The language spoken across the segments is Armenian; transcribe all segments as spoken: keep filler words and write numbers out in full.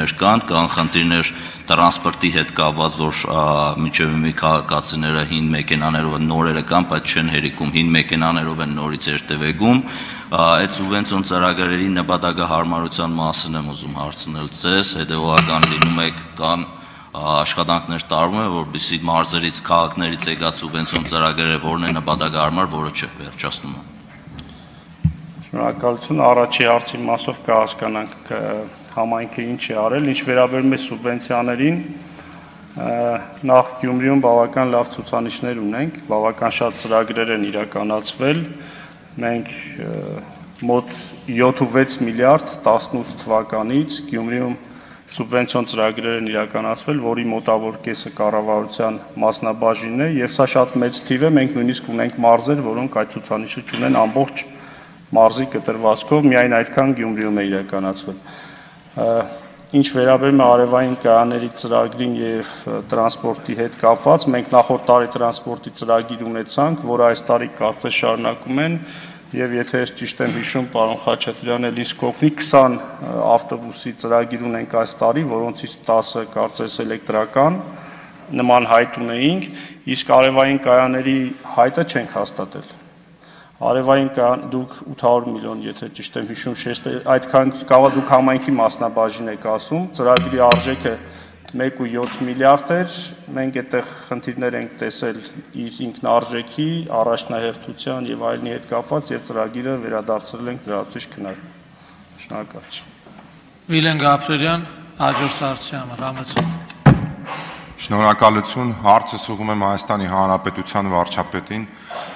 խնդիրներ կան, կան խնդիրներ տրանսպորտի հետ կապված, որ մինչև մի քաղաքացիները հին մեքենաներով նորերը կան, բայց չեն հերիքում, հին մեքենաներով են նորից երթևեկում։ Այդ սուբվենցիոն ծրագրերի նպատակահարմարության մասին եմ ուզում հարցնել ձեզ, հետևողական լինում եք կան աշխատանքներ տարվում է, որպեսզի մարզերից, քաղաքներից եկած սուբվենցիոն ծրագրերը որն է նպատակահարմար, որը չէ, վերջացնում եմ։ Շնորհակալություն, առաջի հարցի մասով կհասկանանք համայնքը ինչ է արել, ինչ վերաբերում է սուբվենցիաներին, նախ Գյումրիում բավական լավ ցուցանիշներ ունենք, բավական շատ ծրագրեր են իրականացվել, մենք մոտ յոթ միլիարդ տասնութ թվականից Գյումրիում սուբվենցիոն ծրագրեր են իրականացվել, որի մոտավոր կեսը կառավարության մասնաբաժինն է, եւ սա շատ մեծ թիվ է, մենք նույնիսկ ունենք մարզեր, որոնք այդ ցուցանիշը չունեն ամբողջ մարզի կտրվածքով, միայն այդքան Գյումրիում է իրականացվել։ Ինչ վերաբերում է արևային կայանների ծրագրին եւ տրանսպորտի հետ կապված, մենք նախորդ տարի տրանսպորտի ծրագիր ունեցանք, որը այս տարի կարծես շարունակում են, եւ եթե ես ճիշտ եմ հիշում, պարոն Խաչատրյան էլ իսկ կօգնի, քսան ավտոբուսի ծրագիր ունենք այս տարի, որոնցից տասը կարծես էլեկտրական, նման հայտ ունեինք, իսկ արևային կայաների հայտը չենք հաստատել։ Արևային կայան դուք ութ հարյուր միլիոն, եթե ճիշտ եմ հիշում, շեշտ այդքան կարող դուք համայնքի մասնաբաժին եք ասում, ծրագրի արժեքը մեկ ու յոթ միլիարդ էր, մենք այդտեղ խնդիրներ ենք տեսել իր ինքնարժեքի, առաջնահերթության եւ այլնի հետ կապված եւ ծրագիրը վերադարձրել ենք լրացուցիչ քննարկման։ Շնորհակալություն։ Վիլեն Գաբրելյան, հաջորդ հարցի համար համեցեք։ Շնորհակալություն, հարցս ուղղում եմ Հայաստանի Հանրապետության վարչապետին։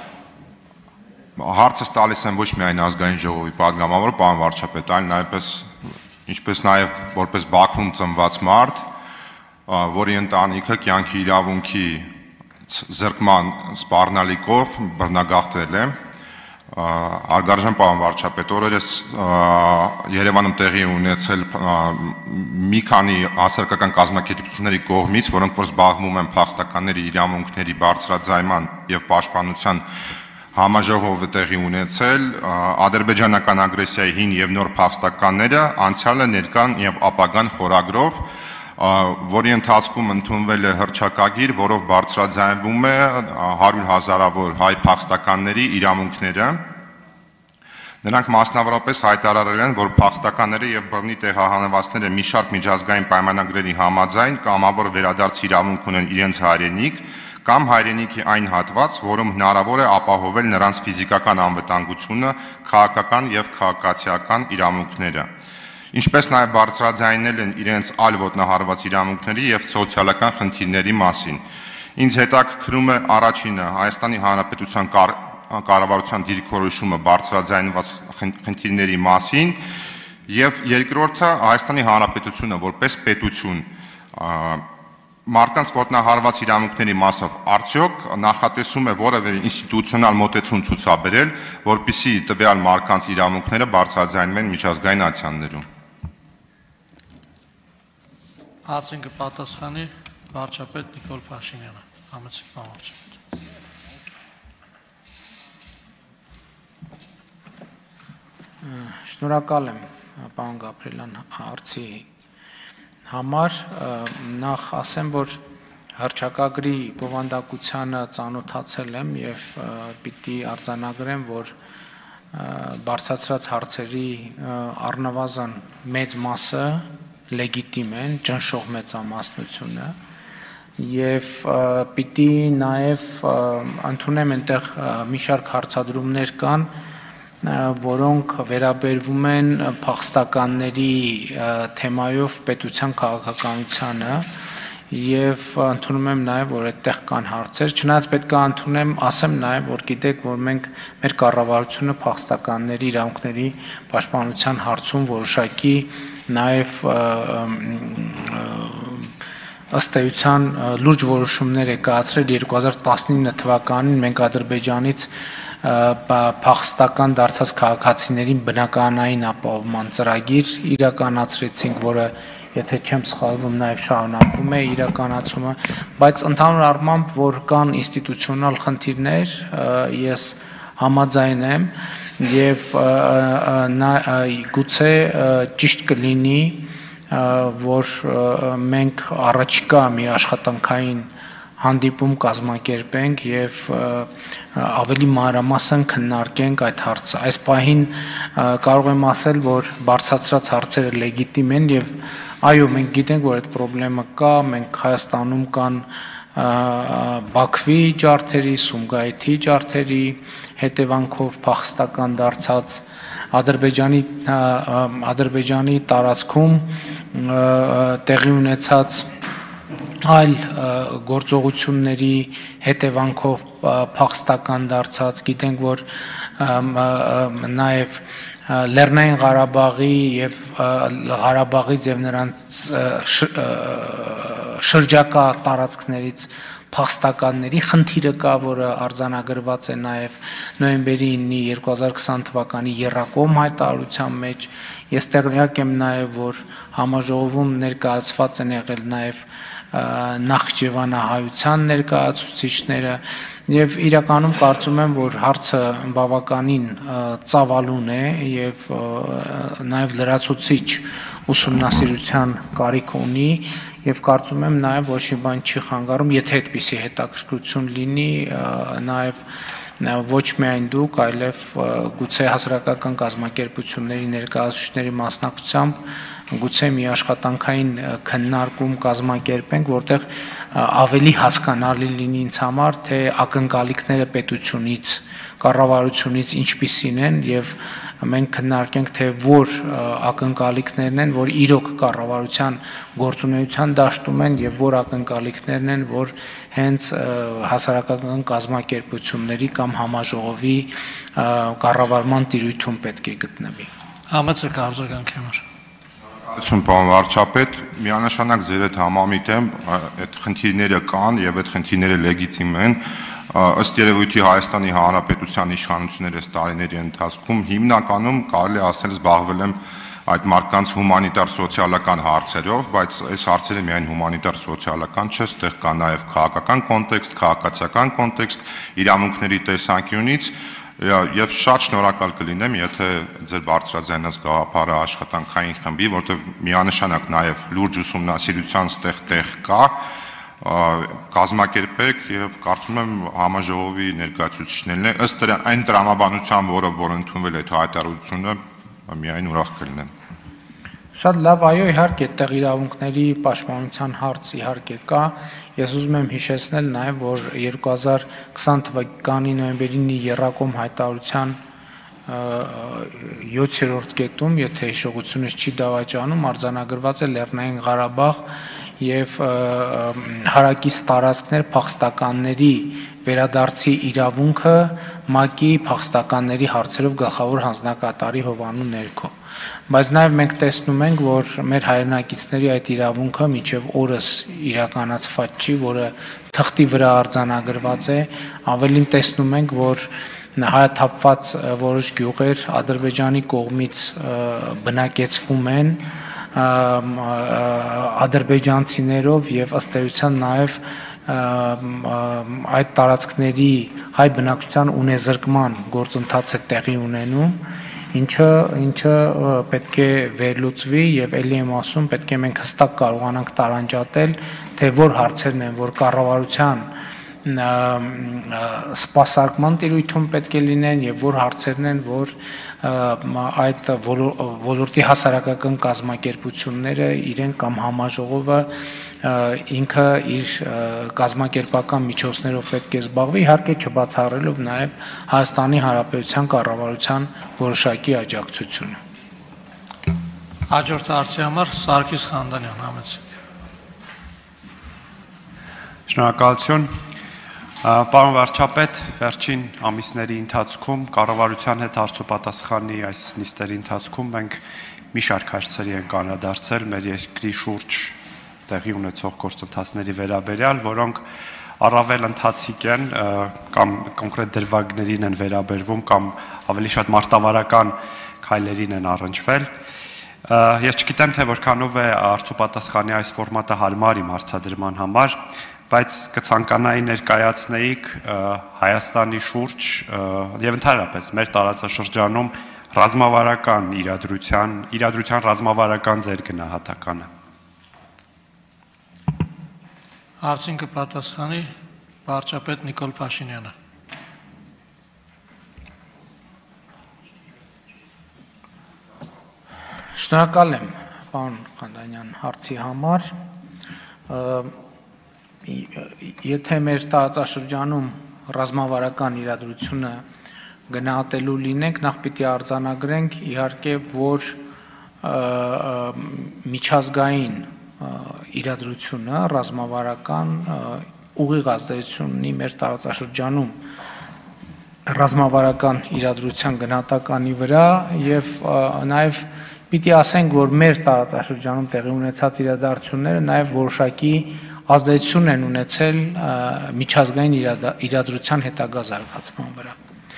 Հարցս տալիս եմ ոչ միայն ազգային ժողովի պատգամավոր, պարոն վարչապետ, այլ նաեւ ինչպես նաեւ որպես Բաքվում ծնված մարդ, որի ընտանիքը կյանքի իրավունքի զրկման սպառնալիքով բռնագաղթել է, հարգարժան պարոն վարչապետ, օրերս Երևանում տեղի ունեցել մի քանի հասարակական կազմակերպությունների կողմից, որոնք որ զբաղվում են փախստականների իրավունքների բարձրաձայնման եւ պաշտպանության համաժողովը տեղի ունեցել, ադրբեջանական ագրեսիայի հին եւ նոր փախստականները անցյալը, ներկան եւ ապագան խորագրով, որի ընթացքում ընդունվել է հռչակագիր, որով բարձրաձայնվում է հարյուր հազարավոր հայ փախստականների իրավունքները։ Նրանք մասնավորապես հայտարարել են, որ փախստականները եւ բռնի տեղահանվածները մի շարք միջազգային պայմանագրերի համաձայն կամավոր վերադարձ իրավունք ունեն իրենց հայրենիք կամ հայրենիքի այն հատված, որում հնարավոր է ապահովել նրանց ֆիզիկական անվտանգությունը, քաղաքական եւ քաղաքացիական իրավունքները, ինչպես նաեւ բարձրաձայնել են իրենց այլ ոտնահարված իրավունքների եւ սոցիալական խնդիրների մասին։ Ինձ հետաքրքրում է առաջինը Հայաստանի Հանրապետության կառավարության դիրքորոշումը բարձրաձայնված խնդիրների մասին եւ երկրորդը Հայաստանի Հանրապետությունը որպես պետություն մարդկանց ոտնահարված իրավունքների մասով արդյոք նախատեսում է որևէ ինստիտուցիոնալ մոտեցում ցուցաբերել, որպեսզի տվյալ մարդկանց իրավունքները բարձրաձայնվեն միջազգային ատյաններում։ Հարցին կպատասխանի վարչապետ Նիկոլ Փաշինյանը։ Համեցեք, պարոն վարչապետ։ Շնորհակալ եմ, պարոն Գաբրելյան, հարցի համար, նախ ասեմ, որ հռչակագրի բովանդակությանը ծանոթացել եմ եւ պիտի արձանագրեմ, որ բարձրացրած հարցերի առնվազն մեծ մասը լեգիտիմ են, ճնշող մեծամասնությունը եւ պիտի նաեւ ընդունեմ այնտեղ մի շարք հարցադրումներ կան, որոնք վերաբերվում են փախստականների թեմայով պետության քաղաքականությանը եւ ընդունում եմ նաեւ, որ այդտեղ կան հարցեր, չնայած պետք է ընդունեմ, ասեմ նաեւ, որ գիտեք, որ մենք մեր կառավարությունը փախստականների իրավունքների պաշտպանության հարցում որոշակի նաեւ ըստ էության լուրջ որոշումներ է կայացրել երկու հազար տասնինը թվականին մենք Ադրբեջանից փախստական դարձած քաղաքացիներին բնականային ապահովման ծրագիր իրականացրեցինք, որը եթե չեմ սխալվում նաև շարունակվում է իրականացումը, բայց ընդհանուր առմամբ որ կան ինստիտուցիոնալ խնդիրներ, ես համաձայն եմ եւ գուցե ճիշտ կլինի որ մենք առաջիկա մի աշխատանքային հանդիպում կազմակերպենք եւ ավելի մանրամասն քննարկենք այդ հարցը։ Այս պահին կարող եմ ասել, որ բարձրացրած հարցերը լեգիտիմ են եւ այո, մենք գիտենք, որ այդ խնդրեմը կա, մենք Հայաստանում կան Բաքվի ջարդերի, Սումգայիթի ջարդերի հետևանքով փախստական դարձած Ադրբեջանի Ադրբեջանի տարածքում տեղի ունեցած այլ գործողությունների հետևանքով փախստական դարձած, գիտենք, որ նաև Լեռնային Ղարաբաղի եւ Ղարաբաղից եւ նրանց շրջակա տարածքներից փախստականների խնդիրը կա, որը արձանագրված է նաև նոյեմբերի ինը երկու հազար քսան թվականի Եռակոմ հայտարարության մեջ։ Ես տեղյակ եմ նաև, որ համաժողովում ներկայացված են եղել նաև Նախճեվանահայության ներկայացուցիչները եւ իրականում կարծում եմ, որ հարցը բավականին ծավալուն է եւ նաեւ լրացուցիչ ուսումնասիրության կարիք ունի եւ կարծում եմ նաեւ ոչ մի բան չի խանգարում, եթե այդպիսի հետաքրքրություն լինի, նաեւ ոչ միայն դուք, այլև գուցե հասարակական կազմակերպությունների ներկայացուցիչների մասնակցությամբ գուցե մի աշխատանքային քննարկում կազմակերպենք, որտեղ ավելի հասկանալի լինի ինձ համար, թե ակնկալիքները պետությունից, կառավարությունից ինչպիսին են եւ մենք քննարկենք, թե որ ակնկալիքներն են, որ իրոք կառավարության գործունեության դաշտում են եւ որ ակնկալիքներն են, որ հենց հասարակական կազմակերպությունների կամ համաժողովի կառավարման տիրույթում պետք է գտնվի։ Համեցեք արձագանքի համար։ Ություն պարոն վարչապետ, միանշանակ ձեր հետ համամիտ եմ, այդ խնդիրները կան եւ այդ խնդիրները լեգիտիմ են։ Ըստ երևույթի Հայաստանի Հանրապետության իշխանությունները այս տարիների ընթացքում հիմնականում կարելի ասել զբաղվել են այդ մարդկանց հումանիտար սոցիալական հարցերով, բայց այս հարցերը միայն հումանիտար սոցիալական չէ, այստեղ կա նաև քաղաքական կոնտեքստ, քաղաքացիական կոնտեքստ, իրավունքների տեսանկյունից եւ շատ շնորհակալ կլինեմ, եթե ձեր բարձրաձայնած գաղափարը աշխատանքային խմբի, որտեղ միանշանակ նաև լուրջ ուսումնասիրության ստեղ տեղ կա, կազմակերպեք եւ կարծում եմ համաժողովի ներկայացուցիչներն է ըստ այն տրամաբանության, որը որ ընդունվել է այդ հայտարարությունը, միայն ուրախ կլինեմ։ Շատ լավ, այո, իհարկե, տեղ իրավունքների պաշտպանության հարց իհարկե կա։ Ես ուզում եմ հիշեցնել նաև, որ երկու հազար քսան թվականի նոյեմբերի ինը Եռակոմ հայտարարության յոթերորդ կետում, եթե հիշողությունս չի դավաճանում, արձանագրված է Լեռնային Ղարաբաղ եւ հարակից տարածքներ փախստականների վերադարձի իրավունքը ՄԱԿ-ի փախստականների հարցերով գլխավոր հանձնակատարի հովանու ներքո։ Բայց նաև մենք տեսնում ենք, որ մեր հայրենակիցների այդ իրավունքը մինչև օրս իրականացված չի, որը թղթի վրա արձանագրված է, ավելին տեսնում ենք, որ հայաթափված որոշ գյուղեր Ադրբեջանի կողմից բնակեցվում են ադրբեջանցիներով եւ ըստ էության նաև այդ տարածքների հայ բնակչության ունեզրկման գործընթաց է տեղի ունենում, ինչը ինչը պետք է վերլուծվի եւ ելի եմ ասում, պետք է մենք հստակ կարողանանք տարանջատել, թե որ հարցերն են, որ կառավարության սպասարկման տիրույթում պետք է լինեն եւ որ հարցերն են, որ այդ ոլորտի հասարակական կազմակերպությունները իրեն կամ համաժողովը ինքը իր կազմակերպական միջոցներով պետք է զբաղվի, իհարկե չբացառելով նաև Հայաստանի Հանրապետության կառավարության որոշակի աջակցությունը։ Հաջորդ հարցի համար Սարգիս Խանդանյան, համեցեք։ Շնորհակալություն։ Պարոն վարչապետ, վերջին ամիսների ընթացքում կառավարության հետ հարցոպատասխանի այս նիստերի ընթացքում մենք մի շարք հարցերի ենք անդրադարձել մեր երկրի շուրջ տեղի ունեցող գործընթացների վերաբերյալ, որոնք առավել ընթացիկ են կամ կոնկրետ դրվագներին են վերաբերվում կամ ավելի շատ մարտավարական քայլերին են առնչվել։ Ես չգիտեմ, թե որքանով է հարցոպատասխանի այս ֆորմատը հարմար իմ հարցադրման համար, բայց կցանկանայի ներկայացնեիք Հայաստանի շուրջ եւ ընդհանրապես մեր տարածաշրջանում ռազմավարական իրադրության, իրադրության ռազմավարական ձեր գնահատականը։ Հարցին կպատասխանի վարչապետ Նիկոլ Փաշինյանը։ Շնորհակալ եմ, պարոն Խանդանյան, հարցի համար։ Եթե մեր տարածաշրջանում ռազմավարական իրադրությունը գնահատելու լինենք, նախ պիտի արձանագրենք իհարկե, որ միջազգային իրադրությունը ռազմավարական ուղիղ ազդեցություն ունի մեր տարածաշրջանում ռազմավարական իրադրության գնահատականի վրա եւ նաեւ պիտի ասենք, որ մեր տարածաշրջանում տեղի ունեցած իրադարձությունները նաեւ որոշակի ազդեցություն են ունեցել միջազգային իրադրության հետագա զարգացման վրա։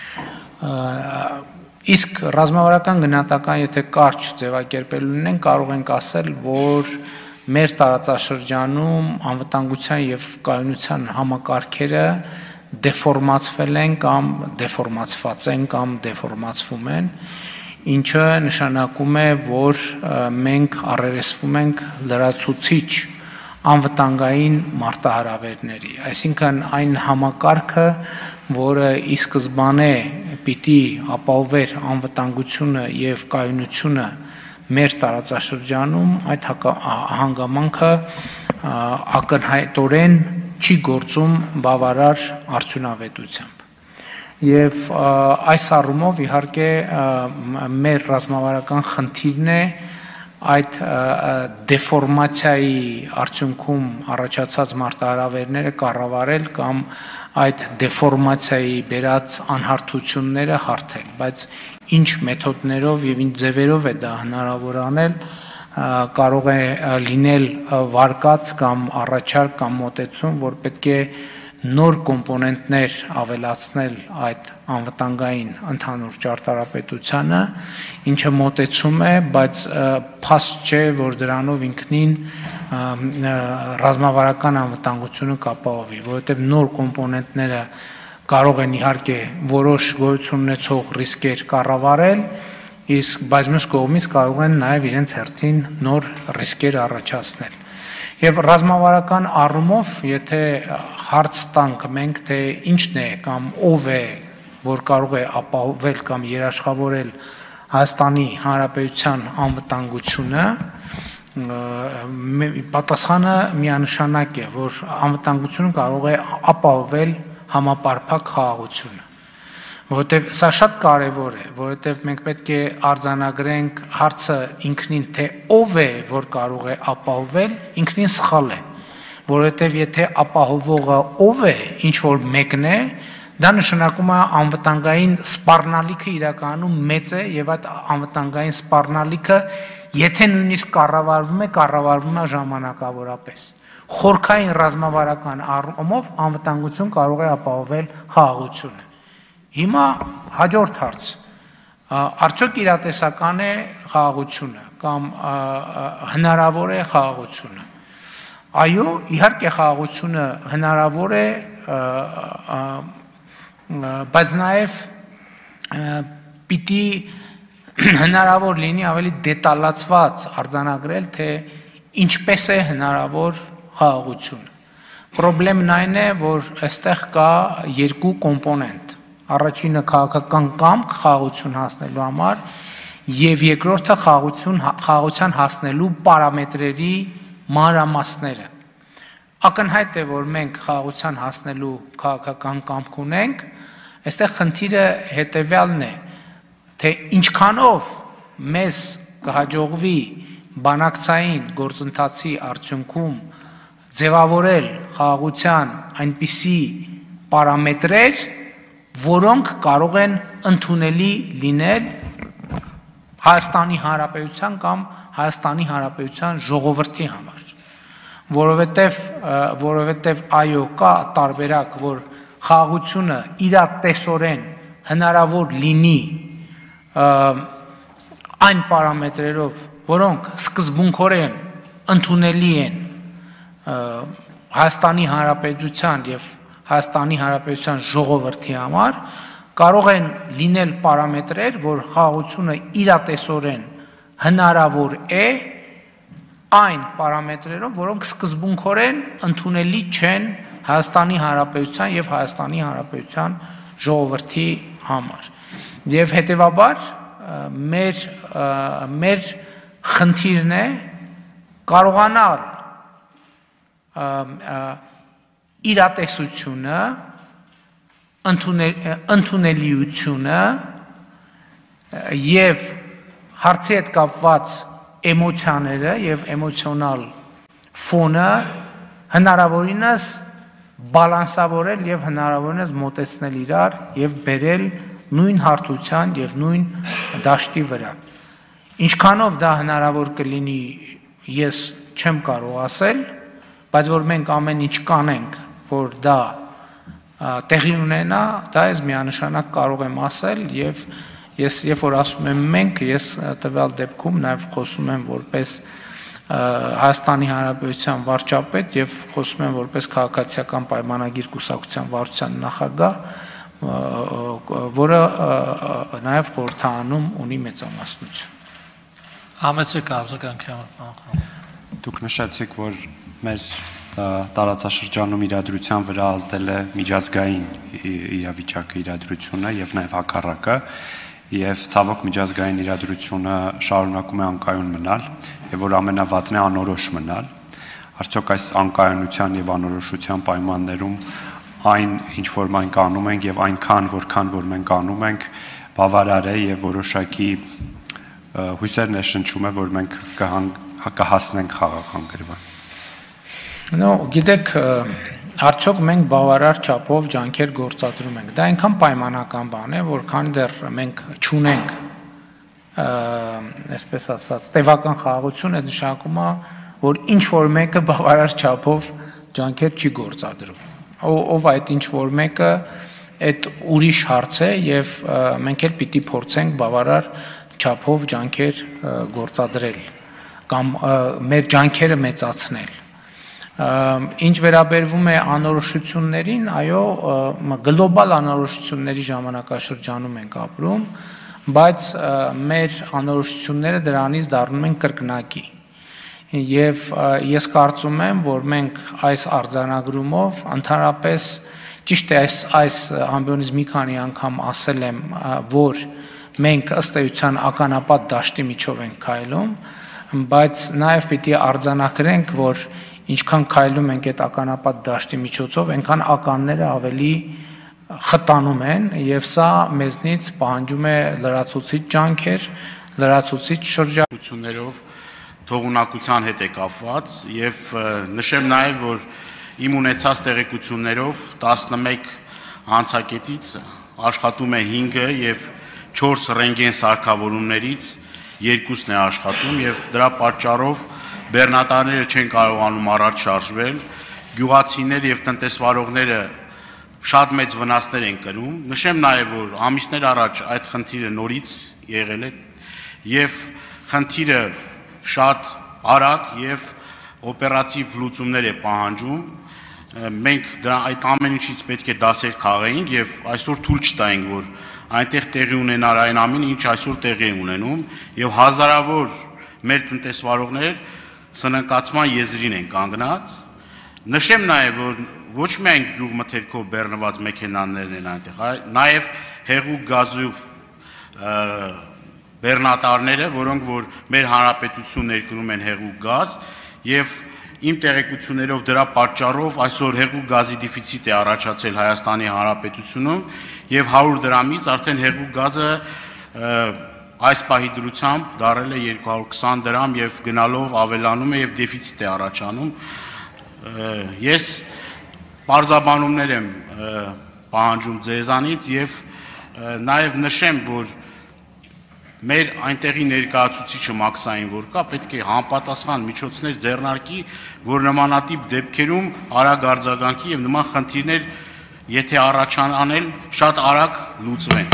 Իսկ ռազմավարական գնահատական, եթե կարճ ձևակերպելու լինենք, կարող ենք ասել, որ մեր տարածաշրջանում անվտանգության եւ կայունության համակարգերը դեֆորմացվել են կամ դեֆորմացված են կամ դեֆորմացվում են, ինչը նշանակում է, որ մենք առերեսվում ենք լրացուցիչ անվտանգային մարտահրավերների, այսինքն այն համակարգը, որը ի սկզբանե պիտի ապահովեր անվտանգությունը եւ կայունությունը մեր տարածաշրջանում, այդ հանգամանքը ակնհայտորեն չի գործում բավարար արդյունավետությամբ։ Եվ այս առումով իհարկե մեր ռազմավարական խնդիրն է այդ դեֆորմացիայի արդյունքում առաջացած մարտահրավերները կառավարել կամ այդ դեֆորմացիայի բերած անհարթությունները հարթել, բայց ինչ մեթոդներով եւ ինչ ձևերով է դա հնարավոր անել, կարող է լինել վարկած կամ առաջարկ կամ մոտեցում, որ պետք է նոր կոմպոնենտներ ավելացնել այդ անվտանգային ընդհանուր ճարտարապետությանը, ինչը մոտեցում է, բայց փաստ չէ, որ դրանով ինքնին ռազմավարական անվտանգությունը կապահովի, որովհետև նոր կոմպոնենտները կարող են իհարկե որոշ գոյություն ունեցող ռիսկեր կառավարել, իսկ բայց մյուս կողմից կարող են նաև իրենց հերթին նոր ռիսկեր առաջացնել։ Եվ ռազմավարական առումով, եթե հարց տանք մենք, թե ինչն է կամ ով է, որ կարող է ապահովել կամ երաշխավորել Հայաստանի Հանրապետության անվտանգությունը, պատասխանը միանշանակ է, որ անվտանգությունը կարող է ապահովել համապարփակ խաղաղությունը, որովհետև սա շատ կարևոր է, որովհետև մենք պետք է արձանագրենք հարցը ինքնին, թե ով է, որ կարող է ապահովել, ինքնին սխալ է, որովհետև եթե ապահովողը ով է, ինչ որ մեկն է, դա նշանակում է անվտանգային սպառնալիքը իրականում մեծ է եւ այդ անվտանգային սպառնալիքը, եթե նույնիսկ կառավարվում է, կառավարվում է ժամանակավորապես։ Խորքային ռազմավարական առումով անվտանգություն կարող է ապահովել խաղաղությունը։ Հիմա հաջորդ հարց, արդյոք իրատեսական է խաղաղությունը կամ հնարավոր է խաղաղությունը։ Այո, իհարկե խաղաղությունը հնարավոր է, բայց նաև պիտի հնարավոր լինի ավելի դետալացված արձանագրել, թե ինչպես է հնարավոր խաղաղությունը։ Պրոբլեմն այն է, որ այստեղ կա երկու կոմպոնենտ։ Առաջինը քաղաքական կամք խաղաղություն հասնելու համար եւ երկրորդը խաղաղության հասնելու պարամետրերի մանրամասները։ Ակնհայտ է, որ մենք խաղաղության հասնելու քաղաքական կամք ունենք, այստեղ խնդիրը հետեւյալն է, թե ինչքանով մեզ կհաջողվի բանակցային գործընթացի արդյունքում ձևավորել խաղաղության այնպիսի պարամետրեր, որոնք կարող են ընդունելի լինել Հայաստանի Հանրապետության կամ Հայաստանի Հանրապետության ժողովրդի համար, որովհետև որովհետև այո կա տարբերակ, որ խաղաղությունը իրատեսորեն հնարավոր լինի այն պարամետրերով, որոնք սկզբունքորեն ընդունելի են Հայաստանի Հանրապետության եւ Հայաստանի Հանրապետության ժողովրդի համար, կարող են լինել պարամետրեր, որ խաղաղությունը իրատեսորեն հնարավոր է այն պարամետրերով, որոնք սկզբունքորեն ընդունելի չեն Հայաստանի Հանրապետության եւ Հայաստանի Հանրապետության ժողովրդի համար։ Եվ հետեւաբար մեր մեր խնդիրն է կարողանալ իրատեսությունը ընդունելիությունը եւ հարցի հետ կապված էմոցիաները եւ էմոցիոնալ ֆոնը հնարավորինս բալանսավորել եւ հնարավորինս մոտեցնել իրար եւ բերել նույն հարթության եւ նույն դաշտի վրա։ Ինչքանով դա հնարավոր կլինի, ես չեմ կարող ասել, բայց որ մենք ամեն ինչ կանենք, որ դա տեղի ունենա, դա ես միանշանակ կարող եմ ասել եւ ես երբ որ ասում եմ մենք, ես տվյալ դեպքում նաեւ խոսում եմ որպես Հայաստանի Հանրապետության վարչապետ եւ խոսում եմ որպես քաղաքացիական պայմանագիր կուսակցության վարչության նախագահ, որը նաեւ խորհրդանում ունի մեծամասնություն։ Համեցեք արձագանքի համար։ Դուք նշեցիք, որ մեր տարածաշրջանում իրադրության վրա ազդել է միջազգային իրավիճակը, իրադրությունը եւ նաեւ հակառակը, եւ ցավոք միջազգային իրադրությունը շարունակում է անկայուն մնալ, եւ որ ամենավատն է անորոշ մնալ։ Արդյոք այս անկայունության եւ անորոշության պայմաններում այն ինչ որ մենք անում ենք եւ այնքան որքան որ մենք անում ենք բավարար է եւ որոշակի հույսեր ներշնչում է, որ մենք կհասնենք խաղաղ գրվան։ No, գիտեք, արդյոք մենք բավարար չափով ջանքեր գործադրում ենք։ Դա այնքան պայմանական բան է, որքան դեռ մենք չունենք, այսպես ասած, տևական խաղաղություն, այդ նշանակում է, որ ինչ որ մեկը բավարար չափով ջանքեր չի գործադրում։ Ով այդ ինչ որ մեկը այդ ուրիշ հարց է եւ մենք էլ պիտի փորձենք բավարար չափով ջանքեր գործադրել կամ մեր ջանքերը մեծացնել։ Ինչ վերաբերվում է անորոշություններին, այո, գլոբալ անորոշությունների ժամանակաշրջանում ենք ապրում, բայց մեր անորոշությունները դրանից դառնում են կրկնակի։ Եվ ես կարծում եմ, որ մենք այս արձանագրումով ընդհանրապես ճիշտ է այս այս ամբիոնից մի քանի անգամ ասել եմ, որ մենք ըստ էության ականապատ դաշտի միջով ենք քայլում, բայց նաև պիտի արձանագրենք, որ ինչքան քայլում ենք այդ ականապատ դաշտի միջոցով, այնքան ականները ավելի խտանում են եւ սա մեզնից պահանջում է լրացուցիչ ջանքեր, լրացուցիչ շրջանություններով թողունակության հետ է կապված եւ նշեմ նաեւ, որ իմ ունեցած տեղեկություններով տասնմեկ հանցակետից աշխատում է հինգը եւ չորս ռենտգեն սարքավորումներից երկուսն է աշխատում եւ դրա պատճառով բեռնատարները չեն կարողանում առաջ շարժվել, գյուղացիներ եւ տնտեսվարողները շատ մեծ վնասներ են կրում։ Նշեմ նաեւ, որ ամիսներ առաջ այդ խնդիրը նորից եղել է եւ խնդիրը շատ արագ եւ օպերատիվ լուծումներ է պահանջում։ Մենք դա այդ ամեն ինչից պետք է դասեր քաղենք եւ այսօր թույլ չտայինք, որ այնտեղ տեղի ունենար այն ամենը, ինչ այսօր տեղի է ունենում եւ հազարավոր մեր տնտեսվարողներ սնանկացման եզրին են կանգնած։ Նշեմ նաև, որ ոչ միայն գյուղմթերքով բեռնված մեքենաներն են այնտեղ, նաև հեղուկ գազով բեռնատարները, որոնք որ մեր հանրապետություն ներկրում են հեղուկ գազ եւ իմ տեղեկություններով դրա պատճառով այսօր հեղուկ գազի դեֆիցիտ է առաջացել Հայաստանի Հանրապետությունում եւ հարյուր դրամից արդեն հեղուկ գազը այս պահի դրությամբ դարել է երկու հարյուր քսան դրամ եւ գնալով ավելանում է եւ դեֆիցիտ է առաջանում։ Ես բարձաբանումներ եմ պահանջում ձեզանից եւ նաեւ նշեմ, որ մեր այնտեղի ներկայացուցիչը Մաքսային որ կա, պետք է համապատասխան միջոցներ ձեռնարկի, որ նմանատիպ դեպքերում արագ արձագանքի եւ նման խնդիրներ, եթե առաջանան, շատ արագ լուծվեն։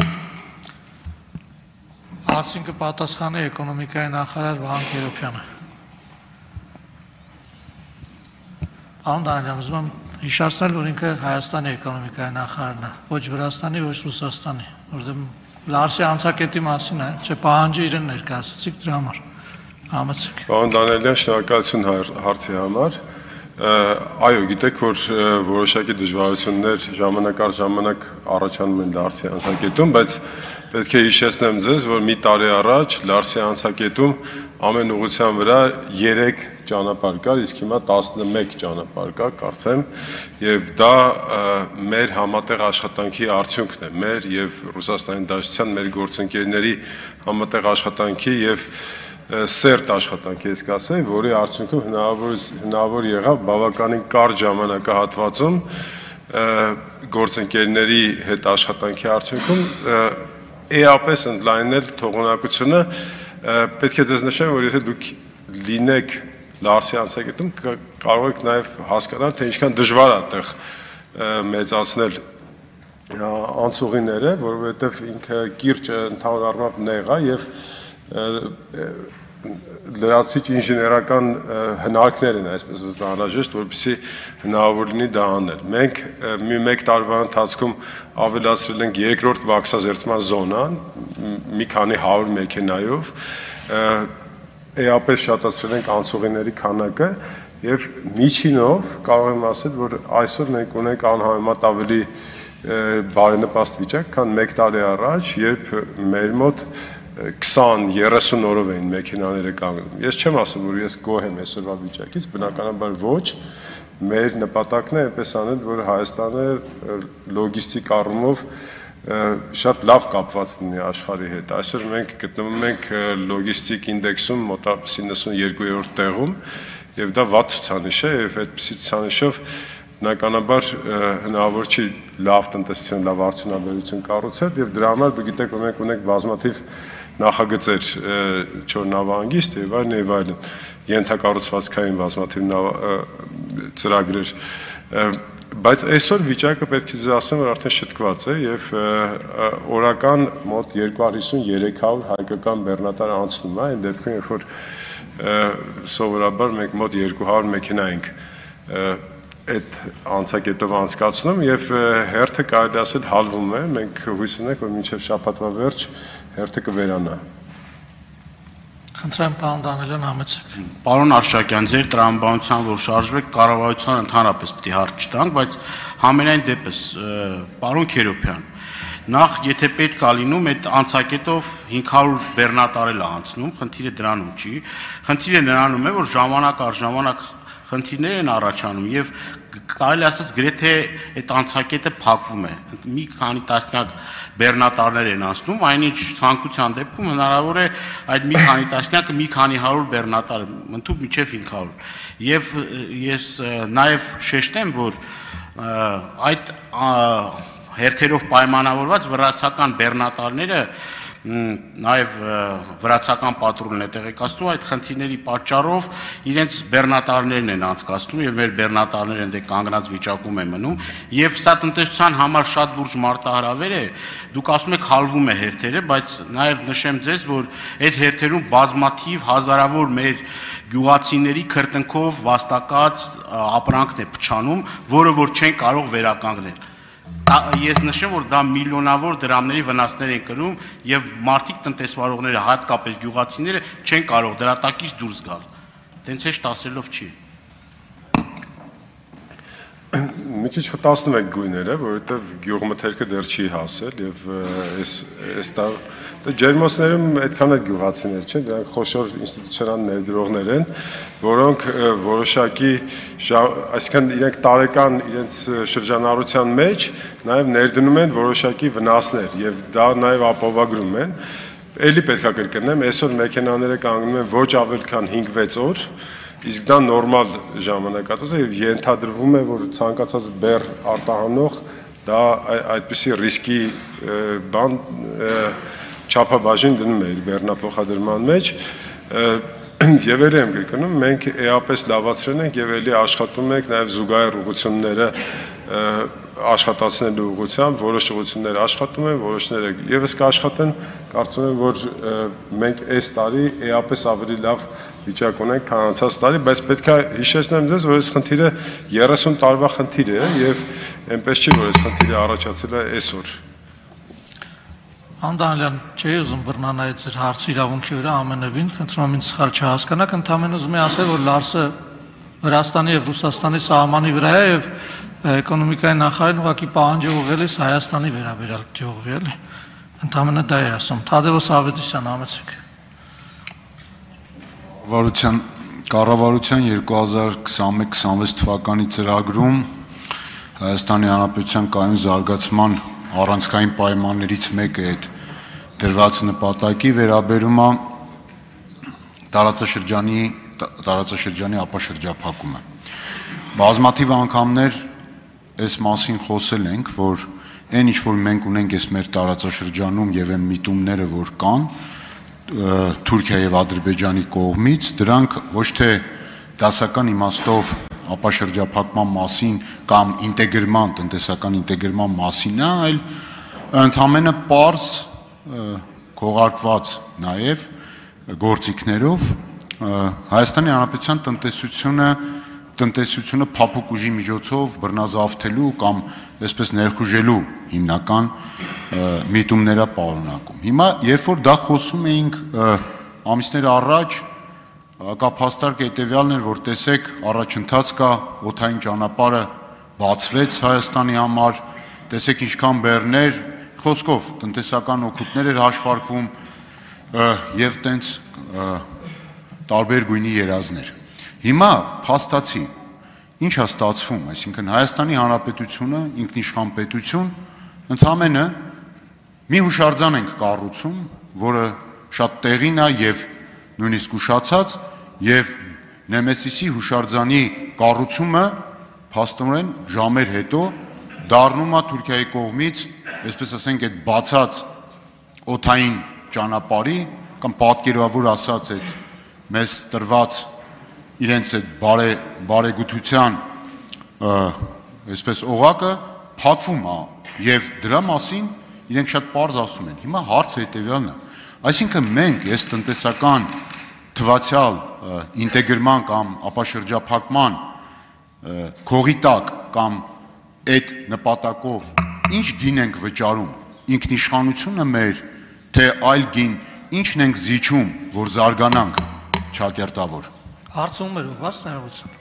Հարցին կպատասխանի էկոնոմիկայի նախարար Վահան Գերոբյանը։ Պարոն Դանիելյան, ուզում եմ Հիշեցնել, որ ինքը Հայաստանի էկոնոմիկայի նախարարն է, ոչ Վրաստանի, ոչ Ռուսաստանի, որտեղ Լարսի անցակետի մասին է, չէ, պահանջը իրեն ներկայացրեցիք դրա համար։ Համեցեք։ Պարոն Դանիելյան, շնորհակալություն հարցի համար։ Այո, գիտեք, որ որոշակի դժվարություններ ժամանակ առ ժամանակ առաջանում են Լարսի անցակետում, բայց պետք է հիշեցնեմ ձեզ, որ մի տարի առաջ Լարսի անցակետում ամեն ուղղության վրա երեք ճանապարհ կար, իսկ հիմա տասնմեկ ճանապարհ կա, կարծեմ, եւ դա մեր համատեղ աշխատանքի արդյունքն է, մեր եւ Ռուսաստանի Դաշնության մեր գործընկերների համատեղ աշխատանքի եւ սերտ աշխատանքի ես կասեի, որի արդյունքում հնարավոր հնարավոր եղավ բավականին կարճ ժամանակահատվածում գործընկերների հետ աշխատանքի արդյունքում էապես ընդլայնել թողունակությունը։ Պետք է ձեզ նշեմ, որ եթե դուք լինեք Լարսի անցակետում, կարող եք նաև հասկանալ, թե ինչքան դժվար է այդտեղ մեծացնել անցուղիները, որովհետև ինքը կիրճը ընդհանուր առմամբ նեղ է եւ լրացուցիչ ինժեներական հնարքներ են այսպես անհրաժեշտ, որպեսզի հնարավոր լինի դա անել։ Մենք մի մեկ տարվա ընթացքում ավելացրել ենք երկրորդ բաքսազերծման զոնան մի քանի հարյուր մեքենայով, էապես շատացրել ենք անցուղիների քանակը եւ միջինով կարող եմ ասել, որ այսօր մենք ունենք անհամեմատ ավելի բարենպաստ վիճակ, քան մեկ տարի առաջ, երբ մեր մոտ քսան երեսուն օրով էին մեքենաները կանգնում։ Ես չեմ ասում, որ ես գոհ եմ այսօրվա վիճակից, բնականաբար ոչ, մեր նպատակն է այնպես անել, որ Հայաստանը լոգիստիկ առումով շատ լավ կապված լինի աշխարհի հետ։ Այսօր մենք գտնվում ենք լոգիստիկ ինդեքսում մոտավորապես իննսունյոթերորդ տեղում, եւ դա վատ ցուցանիշ է, եւ այդպիսի ցուցանիշով բնականաբար հնարավոր չի լավ տնտեսություն, լավ արդյունաբերություն կառուցել եւ դրա համար դուք գիտեք, որ մենք ունենք բազմաթիվ նախագծեր Չոր նավահանգիստ եւ այլն եւ այլն, ենթակառուցվածքային բազմաթիվ ծրագրեր, բայց այսօր վիճակը պետք է ասեմ, որ արդեն շտկված է եւ օրական մոտ երկու հարյուր հիսուն երեք հարյուր հայկական բեռնատար անցնում է, այն դեպքում երբ որ սովորաբար մենք մոտ երկու հարյուր մեքենա ենք այդ անցակետով անցկացնում եւ հերթը կարելի ասել հալվում է, մենք հույս ունենք, որ մինչեւ շաբաթվա վերջ հերթը կվերանա։ Խնդրեմ, պարոն Դանիելյան, համեցեք։ Պարոն Արշակյան, ձեր տրամաբանության որ շարժվեք, կառավարության ընդհանրապես պետք է հարց չտանք, բայց համենայն դեպս, պարոն Քերոբյան, նախ եթե պետք է լինում այդ անցակետով հինգ հարյուր բեռնատարել է անցնում, խնդիրը դրանում չի, խնդիրը նրանում է, որ ժամանակ առ ժամանակ խնդիրներ են առաջանում եւ կարելի ասած գրեթե այդ անցակետը փակվում է։ Մի քանի տասնյակ բեռնատարներ են անցնում, այնինչ ցանկության դեպքում հնարավոր է այդ մի քանի տասնյակը մի քանի հարյուր բեռնատար, ընդհանուր մինչեւ հինգ հարյուր։ Եվ ես նաեւ շեշտեմ, որ այդ հերթերով պայմանավորված վրացական բեռնատարները նաև վրացական պատրուլն է տեղեկացնում այդ խնդիրների պատճառով իրենց բեռնատարներն են անցկացնում եւ մեր բեռնատարները այնտեղ կանգնած վիճակում են մնում եւ սա տնտեսության համար շատ լուրջ մարտահրավեր է դուք ասում եք հալվում է հերթերը բայց նաև նշեմ ձեզ որ այդ հերթերում բազմաթիվ հազարավոր մեր գյուղացիների քրտնքով վաստակած ապրանքն է փչանում որը որ չեն կարող վերականգնել Ես նշեմ, որ դա միլիոնավոր դրամների վնասներ են կրում եւ մարդիկ տնտեսվարողները, հատկապես գյուղացիները չեն կարող դրա տակից դուրս գալ։ Տենց էշ տասելով չի։ Մի քիչ խտացնում եք գույները, որովհետեւ գյուղմթերքը դեռ չի հասել եւ այս այս դա ջերմոցներում այդքան էլ գյուղացիներ չեն, դրանք խոշոր ինստիտուցիոնալ ներդրողներ են, որոնք որոշակի, այսինքն իրենք տարեկան իրենց շրջանառության մեջ նաեւ ներդնում են որոշակի վնասներ եւ դա նաեւ ապահովագրում են։ Էլի պետք է կրկնեմ, այսօր մեքենաները կանգնում են ոչ ավել քան հինգ-վեց օր Իսկ դա նորմալ ժամանակահատված է եւ ենթադրվում է, որ ցանկացած բեռ արտահանող դա այդպիսի ռիսկի բան չափաբաժին դնում է իր բեռնափոխադրման մեջ եւ ելեմ կրկնում մենք էապես լավացրել ենք եւ ելի աշխատում ենք նաեւ զուգահեռ ուղղությունները աշխատացնելու ուղղությամբ, որոշ ուղղություններ աշխատում են, որոշները եւս կաշխատեն, կարծում եմ, որ մենք այս տարի էապես ավելի լավ վիճակ ունենք, քան անցած տարի, բայց պետք է հիշեցնեմ ձեզ, որ այս խնդիրը երեսուն տարվա խնդիր է եւ այնպես չի, որ այս խնդիրը առաջացել է այսօր։ Անդանյան, չի ուզում բռնանալ ձեր հարցի իրավունքի վրա ամենևին, խնդրում եմ ինձ սխալ չհասկանաք, ընդհանրապես ուզում եմ ասել, որ Լարսը Վրաստանի եւ Ռուսաստանի սահմանի վրա է եւ էկոնոմիկայի նախարարին ուղղակի պահանջ է ուղղել Հայաստանի վերաբերյալ դիողվի էլի։ Ընդհանրապես դա է ասում։ Թադևոս Ավետիսյան, համեցեք։ Կառավարության կառավարության երկու հազար քսանմեկ քսանվեց թվականի ծրագրում Հայաստանի Հանրապետության կայուն զարգացման առանցքային պայմաններից մեկը այդ դրված նպատակի վերաբերում է տարածաշրջանի տարածաշրջանի ապաշրջափակումը։ Բազմաթիվ անգամներ այս մասին խոսել ենք, որ այն ինչ որ մենք ունենք այս մեր տարածաշրջանում եւ այն միտումները, որ կան Թուրքիա եւ Ադրբեջանի կողմից, դրանք ոչ թե դասական իմաստով ապաշրջափակման մասին կամ ինտեգրման, տնտեսական ինտեգրման մասին է, այլ ընդհանրապես պարզ քողարկված նաեւ գործիքներով Հայաստանի Հանրապետության տնտեսությունը տնտեսությունը փափուկ ուժի միջոցով բռնազավթելու կամ այսպես ներխուժելու հիմնական միտումները պարունակում։ Հիմա երբ որ դա խոսում էինք ամիսներ առաջ, կապաստարկ հետևյալն էր, որ տեսեք առաջընթաց կա, օդային ճանապարհը բացվեց Հայաստանի համար, տեսեք ինչքան բեռներ, խոսքով տնտեսական օգուտներ էր հաշվարկվում եւ տենց տարբեր գույնի երազներ։ Հիմա փաստացի ինչ է ստացվում, այսինքն Հայաստանի Հանրապետությունը ինքնիշխան պետություն ընդհանրապես մի հուշարձան ենք կառուցում, որը շատ տեղին է եւ նույնիսկ ուշացած եւ Նեմեսիսի հուշարձանի կառուցումը փաստորեն ժամեր հետո դառնում է Թուրքիայի կողմից, այսպես ասենք, այդ բացած օդային ճանապարհի կամ պատկերավոր ասած այդ մեզ տրված իրենց այդ բարե բարեգութության այսպես օղակը փակվում է եւ դրա մասին իրենք շատ պարզ ասում են։ Հիմա հարցը հետեւյալն է, այսինքն մենք այս տնտեսական թվացial ինտեգրման կամ ապաշրջափակման քողի տակ կամ այդ նպատակով ինչ գին ենք վճարում, ինքնիշխանությունը մեր, թե այլ գին, ինչն ենք զիջում, որ զարգանանք ճակերտավոր։ Հարցում էր ուղղված ներողություն։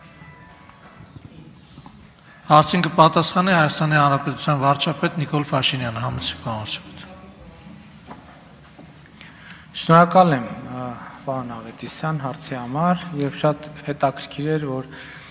Հարցին կպատասխանի Հայաստանի Հանրապետության վարչապետ Նիկոլ Փաշինյանը, համեցեք վարչապետ։ Շնորհակալ եմ պարոն Ավետիսյան հարցի համար եւ շատ հետաքրքիր էր, որ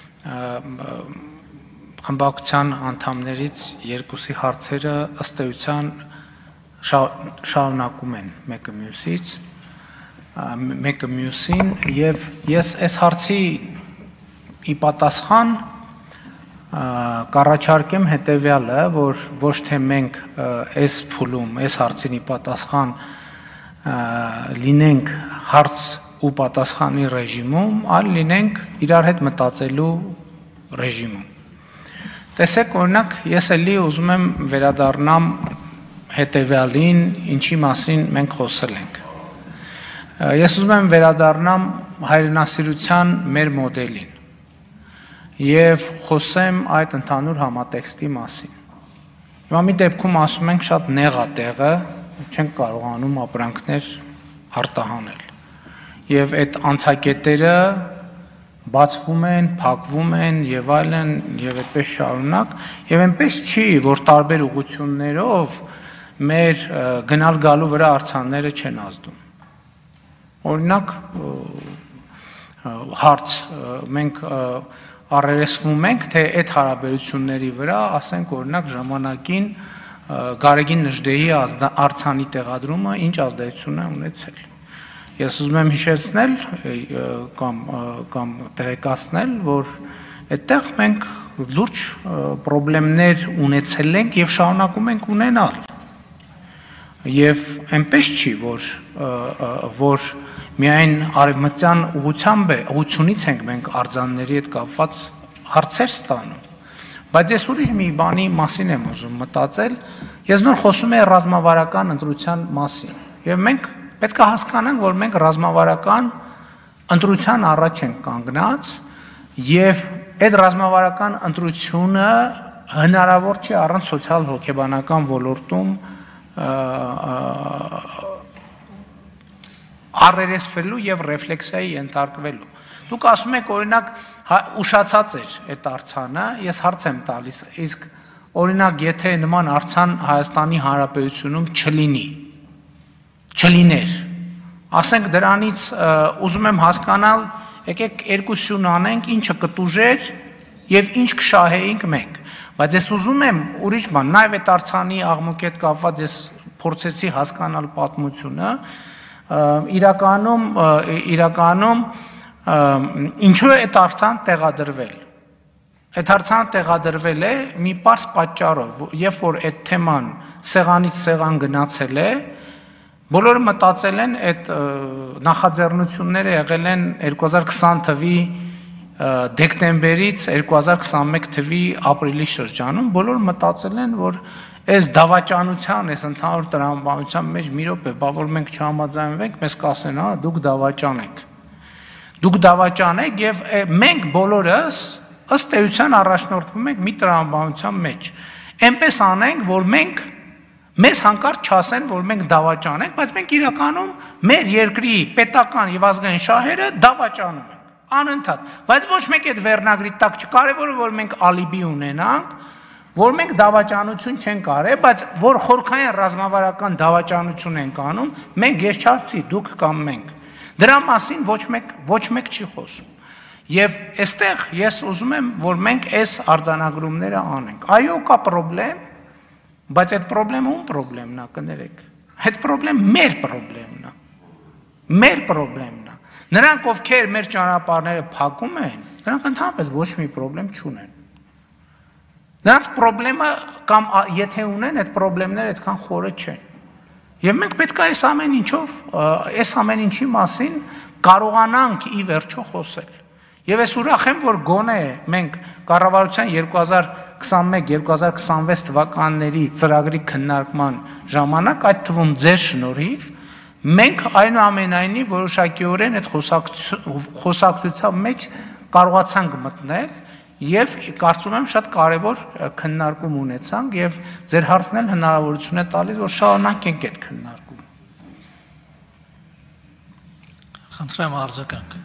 խմբակցության անդամներից երկուսի հարցերը ըստ էության շարունակում են մեկը մյուսից, մեկը մյուսին եւ ես այս հարցի ի պատասխան կառաջարկեմ հետեւյալը, որ ոչ թե մենք այս փուլում, այս հարցին ի պատասխան լինենք հարց ու պատասխանի ռեժիմում, այլ լինենք իրար հետ մտածելու ռեժիմում։ Տեսեք, օրինակ, ես էլի ուզում եմ վերադառնամ հետևյալին, ինչի մասին մենք խոսել ենք։ Ես ուզում եմ վերադառնամ հայրենասիրության մեր մոդելին եւ խոսեմ այդ ընդհանուր համատեքստի մասին։ Հիմա մի դեպքում ասում ենք շատ նեղ է տեղը, չենք կարողանում ապրանքներ արտահանել։ Եվ այդ անցակետերը բացվում են, փակվում են եւ այլն եւ այդպես շարունակ, եւ այնպես չի, որ տարբեր ուղղություններով մեր գնալ գալու վրա արձանները չեն ազդում։ Օրինակ հարց մենք առերեսվում ենք, թե այդ հարաբերությունների վրա, ասենք օրինակ ժամանակին Գարեգին Նժդեհի արձանի տեղադրումը ինչ ազդեցություն է ունեցել։ Ես ուզում եմ հիշեցնել կամ կամ տեղեկացնել, որ այդտեղ մենք լուրջ խնդիրներ ունեցել ենք եւ շարունակում ենք ունենալ։ Եվ այնպես չի, որ որ միայն արևմտյան ուղղությամբ է, ուղղությունից ենք մենք արձանների հետ կապված հարցեր ստանում, Բայց ես ուրիշ մի բանի մասին եմ ուզում մտածել, ես նոր խոսում եմ ռազմավարական ընտրության մասին, եւ մենք պետք է հասկանանք, որ մենք ռազմավարական ընտրության առաջ ենք կանգնած, եւ այդ ռազմավարական ընտրությունը հնարավոր չէ առանց սոցիալ-հոգեբանական ոլորտում առերեսվելու եւ ռեֆլեքսիայի ենթարկվելու։ Դուք ասում եք, օրինակ, ուշացած էր այդ արձանը, ես հարց եմ տալիս, իսկ օրինակ, եթե նման արձան Հայաստանի Հանրապետությունում չլինի, չլիներ, ասենք դրանից ուզում եմ հասկանալ, եկեք երկուսյուն անենք, ինչը կտուժեր եւ ինչ կշահեինք մենք։ Բայց ես ուզում եմ ուրիշ բան, նաեւ այդ արձանի աղմուկի հետ կապված ես փորձեցի հասկանալ պատմությունը, իրականում իրականում ինչու է այդ արձան տեղադրվել։ Այդ արձանը տեղադրվել է մի պարզ պատճառով, երբ որ այդ թեման սեղանից սեղան գնացել է, բոլորը մտածել են այդ նախաձեռնությունները եղել են երկու հազար քսան թվականի դեկտեմբերից երկու հազար քսանմեկ թվականի ապրիլի շրջանում, բոլորը մտածել են, որ այս դավաճանության, այս ընդհանուր տրամաբանության մեջ մի րոպե, բա որ մենք չհամաձայնվենք, մեզ կասեն, հա, դուք դավաճան եք։ Դուք դավաճան եք եւ մենք բոլորս ըստ էության առաջնորդվում ենք մի տրամաբանության մեջ։ Էնպես անենք, որ մենք մեզ հանկարծ չասեն, որ մենք դավաճան ենք, բայց մենք իրականում մեր երկրի պետական եւ ազգային շահերը դավաճանում ենք, անընդհատ։ Բայց ոչ մեկ այդ վերնագրի տակ չկարևորը, որ մենք ալիբի ունենանք, որ մենք դավաճանություն չենք արել, բայց որ խորքային ռազմավարական դավաճանություն ենք անում, մենք ես չասցի, դուք կամ մենք։ Դրա մասին ոչ մեկ ոչ մեկ չի խոսում։ Եվ այստեղ ես ուզում եմ, որ մենք այս արձանագրումները անենք։ Այո, կա խնդրեմ, բայց այդ խնդրեմը ում խնդրեմն է, կներեք։ Այդ խնդրեմը մեր խնդրեմն է։ Մեր խնդրեմն է։ Նրանք, ովքեր մեր ճանապարհները փակում են, նրանք ընդհանրապես ոչ մի խնդրեմ չունեն։ Նրանց խնդրեմը կամ եթե ունեն, այդ խնդրեմները այդքան խորը չեն։ Եվ մենք պետք է այս ամեն ինչով, այս ամեն ինչի մասին կարողանանք ի վերջո խոսել։ Եվ ես ուրախ եմ, որ գոնե մենք կառավարության երկու հազար քսանմեկ երկու հազար քսանվեց թվականների ծրագրի քննարկման ժամանակ, այդ թվում ձեր շնորհիվ, մենք այնուամենայնիվ որոշակիորեն այդ խոսակցության մեջ կարողացանք մտնել եւ կարծում եմ շատ կարեւոր քննարկում ունեցանք եւ ձեր հարցն էլ հնարավորություն է տալիս, որ շարունակենք այդ քննարկումը։ Խնդրեմ արձագանք։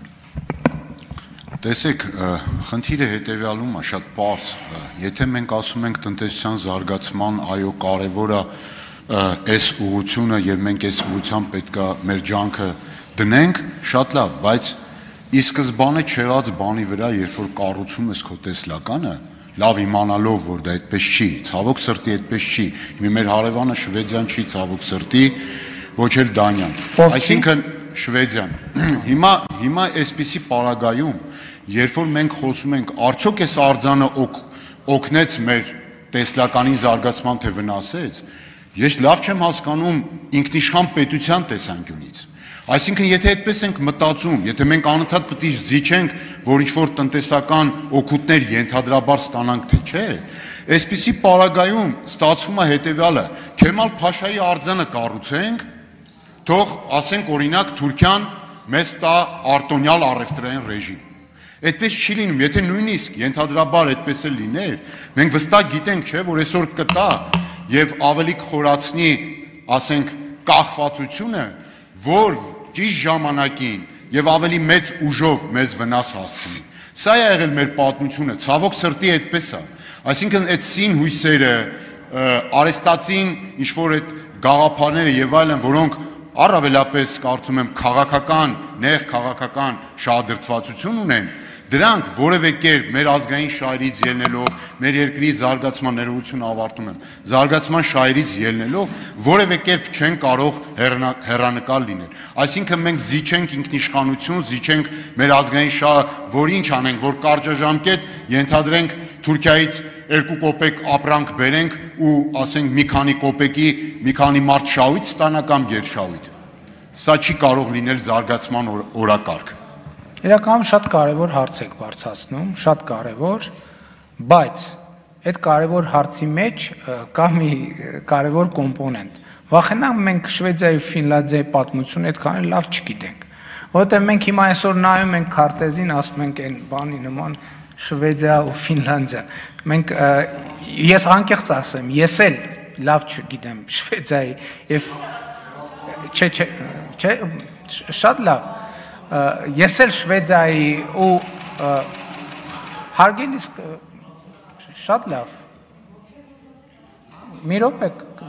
Տեսեք, խնդիրը հետևյալում է, շատ պարզ։ Եթե մենք ասում ենք տնտեսության զարգացման, այո, կարևոր է այս ուղղությունը եւ մենք այս ուղղությամբ պետք է մեր ջանքը դնենք, շատ լավ, բայց ի սկզբանե չեղած բանի վրա, երբ որ կառուցում ես քո տեսլականը, լավ իմանալով, որ դա այդպես չի, ցավոք սրտի այդպես չի։ Հիմա մեր հարևանը Շվեդիան չի, ցավոք սրտի, ոչ էլ Դանիան։ Այսինքն Շվեդիան։ Հիմա հիմա այսպիսի պարագայում, երբ որ մենք խոսում ենք, արդյոք այս արձանը օգնեց մեր տեսլականի զարգացման թե վնասեց, ես լավ չեմ հասկանում ինքնիշխան պետության տեսանկյունից։ Այսինքն, եթե այդպես ենք մտածում, եթե մենք անընդհատ պետք է զիջենք, որ ինչ-որ տնտեսական օգուտներ ենթադրաբար ստանանք, թե չէ, այսպիսի պարագայում ստացվում է հետևյալը. Քեմալ Փաշայի արձանը կառուցենք, թող ասենք օրինակ Թուրքիան մեզ տա արտոնյալ առևտրային ռեժիմ։ Այդպես չի լինում, եթե նույնիսկ ենթադրաբար այդպես էլ լիներ, մենք վստահ գիտենք, չէ, որ այսօր կտա եւ ավելի կխորացնի, ասենք, կախվածությունը, որ ճիշտ ժամանակին եւ ավելի մեծ ուժով մեզ վնաս հասցնի։ Սա է եղել մեր պատմությունը, ցավոք սրտի այդպես է։ Այսինքն այդ սին հույսերը, արեստացին ինչ որ այդ գաղափարները եւ այլն, որոնք առավելապես կարծում եմ քաղաքական, նեղ քաղաքական շահադրթվածություն ունեն, դրանք որևէ կերպ մեր ազգային շահերից ելնելով, մեր երկրի զարգացման ներողություն ավարտում եմ, զարգացման շահերից ելնելով, որևէ կերպ չեն կարող հեռանկար լինել։ Այսինքն մենք զիջենք ինքնիշխանություն, զիջենք մեր ազգային շահը, որ ինչ անենք, որ կարճաժամկետ ենթադրենք Թուրքիայից երկու կոպեկ ապրանք բերենք ու ասենք մի քանի կոպեկի մի քանի մարդ շահույթ ստանա կամ գերշահույթ։ Սա չի կարող լինել զարգացման օրակարգ։ Իրականում շատ կարևոր հարց եք բարձրացնում, շատ կարևոր, բայց այդ կարևոր հարցի մեջ կա մի կարևոր կոմպոնենտ։ Վախենանք մենք Շվեդիայի ու Ֆինլանդիայի պատմությունը այդքան լավ չգիտենք։ Որովհետև մենք հիմա այսօր նայում ենք քարտեզին, ասում ենք այն բանի նման Շվեդիա ու Ֆինլանդիա։ Մենք ես անկեղծ ասեմ, ես էլ լավ չգիտեմ Շվեդիայի եւ չէ չէ չէ շատ լավ։ Ես էլ Շվեդիայի ու հարգելիս շատ լավ։ Մի րոպե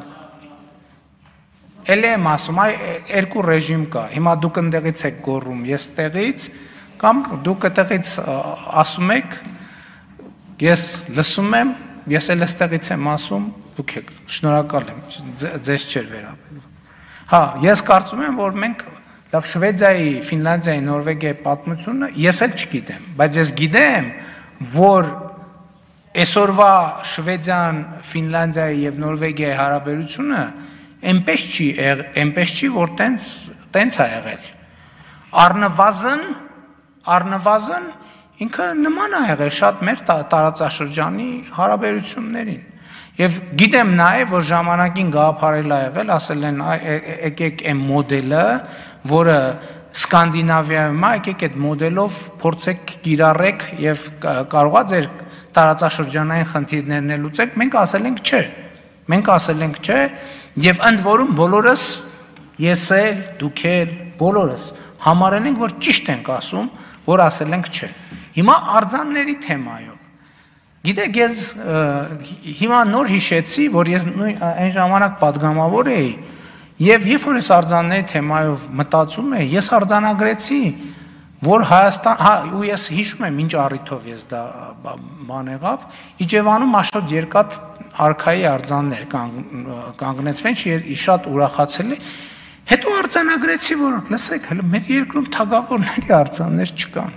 էլ եմ ասում, այ երկու ռեժիմ կա։ Հիմա դուք ընդեղից եք գոռում, ես տեղից, կամ դուք այդտեղից ասում եք, ես լսում եմ, ես էլ այստեղից եմ ասում, դուք եք, շնորհակալ եմ, ձեզ չէր վերաբերվում։ Հա, ես կարծում եմ, որ մենք լավ Շվեդիայի, Ֆինլանդիայի, Նորվեգիայի պատմությունը ես էլ չգիտեմ, բայց ես գիտեմ, որ այսօրվա Շվեդիան, Ֆինլանդիայի եւ Նորվեգիայի հարաբերությունը այնպես չի, այնպես չի, որ տենց տենց է եղել։ Առնվազն, առնվազն ինքը նման է եղել շատ մեր տարածաշրջանի հարաբերություններին։ Եվ գիտեմ նաև, որ ժամանակին գաղափարել է եղել, ասել են, եկեք այն մոդելը, որը Սկանդինավիայում է, եկեք այդ մոդելով փորձեք կիրառեք եւ կարողա ձեր տարածաշրջանային խնդիրներն լուծեք, մենք ասել ենք չէ։ Մենք ասել ենք չէ, եւ ընդ որում բոլորս ես էլ, դուք էլ, բոլորս համարել ենք, որ ճիշտ ենք ասում, որ ասել ենք չէ։ Հիմա արձանների թեմայով։ Գիտեք, ես հիմա նոր հիշեցի, որ ես այն ժամանակ падգամավոր էի, եւ երբ որ ես արձանների թեմայով մտածում էի, ես արձանագրեցի, որ Հայաստան, հա, ու ես հիշում եմ ինչ առիթով ես դա բան եղավ, Իջևանում աշոտ երկաթ արքայի արձաններ կանգնեցվեն, շատ ուրախացել է, հետո արձանագրեցի, որ լսեք, հələ մեր երկրում թագավորների արձաններ չկան։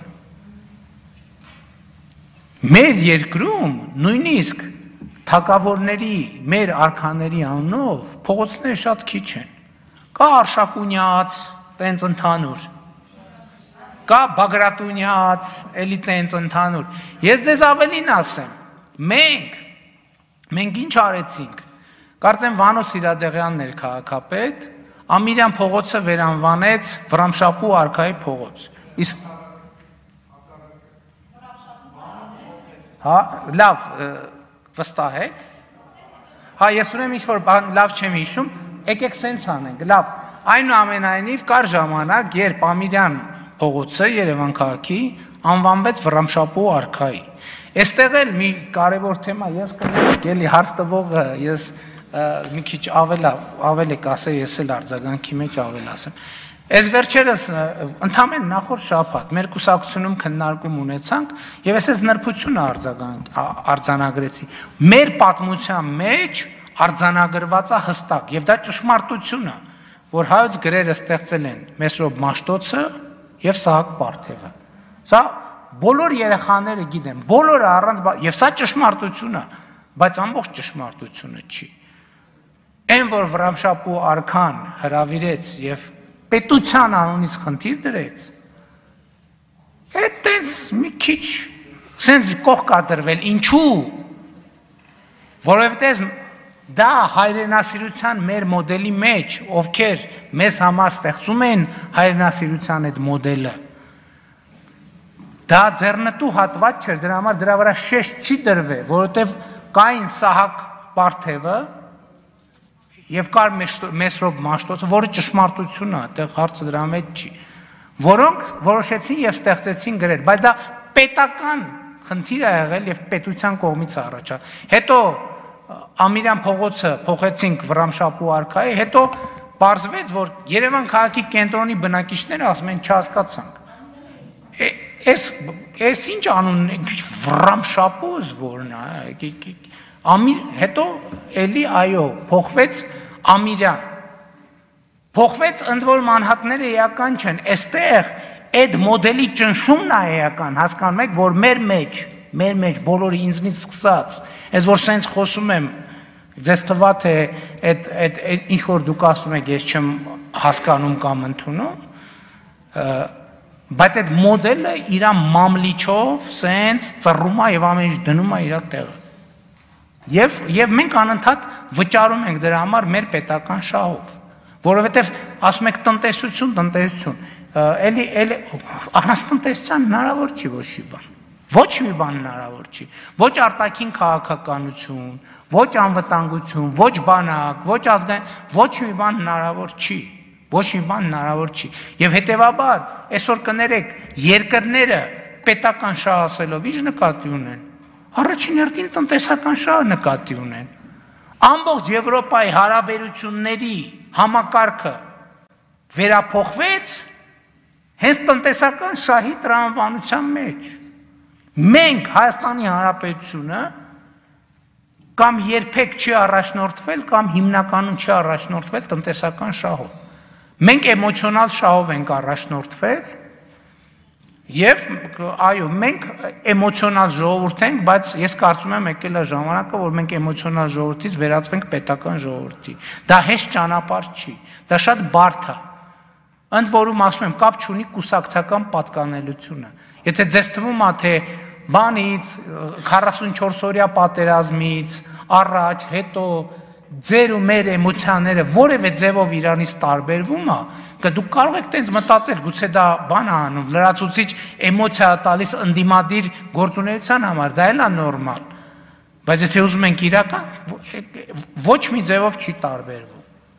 Մեր երկրում նույնիսկ թագավորների, մեր արքաների անունով փողոցները շատ քիչ են։ Կա Արշակունյաց, տենց ընդհանուր։ Կա Բագրատունյաց, էլի տենց ընդհանուր։ Ես ձեզ ավելին ասեմ, մենք, մենք ինչ արեցինք, կարծեմ Վանո Սիրադեղյանն էր քաղաքապետ, Ամիրյան փողոցը վերանվանեց Վրամշապու արքայի փողոց։ Իսկ հա, լավ, վստահ եք։ Հա, ես ուրեմն ինչ-որ բան լավ չեմ հիշում, եկեք սենց անենք, լավ, այնուամենայնիվ կար ժամանակ, երբ Ամիրյան փողոցը Երևան քաղաքի անվանվեց Վրամշապու արքայի։ Այստեղ էլ մի կարևոր թեմա, ես կներեք, էլի հարց տվողը, ես մի քիչ ավել ավել եք ասել, ես էլ արձագանքի մեջ ավել ասեմ։ Այս վերջերս ընդամենը նախորդ շաբաթ մեր կուսակցությունում քննարկում ունեցանք եւ ես այս նրբությունը արձանագրեցի։ Մեր պատմության մեջ արձանագրված է հստակ եւ դա ճշմարտությունը, որ հայոց գրերը ստեղծել են Մեսրոպ Մաշտոցը եւ Սահակ Պարթևը։ Սա բոլոր երեխաները գիտեն, բոլորը առանց եւ սա ճշմարտություն է, բայց ամբողջ ճշմարտությունը չի։ Այն որ Վրամշապու արքան հրավիրեց եւ պետության անունից խնդիր դրեց, այդ տենց մի քիչ սենց կողքադրվել, ինչու, որովհետև դա հայրենասիրության մեր մոդելի մեջ, ովքեր մեզ համար ստեղծում են հայրենասիրության այդ մոդելը, դա ձեռնտու հատված չէր, դրա համար դրա վրա շեշտ չի դրվել, որովհետև կային Սահակ Պարթևը, եւ կար Մեսրոպ Մաշտոցը, որը ճշմարտություն է, այդտեղ հարցը դրա մեջ չի, որոնք որոշեցին եւ ստեղծեցին գրել, բայց դա պետական խնդիր է եղել եւ պետության կողմից առաջա։ Հետո Ամիրյան փողոցը փոխեցինք Վրամշապու արքայի, հետո բարձվեց, որ Երևան քաղաքի կենտրոնի բնակիչները ասում են չհասկացանք։ Էս էս ինչ անուն Վրամշապուս որն է, Ամիր, հետո էլի այո, փոխվեց Ամիրյան, փոխվեց ընդ որում անհատները էական չեն, այստեղ այդ մոդելի ճնշումն է էական, հասկանում եք, որ մեր մեջ, մեր մեջ բոլորը ինձնից սկսած, այս որ սենց խոսում եմ, ձեզ թվա թե այդ ինչ որ դուք ասում եք, ես չեմ հասկանում կամ ընդունում, բայց այդ մոդելը իր մամլիչով սենց ծռում է եւ ամեն ինչ դնում է իր տեղը։ Եվ եւ մենք անընդհատ վճարում ենք դրա համար մեր պետական շահով, որովհետեւ ասում եք տնտեսություն, տնտեսություն, էլի էլի առանց տնտեսության հնարավոր չի ոչ մի բան։ Ոչ մի բան հնարավոր չի։ Ոչ արտաքին քաղաքականություն, ոչ անվտանգություն, ոչ բանակ, ոչ ազգային, ոչ մի բան հնարավոր չի։ Ոչ մի բան հնարավոր չի։ Եվ հետեւաբար, այսօր կներեք, երկրները պետական շահ ասելով ինչ նկատի ունեն։ Առաջին հերթին տնտեսական շահ նկատի ունեն։ Ամբողջ Եվրոպայի հարաբերությունների համակարգը վերափոխվեց հենց տնտեսական շահի տրամաբանության մեջ։ Մենք Հայաստանի Հանրապետությունը կամ երբեք չի առաջնորդվել կամ հիմնականում չի առաջնորդվել տնտեսական շահով։ Մենք էմոցիոնալ շահով ենք առաջնորդվել եւ այո, մենք էմոցիոնալ ժողովուրդ ենք, բայց ես կարծում եմ եկել է ժամանակը, որ մենք էմոցիոնալ ժողովրդից վերածվենք պետական ժողովրդի։ Դա հեշտ ճանապարհ չի, դա շատ բարդ է։ Ընդ որում ասում եմ, կապ չունի կուսակցական պատկանելությունը։ Եթե ձեզ թվում է, թե բանից քառասունչորս օրյա պատերազմից առաջ, հետո ձեր ու մեր էմոցիաները որևէ ձևով իրանից տարբերվում է, դուք կարող եք տենց մտածել, գուցե դա բան է անում, լրացուցիչ էմոցիա տալիս ընդդիմադիր գործունեության համար, դա էլ է նորմալ։ Բայց եթե ուզում ենք իրական, ոչ մի ձևով չի տարբերվում։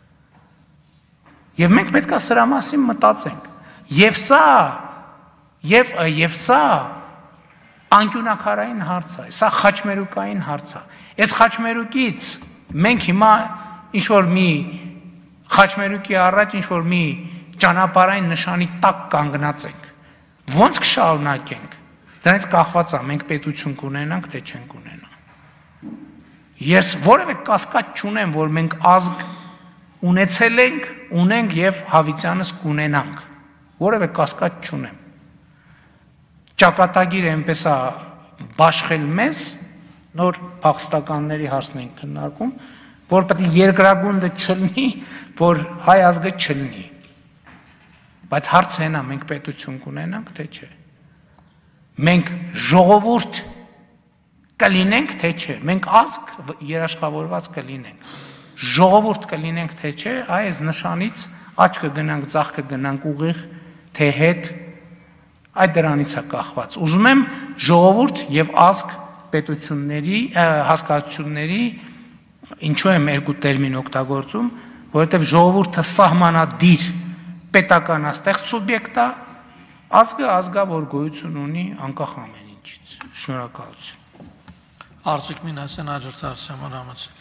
Եվ մենք պետք է սրա մասին մտածենք։ Եվ սա, եւ եւ սա անկյունակարային հարց է, սա խաչմերուկային հարց է։ Այս խաչմերուկից մենք հիմա ինչ որ մի խաչմերուկի առաջ ինչ որ մի ճանապարհային նշանի տակ կանգնած ենք։ Ոնց կշարունակենք։ Դրանից կախված է մենք պետություն կունենանք, թե չենք ունենա։ Ես որևէ կասկած չունեմ, որ մենք ազգ ունեցել ենք, ունենք եւ հավիտյանս կունենանք։ Որևէ կասկած չունեմ։ Ճակատագիրը այնպես է բաշխել մեզ, նոր փախստականների հարցն ենք քննարկում, որ պետք է երկրագունդը չլինի, որ հայ ազգը չլինի։ Բայց հարցը այն է, մենք պետություն կունենանք, թե չէ։ Մենք ժողովուրդ կլինենք, թե չէ։ Մենք ազգ երաշխավորված կլինենք։ Ժողովուրդ կլինենք, թե չէ, այս նշանից աճ կգնանք, ձախ կգնանք ուղիղ, թե հետ, այդ դրանից է կախված։ Ուզում եմ ժողովուրդ եւ ազգ պետությունների, հասկացությունների, ինչու եմ երկու տերմին օգտագործում, որովհետեւ ժողովուրդը սահմանադիր պետականաստեղծ սուբյեկտ է, ազգը ազգավոր գոյություն ունի անկախ ամեն ինչից։ Շնորհակալություն։ Արծիք Մինասյան հաջորդ հարցը համար համեցեք։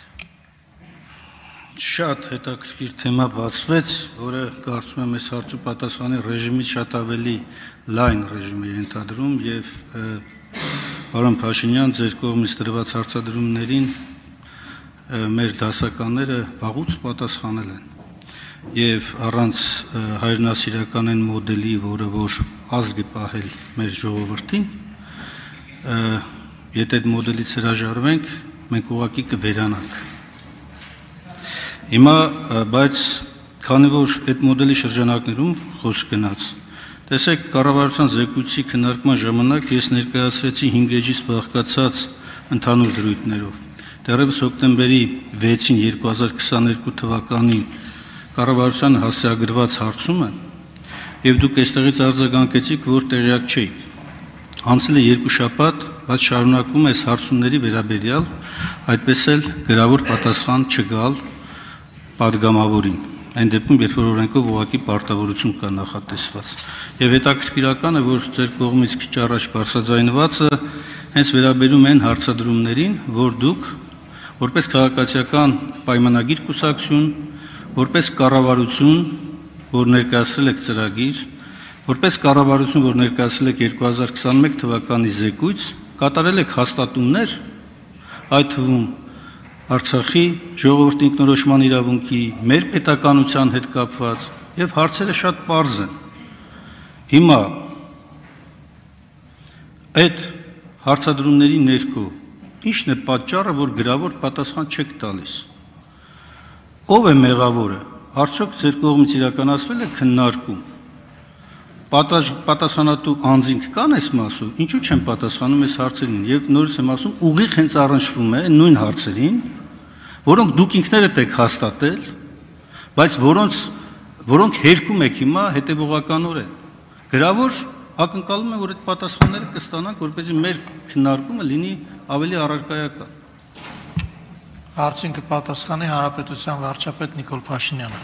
Շատ հետաքրքիր թեմա բացվեց, որը կարծում եմ այս հարցու պատասխանի ռեժիմից շատ ավելի լայն ռեժիմ է ենթադրում եւ պարոն Փաշինյան, ձեր կողմից տրված հարցադրումներին մեր դասականները վաղուց պատասխանել են եւ առանց հայրենասիրական մոդելի, որը որ ազգը պահել մեր ժողովրդին, եթե այդ մոդելից հրաժարվենք, մենք ուղղակի կվերանանք։ Հիմա, բայց քանի որ այդ մոդելի շրջանակներում խոսք գնաց, տեսեք, կառավարության զեկույցի քննարկման ժամանակ ես ներկայացրեցի հինգ էջից բաղկացած ընդհանուր դրույթներով։ Դեռևս հոկտեմբերի վեցին երկու հազար քսաներկու թվականին կառավարության հասցեագրված հարցումը, եւ դուք այստեղից արձագանքեցիք, որ տեղյակ չէիք։ Անցել է երկու շաբաթ, բայց շարունակում է այս հարցումների վերաբերյալ, այդպես էլ գրավոր պատասխան չգալ պատգամավորին, այն դեպքում, երբ որ օրենքով ուղղակի պարտավորություն կա նախատեսված։ Եվ հետաքրքիրական է, որ ձեր կողմից քիչ առաջ բարձրաձայնվածը հենց վերաբերում են հարցադրումներին, որ դուք որպես քաղաքացիական պայմանագիր կուսակցություն, որպես կառավարություն, որ ներկայացրել եք ծրագիր, որպես կառավարություն, որ ներկայացրել եք երկու հազար քսաներկու թվականի զեկույց, կատարել եք հաստատումներ, այդ թվում Արցախի ժողովրդի ինքնորոշման իրավունքի, մեր պետականության հետ կապված եւ հարցերը շատ պարզ են։ Հիմա այդ հարցադրումների ներքո ի՞նչն է պատճառը, որ գրավոր պատասխան չեք տալիս։ Ո՞վ է մեղավորը։ Արդյոք ձեր կողմից իրականացվել է քննարկում, պատասխանատու անձինք կան այս մասում, ինչու չեն պատասխանում այս հարցերին, եւ նորից եմ ասում, ուղիղ հենց առնչվում է նույն հարցերին, որոնք դուք ինքներդ եք հաստատել, բայց որոնց որոնք հերքում եք հիմա հետևողականորեն։ Գրավոր ակնկալում եմ, որ այդ պատասխանները կստանանք, որպեսզի մեր քննարկումը լինի ավելի առարկայական։ Հարցին կպատասխանի Հանրապետության վարչապետ Նիկոլ Փաշինյանը։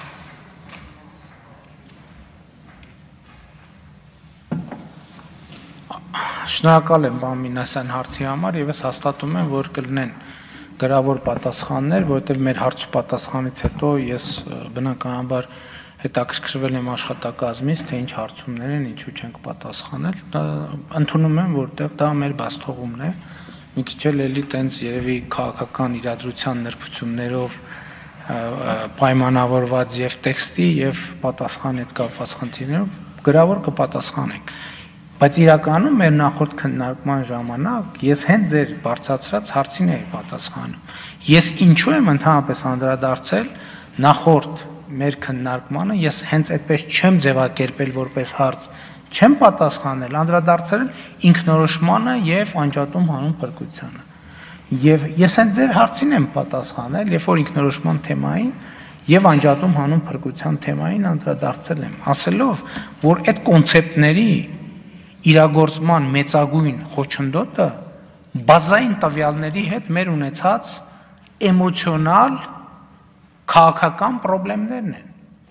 Շնորհակալ եմ պարոն Մինասյան հարցի համար եւ ես հաստատում եմ, որ կլինեն գրավոր պատասխաններ, որովհետեւ մեր հարց ու պատասխանից հետո ես բնականաբար հետաքրքրվել եմ աշխատակազմից, թե ինչ հարցումներ են, ինչու չենք պատասխանել, ընդունում եմ, որտեղ դա մեր բացթողումն է, մի քիչ էլ էլի տենց երևի քաղաքական իրադրության նրբություններով պայմանավորված եւ տեքստի եւ պատասխանի հետ կապված խնդիրներով գրավոր կպատասխանենք։ Բայց իրականում մեր նախորդ քննարկման ժամանակ ես հենց ձեր բարձրացրած հարցին էի պատասխանում։ Ես ինչու եմ ընդհանրապես անդրադարձել նախորդ մեր քննարկմանը, ես հենց այդպես չեմ ձևակերպել որպես հարց, չեմ պատասխանել, անդրադարձել ինքնորոշմանը եւ անջատում հանուն փրկությանը։ Եվ ես հենց ձեր հարցին եմ պատասխանել, երբ որ ինքնորոշման թեմային եւ անջատում հանուն փրկության թեմային անդրադարձել եմ, ասելով, որ այդ կոնցեպտների իրագործման մեծագույն խոչընդոտը բազային տվյալների հետ մեր ունեցած էմոցիոնալ քաղաքական խնդիրներն են,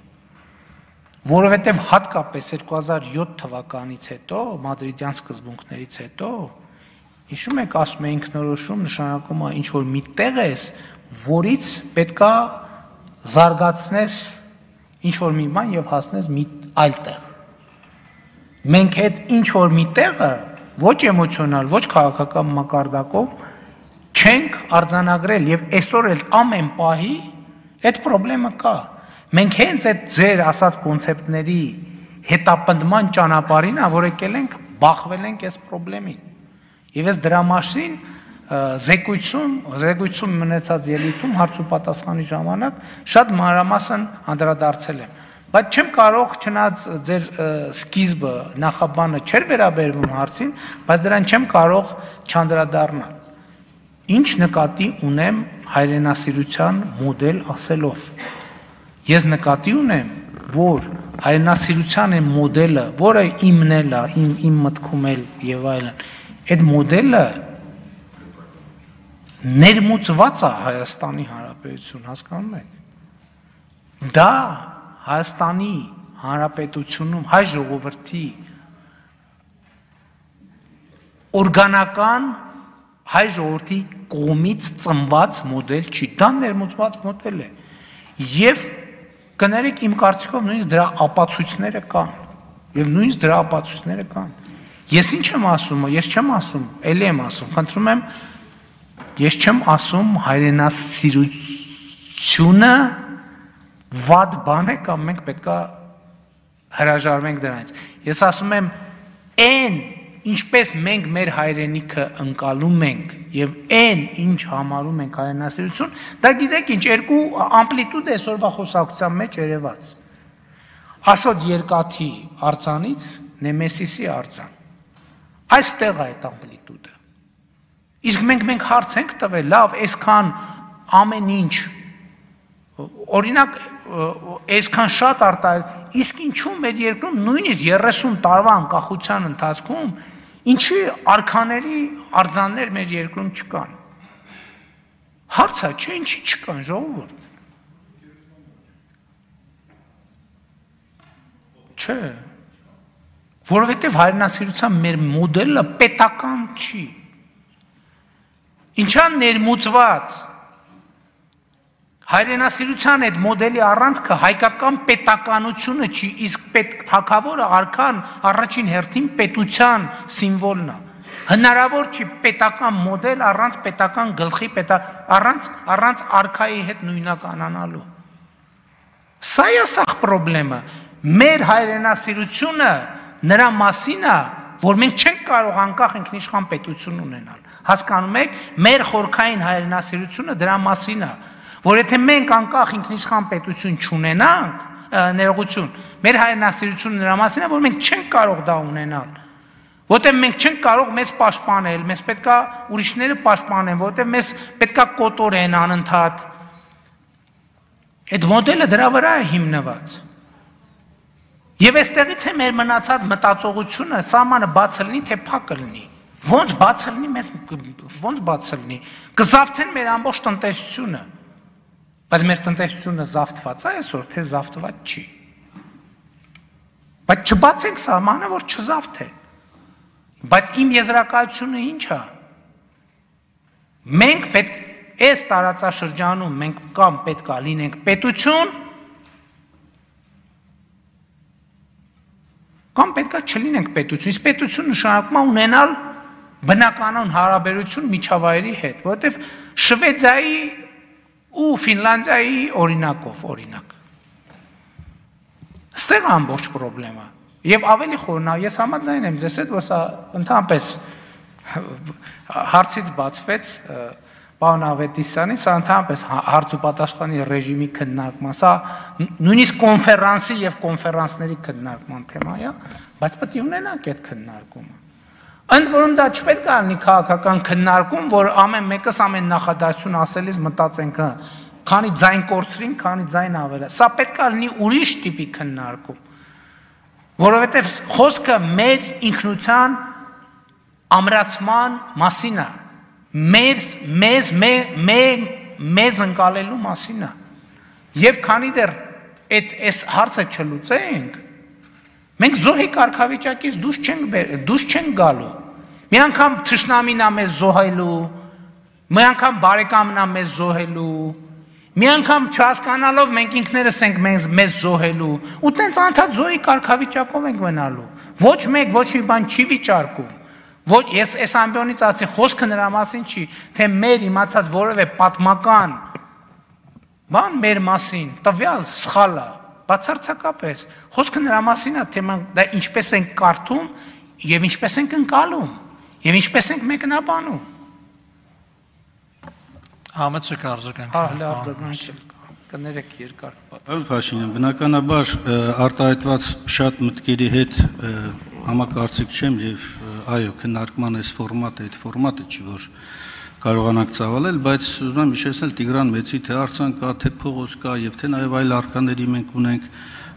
որովհետև հատկապես երկու հազար յոթ թվականից հետո, մադրիդյան սկզբունքներից հետո, հիշում եք, ասում է ինքնորոշում նշանակում է ինչ որ մի տեղ ես, որից պետքա զարգացնես ինչ որ մի բան եւ հասնես մի այլ տեղ։ Մենք այդ ինչ որ մի տեղը ոչ էմոցիոնալ, ոչ քաղաքական մակարդակով չենք արձանագրել եւ այսօր էլ ամեն պահի այդ խնդրեմը կա։ Մենք հենց այդ ձեր ասած կոնցեպտների հետապնդման ճանապարհին, որ եկել ենք, բախվել ենք այս խնդրեմին։ Եվ այս դրա մասին զեկույցում, զեկույցում մնացած ելույթում հարց ու պատասխանի ժամանակ շատ մանրամասն անդրադարձել եմ։ Բայց չեմ կարող չնայած ձեր սկիզբը նախաբանը չէր վերաբերվում հարցին, բայց դրան չեմ կարող չանդրադառնալ։ Ինչ նկատի ունեմ հայրենասիրության մոդել ասելով։ Ես նկատի ունեմ, որ հայրենասիրության այն մոդելը, որը իմն էլ է, իմ իմ մտքում էլ եւ այլն, այդ մոդելը ներմուծված է Հայաստանի Հանրապետություն, հասկանում եք։ Դա Հայաստանի Հանրապետությունում հայ ժողովրդի օրգանական հայ ժողովրդի կողմից ծնված մոդել չի, դա ներմուծված մոդել է։ Եվ կներեք իմ կարծիքով նույնիսկ դրա ապացույցները կան, եւ նույնիսկ դրա ապացույցները կան։ Ես ինչ եմ ասում, ես չեմ ասում, էլի եմ ասում, խնդրում եմ, ես չեմ ասում հայրենասիրությունը վատ բան է կամ մենք պետքա հրաժարվենք դրանից։ Ես ասում եմ, այն ինչպես մենք մեր հայրենիքը ընկալում ենք եւ այն ինչ համարում ենք հայրենասիրություն, դա գիտեք ինչ երկու ամպլիտուդ է այսօրվա խոսակցության մեջ երևաց։ Աշոտ Երկաթի արձանից Նեմեսիսի արձան։ Այստեղ է այդ ամպլիտուդը։ Իսկ մենք մենք հարց ենք տվել, լավ, այսքան ամեն ինչ օրինակ այսքան շատ արտահայտ, իսկ ինչու մեր երկրում նույնիսկ երեսուն տարվա անկախության ընթացքում ինչի արքաների արձաններ մեր երկրում չկան։ Հարցը չէ, ինչի չկան, ժողովուրդ։ Չէ։ Որովհետև հայրենասիրության մեր մոդելը պետական չի։ Ինչա ներմուծված հայրենասիրության այդ մոդելի առանցքը հայկական պետականությունը չի, իսկ թագավորը արքան առաջին հերթին պետության սիմվոլն է։ Հնարավոր չի պետական մոդել առանց պետական գլխի, առանց առանց արքայի հետ նույնականանալու։ Սա է սա խնդրեմը։ Մեր հայրենասիրությունը նրա մասին է, որ մենք չենք կարող անկախ ինքնիշխան պետություն ունենալ։ Հասկանում եք, մեր խորքային հայրենասիրությունը դրա մասին է, որ եթե մենք անկախ ինքնիշխան պետություն չունենանք, ներողություն, մեր հայրենասիրությունը նրա մասին է, որ մենք չենք կարող դա ունենալ։ Որտեղ մենք չենք կարող մեզ պաշտպանել, մեզ պետքա ուրիշները պաշտպանեն, որտեղ մեզ պետքա կոտորեն անընդհատ։ Այդ մոդելը դրա վրա է հիմնված։ Եվ այստեղից է մեր մնացած մտածողությունը, սահմանը բաց լինի, թե փակ լինի։ Ոնց բաց լինի, մեզ ոնց բաց լինի։ Կզավթեն մեր ամբողջ տնտեսությունը։ Բայց մեր տնտեսությունը զավթված է այսօր, թե զավթված չի։ Բայց չբացենք սահմանը, որ չզավթե։ Բայց իմ եզրակացությունը ինչ է։ Մենք պետք այս տարածաշրջանում մենք կամ պետքա լինենք պետություն, կամ պետքա չլինենք պետություն։ Իսկ պետություն նշանակում է ունենալ բնականon հարաբերություն միջավայրի հետ, որովհետև Շվեդիայի ու Ֆինլանդիայի օրինակով, օրինակ։ Ստեղ ամբողջ խնդրեմը։ Եվ ավելի խորնա, ես համաձայն եմ ձեզ հետ, որ սա ընդհանրապես հարցից բացվեց պարոն Ավետիսյանի, սա ընդհանրապես հարց ու պատասխանի ռեժիմի քննարկման, սա նույնիսկ կոնֆերանսի եւ կոնֆերանսների քննարկման թեմա է, բայց պետք է ունենանք այդ քննարկումը։ Ընդ որում դա չպետք է լինի քաղաքական քննարկում, որ ամեն մեկս ամեն նախադասություն ասելիս մտածենք, քանի ձայն կորցրին, քանի ձայն ավելա։ Սա պետք է լինի ուրիշ տիպի քննարկում, որովհետև խոսքը մեր ինքնության ամրացման մասին է, մեր մեզ մեզ ընկալելու մասին է։ Եվ քանի դեռ այդ այս հարցը չլուծենք, մենք զոհի կարգավիճակից դուրս չենք դուրս չենք գալու։ Մի անգամ թշնամին է մեզ զոհելու, մի անգամ բարեկամն է մեզ զոհելու, մի անգամ չհասկանալով մենք ինքներս ենք մեզ մեզ զոհելու, ու տենց անդադ զոհի կարգավիճակով ենք մնալու։ Ոչ մեկ ոչ մի բան չի վիճարկում։ Ոչ ես այս ամբիոնից ասի խոսքը նրա մասին չի, թե մեր իմացած որևէ պատմական բան մեր մասին տվյալ սխալ է, բացարձակապես։ Խոսքը նրա մասին է, թե մենք դա ինչպես ենք կարդում եւ ինչպես ենք ընկալում եւ ինչպես ենք մեկնաբանում։ Համեցեք արձագանք։ Հա, լավ արձագանք կներեք երկար։ Պարոն Փաշինյան, բնականաբար արտահայտված շատ մտքերի հետ համակարծիք չեմ եւ այո, քննարկման այս ֆորմատը, այդ ֆորմատը չի որ կարողանանք ծավալել, բայց ուզում եմ հիշեցնել Տիգրան Մեծի, թե արձան կա, թե փողոց կա եւ թե նաեւ այլ արկաների մենք ունենք։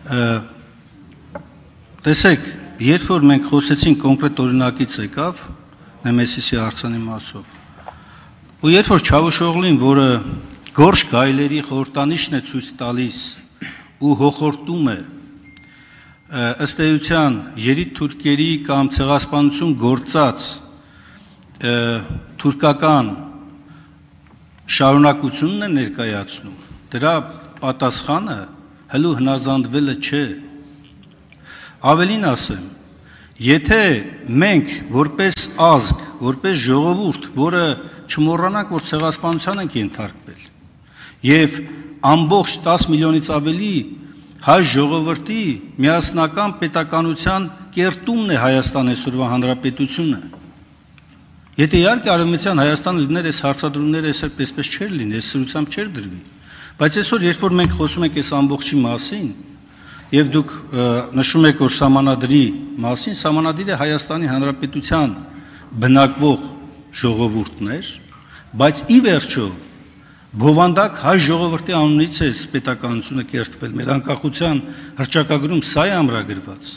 Տեսեք, երբ որ մենք խոսեցինք կոնկրետ օրինակից եկավ Նեմեսիսի արձանի մասով, ու երբ որ Չավուշօղլին, որը գորշ գայլերի խորտանիշն է ցույց տալիս ու հոխորտում է ըստ էության երիտ թուրքերի կամ ցեղասպանություն գործած թուրքական շարունակությունն է ներկայացնում, դրա պատասխանը հլու հնազանդվելը չէ։ Ավելին ասեմ, եթե մենք որպես ազգ, որպես ժողովուրդ, որը չմոռանանք, որ ցեղասպանության ենք ենթարկվել, եւ ամբողջ տասը միլիոնից ավելի հայ ժողովրդի միասնական պետականության կերտումն է Հայաստան այսօրվա հանրապետությունը։ Եթե իհարկե արևմտյան Հայաստանը լիներ այս հարցադրումները այսպես չէր լինի, այս սրությամբ չէր դրվի։ Բայց այսօր երբ որ մենք խոսում ենք այս ամբողջի մասին, եւ դուք նշում եք որ սահմանադրի մասին, սահմանադիրը Հայաստանի հանրապետության բնակվող ժողովուրդներ, բայց ի վերջո բովանդակ հայ ժողովրդի անունից է պետականությունը կերտվել, մեր անկախության հռչակագրում սա է ամրագրված։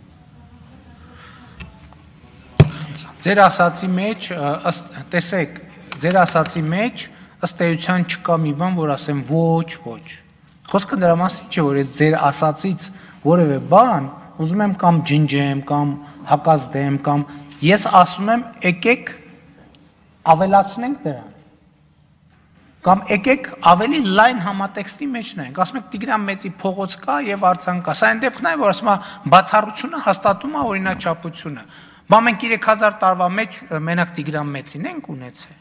Ձեր ասացի մեջ, տեսեք, ձեր ասացի մեջ ըստ էության չկա մի բան, որ ասեմ ոչ, ոչ։ Խոսքը նրա մասին չէ, որ ես ձեր ասացից որևէ բան ուզում եմ կամ ջնջեմ, կամ հակազդեմ, կամ ես ասում եմ եկեք ավելացնենք դրան։ Կամ եկեք ավելի լայն համատեքստի մեջ նայենք, ասում եք Տիգրան Մեծի փողոց կա եւ արձան կա։ Սա այն դեպքն է, որ ասում է բացառությունը հաստատում է օրինաչափությունը։ Բա մենք երեք հազար տարվա մեջ մենակ Տիգրան Մեծին ենք ունեցել։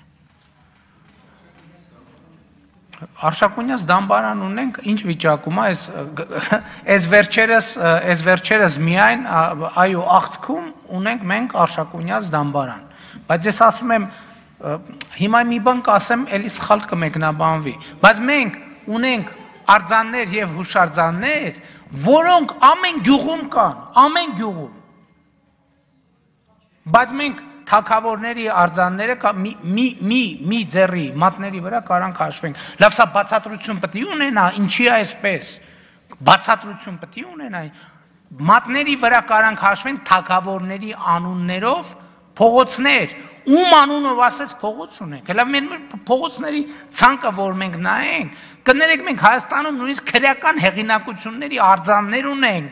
Արշակունյաց դամբարան ունենք, ինչ վիճակում է, այս վերջերս, այս վերջերս միայն այո աղցքում ունենք մենք Արշակունյաց դամբարան։ Բայց ես ասում եմ հիմա մի բան կասեմ, էլի սխալ կմեկնաբանվի, բայց մենք ունենք արձաններ եւ հուշարձաններ, որոնք ամեն գյուղում կան, ամեն գյուղում։ Բայց մենք թագավորների արձանները մի մի մի մի ձեռի մատների վրա կարան քաշվենք։ Լավ, սա բացատրություն պետք է ունենա, ինչի է այսպես։ Բացատրություն պետք է ունենա։ Մատների վրա կարան քաշվենք թագավորների անուններով փողոցներ, ում անունով ասես փողոց ունենք։ Հələ մեր փողոցների ցանկը որ մենք նայենք, կներեք մենք Հայաստանում նույնիսկ քրեական հեղինակությունների արձաններ ունենք։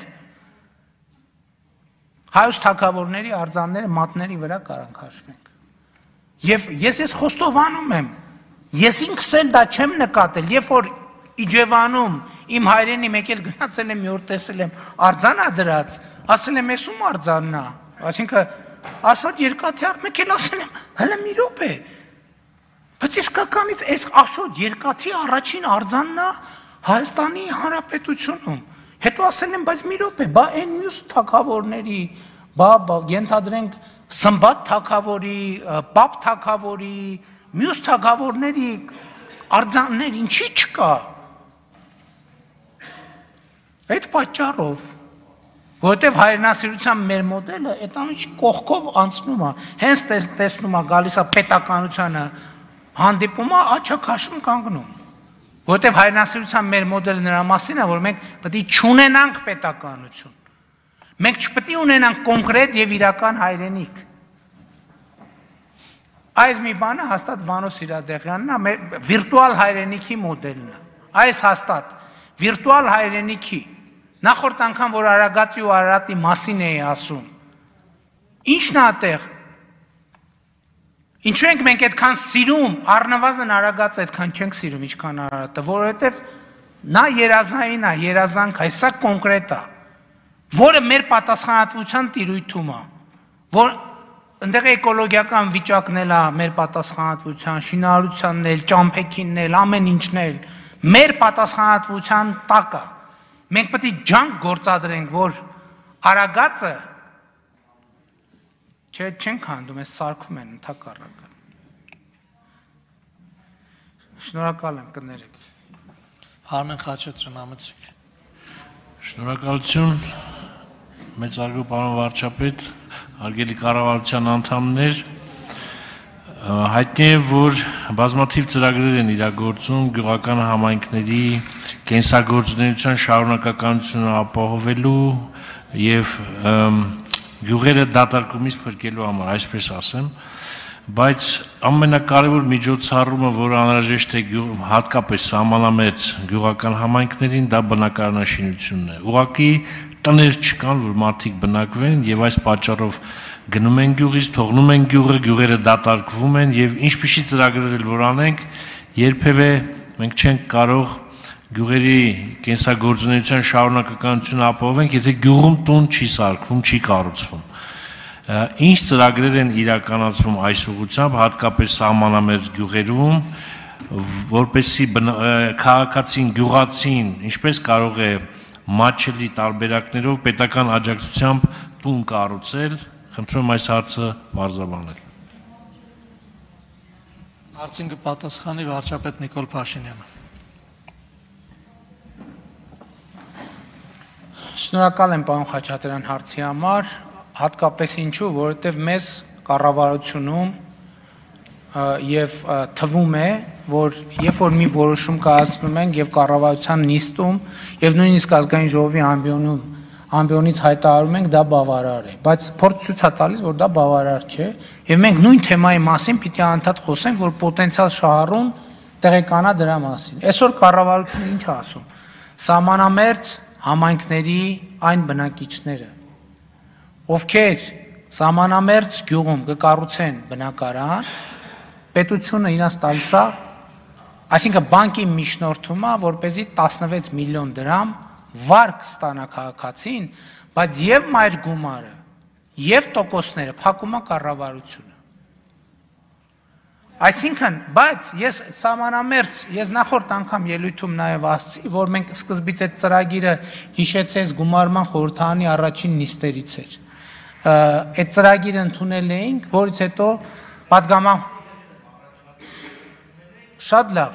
Հայոց թագավորների արձանները մատների վրա կարան քաշվենք։ Եվ ես ես խոստովանում եմ, ես ինքս էլ դա չեմ նկատել, երբ որ Իջևանում իմ հայրենի մեկ էլ գնացել եմ, մի օր տեսել եմ արձանա դրած, ասել եմ, ես ում արձանն է, այսինքն Աշոտ Երկաթյար, մեկ էլ ասել եմ, հələ մի րոպե։ Բայց իսկականից այս Աշոտ Երկաթի առաջին արձանն է Հայաստանի Հանրապետությունում։ Հետո ասել եմ, բայց մի րոպե, բա այն մյուս թագավորների, բա ենթադրենք Սմբատ թագավորի, Պապ թագավորի, մյուս թագավորների արձաններ ինչի չկա։ Այդ պատճառով, որովհետև հայրենասիրության մեր մոդելը այդ ամիջ կողքով անցնում է, հենց տեսնում է գալիս է պետականությանը հանդիպում է, աչա քաշում կանգնում։ Որովհետև հայրենասիրության մեր մոդելը նրա մասին է, որ մենք պետք է չունենանք պետականություն։ Մենք չպետք է ունենանք կոնկրետ եւ իրական հայրենիք։ Այս մի բանը հաստատ Վանո Սիրադեղյանն է, մեր վիրտուալ հայրենիքի մոդելն է։ Այս հաստատ վիրտուալ հայրենիքի նախորդ անգամ որ Արագածի ու Արարատի մասին էի ասում։ Ինչն է այդտեղ։ Ինչու ենք մենք այդքան սիրում, առնվազն Արագածը այդքան չենք սիրում, ինչքան Արարատը, որովհետև նա երազային է, երազանք է, սա կոնկրետ է, որը մեր պատասխանատվության տիրույթում է, որ ընդեղ էկոլոգիական վիճակն էլ է մեր պատասխանատվության, շինարարությանն էլ, ճամփեքինն էլ, ամեն ինչն էլ, մեր պատասխանատվության տակ է։ Մենք պետք է ջանք գործադրենք, որ Արագածը չէ չենք հանդում, այս սարքում են ընդհակառակը։ Շնորհակալ եմ, կներեք։ Արմեն Խաչատրյան, ամեցիկ։ Շնորհակալություն, մեծարգո պարոն վարչապետ, հարգելի կառավարության անդամներ, հայտնի է, որ բազմաթիվ ծրագրեր են իրագործում գյուղական համայնքների կենսագործունեության շարունակականությունը ապահովելու եւ գյուղերը դատարկումից փրկելու համար, այսպես ասեմ, բայց ամենակարևոր միջոցառումը, որը անհրաժեշտ է հատկապես սահմանամերձ գյուղական համայնքներին, դա բնակարանաշինությունն է։ Ուղղակի տներ չկան, որ մարդիկ բնակվեն եւ այս պատճառով գնում են գյուղից, թողնում են գյուղը, գյուղերը դատարկվում են եւ ինչպիսի ծրագրեր որ անենք, երբևէ մենք չենք կարող գյուղերի կենսագործունեության շարունակականությունը ապահովենք, եթե գյուղում տուն չի սարքվում, չի կառուցվում։ Ինչ ծրագրեր են իրականացվում այս ուղղությամբ, հատկապես սահմանամերձ գյուղերում, որպեսզի քաղաքացին, գյուղացին, ինչպես կարող է մատչելի տարբերակներով պետական աջակցությամբ տուն կառուցել, խնդրում այս հարցը բարձրաբանել։ Հարցին կպատասխանի վարչապետ Նիկոլ Փաշինյանը։ Շնորհակալ եմ պարոն Խաչատրյան հարցի համար, հատկապես ինչու, որովհետև մեզ կառավարությունում եւ թվում է, որ երբ որ մի որոշում կայացնում ենք եւ կառավարության նիստում եւ նույնիսկ ազգային ժողովի ամբիոնում ամբիոնից հայտարարում ենք դա բավարար է, բայց փորձ ցույց է տալիս, որ դա բավարար չէ եւ մենք նույն թեմայի մասին պիտի անդադ խոսենք, որ պոտենցիալ շահառուն տեղեկանա դրա մասին։ Այսօր կառավարությունը ինչ է ասում։ Սահմանամերձ համայնքների այն բնակիչները, ովքեր սահմանամերձ գյուղում կկառուցեն բնակարան, պետությունը իրանց տալիս է, այսինքն բանկի միջնորդում է, որպեսզի տասնվեց միլիոն դրամ վարկ ստանա քաղաքացին, բայց եւ մայր գումարը, եւ տոկոսները փակում է կառավարությունը։ Այսինքն, բայց ես սահմանամերձ, ես նախորդ անգամ ելույթում նաև ասացի, որ մենք սկզբից այդ ծրագիրը հիշեցես գումարման խորհրդարանի առաջին նիստերից էր։ Այդ ծրագիրը ընդունել էինք, որից հետո պատգամա շատ լավ,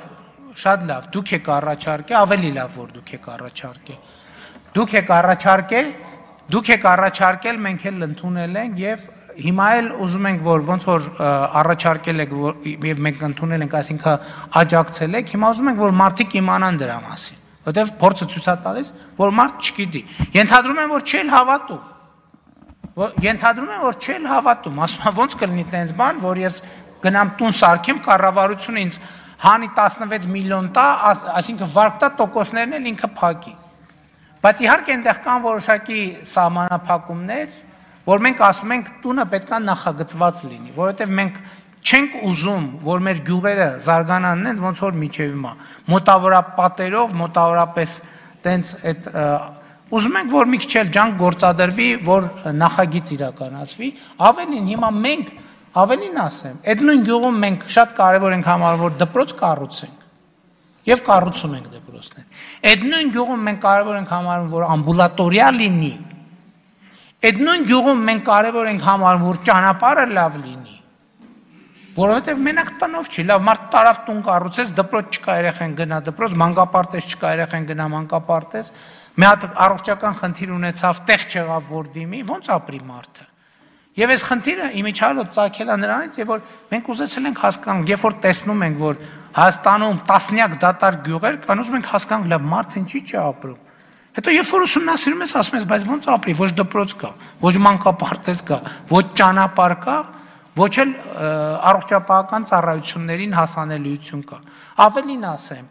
շատ լավ, դուք եք առաջարկե, ավելի լավ որ դուք եք առաջարկե։ Դուք եք առաջարկե, դուք եք առաջարկել, մենք էլ ընդունել ենք եւ հիմա էլ ուզում ենք որ ոնց որ առաջարկել եք եւ մենք ընդունել ենք, այսինքն աջակցել եք, հիմա ուզում ենք որ մարդիկ իմանան դրա մասին, որովհետեւ փորձը ցույց է տալիս, որ մարդ չգիտի։ Ենթադրում են որ չել հավատում։ Ենթադրում են որ չել հավատում, ասում են ոնց կլինի տենց բան, որ ես գնամ տուն սարքեմ, կառավարությունը ինձ հանի տասնվեց միլիոն տա, այսինքն վարկ տա տոկոսներն էլ ինքը փակի։ Բայց իհարկե այնտեղ կան որոշակի սահմանափակումներ, որ մենք ասում ենք տունը պետք է նախագծված լինի, որովհետև մենք չենք ուզում, որ մեր գյուղերը զարգանան այնց ոնց որ միջև հիմա, մոտավորապատերով, մոտավորապես տենց այդ ուզում ենք որ մի քիչ էլ ջանք գործադրվի, որ նախագիծ իրականացվի, ավելին հիմա մենք ավելին ասեմ, այդ նույն գյուղում մենք շատ կարևոր ենք համարում որ դպրոց կառուցենք եւ կառուցում ենք դպրոցներ։ Այդ նույն գյուղում մենք կարևոր ենք համարում որ ամբուլատորիա լինի։ Այդ նույն գյուղում մենք կարևոր ենք համարում որ ճանապարհը լավ լինի։ Որովհետեւ մենակ տնով չի, լավ մարդ տարավ տուն կառուցես, դպրոց չկա երեխեն գնա դպրոց, մանկապարտեզ չկա երեխեն գնա մանկապարտեզ, մի հատ առողջական խնդիր ունեցավ, տեղ չեղավ որ դիմի, ո՞նց ապրի մարդը։ Եվ այս խնդիրը իմիջիալը ծագել է նրանից, եւ որ մենք ուզեցել ենք հասկանալ, երբ որ տեսնում ենք, որ Հայաստանում տասնյակ դատարկ գյուղեր կան, ուզում ենք հասկանալ, լավ մարդ ինչի՞ չի ապրում։ Հետո երբ որ ուսումնասիրում ես, ասում ես, բայց ո՞նց ապրի, ոչ դպրոց կա, ոչ մանկապարտեզ կա, ոչ ճանապարհ կա, ոչ էլ առողջապահական ծառայություններին հասանելիություն կա։ Ավելին ասեմ,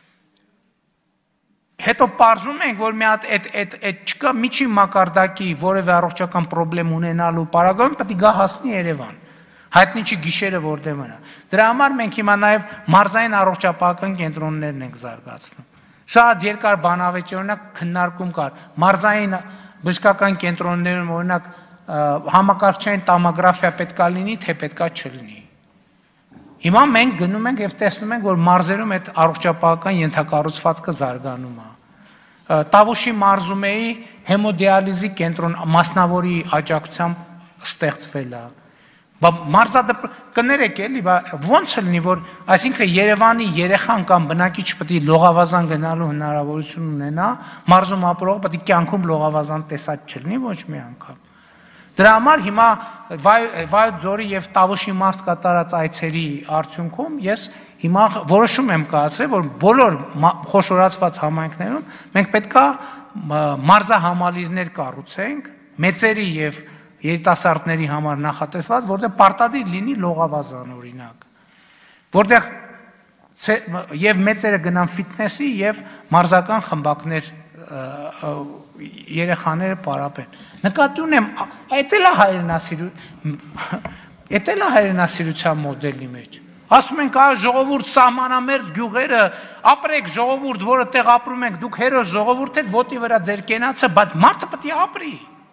հետո պարզում ենք, որ մի հատ այդ այդ այդ չկա միջի մակարդակի որևէ առողջական խնդրեմ ունենալու պարագայում պետք է գա հասնի Երևան։ Հայտնի չի գիշերը որտեղ մնա։ Դրա համար մենք հիմա նաև մարզային առողջապահական կենտրոններն ենք զարգացնում։ Շատ երկար բանավեճ օրինակ քննարկում կար։ Մարզային բժշկական կենտրոններում օրինակ համակարգչային տոմոգրաֆիա պետքա լինի, թե պետքա չլինի։ Հիմա մենք գնում ենք եւ տեսնում ենք, որ մարզերում այդ առողջապահական ենթակառուցվածքը զարգանում է։ Տավուշի մարզում էի հեմոդիալիզի կենտրոն մասնավորի աջակցությամբ ստեղծվել է։ Բա մարզադը կներեք էլի, բա ո՞նց լինի, որ այսինքն Երևանի երեխան կամ բնակիչ պետք է լողավազան գնալու հնարավորություն ունենա, մարզում ապրող պետք է կյանքում լողավազան տեսած չլինի ոչ մի անգամ։ Դրա համար հիմա Վայոց ձորի եւ Տավուշի մարզ կատարած այցերի արդյունքում ես հիմա որոշում եմ կայացրել, որ բոլոր խոշորացված համայնքներում մենք պետքա մարզահամալիրներ կառուցենք, մեծերի եւ երիտասարդների համար նախատեսված, որտեղ պարտադիր լինի լողավազան օրինակ։ Որտեղ եւ մեծերը գնան ֆիթնեսի եւ մարզական խմբակներ երեխաները պարապեն։ Նկատի ունեմ, այդ էլ է հայրենասիրություն, այդ էլ է հայրենասիրության մոդելի մեջ։ Ասում ենք, այ ժողովուրդ սահմանամերձ գյուղերը, ապրեք ժողովուրդ, որը տեղ ապրում եք, դուք հերոս ժողովուրդ եք, ոտի վրա ձեր կենացը, բայց մարդը պետք է ապրի։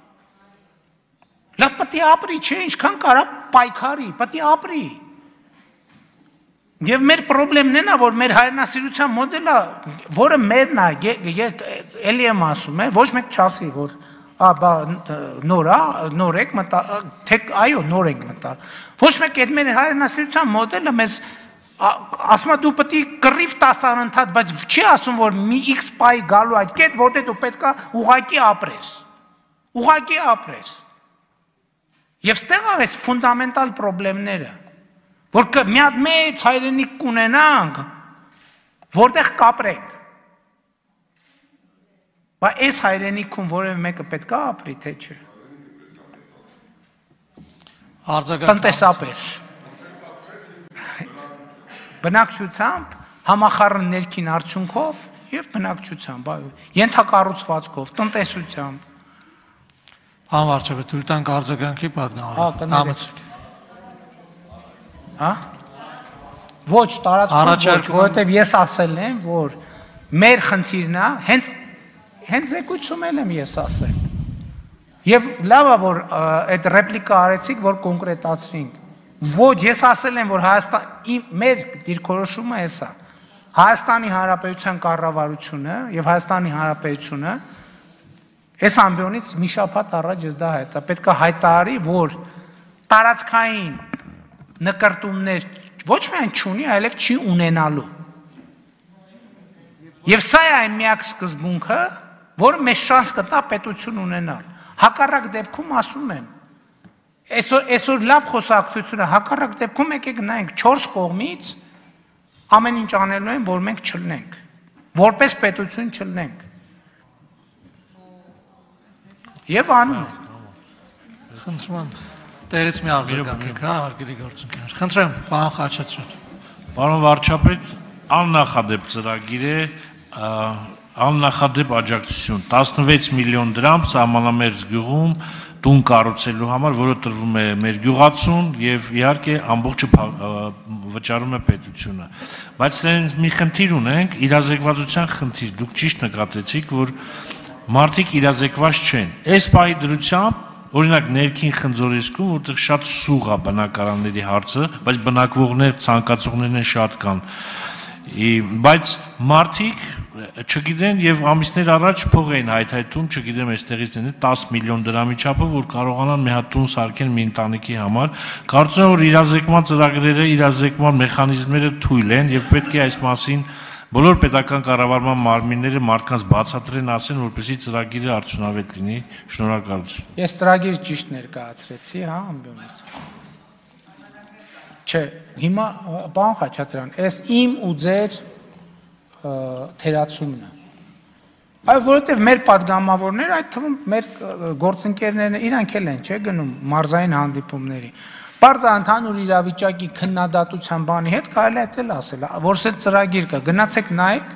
Լավ պետք է ապրի, չէ, ինչքան կարա պայքարի, պետք է ապրի։ Եվ մեր պրոբլեմն է նա, որ մեր հայրենասիրության մոդելը, որը մերն է, էլի եմ ասում, ոչ մեկ չասի, որ նոր է, նոր եք մտա, թե այո, նոր եք մտա։ Ոչ մեկ այդ մեր հայրենասիրության մոդելը մեզ ասում է դու պետք է կռիվ տաս անընդհատ, բայց չի ասում, որ մի X պայի գալու այդ կետ, որտեղ դու պետք է ուղղակի ապրես։ Ուղղակի ապրես։ Եվ ստեղ այս ֆունդամենտալ պրոբլեմները, որ մի հատ մեծ հայրենիք կունենանք, որտեղ կապրենք։ Բա այս հայրենիքում որևէ մեկը պետք է ապրի, թե չէ։ Տնտեսապես։ Բնակչությամբ, համախառն ներքին արդյունքով եւ բնակչությամբ, ենթակառուցվածքով, տնտեսությամբ։ Պարոն վարչապետ, թույլ տանք արձագանքի պատգամավորը։ Հա? Ոչ, տարածքում ոչ, որովհետև ես ասել եմ, որ մեր խնդիրն է, հենց հենց զեկույցում եմ ես ասել։ Եվ լավ է, որ այդ ռեպլիկա արեցիք, որ կոնկրետացրինք։ Ոչ, ես ասել եմ, որ Հայաստան մեր դիրքորոշումը էս է։ Հայաստանի Հանրապետության կառավարությունը եւ Հայաստանի Հանրապետությունը այս ամբիոնից մի շաբաթ առաջ ես դա հայտա, պետք է հայտարարի, որ տարածքային նկարտումներ ոչ միայն չունի, այլև չի ունենալու։ Եվ սա է այն միակ սկզբունքը, որը մեզ շանս կտա պետություն ունենալ։ Հակառակ դեպքում ասում եմ, այսօր այսօր լավ խոսակցությունը, հակառակ դեպքում եկեք նայենք չորս կողմից ամեն ինչ անելու են, որ մենք չլնենք, որպես պետություն չլնենք։ Եվ անում են։ Խնդրում եմ, տեղից մի արձագանք, հա, հարգելի գործընկերներ։ Խնդրեմ, պարոն Խաչատրյան։ Պարոն վարչապետ, աննախադեպ ծրագիր է, աննախադեպ աջակցություն, տասնվեց միլիոն դրամ սահմանամերձ գյուղում տուն կառուցելու համար, որը տրվում է մեր գյուղացուն եւ իհարկե ամբողջը վճարում է պետությունը։ Բայց դրանից մի խնդիր ունենք, իրազեկվածության խնդիր։ Դուք ճիշտ նկատեցիք, որ մարդիկ իրազեկված չեն։ Այս պահի դրությամբ, օրինակ ներքին խնձորեսկում, որտեղ շատ սուղ է բնակարանների հարցը, բայց բնակվողներ, ցանկացողներն են շատ կան։ Բայց մարդիկ չգիտեն եւ ամիսներ առաջ փող էին հայթայթում, չգիտեմ այստեղից են տասը միլիոն դրամի չափով, որ կարողանան մի հատ տուն սարքեն մի ընտանիքի համար։ Կարծում եմ, որ իրազեկման ծրագրերը, իրազեկման մեխանիզմները թույլ են եւ պետք է այս մասին բոլոր պետական կառավարման մարմինները մարդկանց բացատրեն, ասեն, որպեսզի ծրագիրը արդյունավետ լինի։ Շնորհակալություն։ Ես ծրագիր ճիշտ ներկայացրեցի, հա, ամբյոնից։ Չէ, հիմա պարոն Խաչատրյան, այս իմ ու ձեր թերացումն է։ Այո, որովհետև մեր պատգամավորները, այդ թվում մեր գործընկերներն իրանք էլ են, չէ, գնում մարզային հանդիպումների։ Պարզ ընդհանուր իրավիճակի քննադատության բանի հետ կարելի է էլ ասել, որ սա ծրագիր կա, գնացեք նայեք։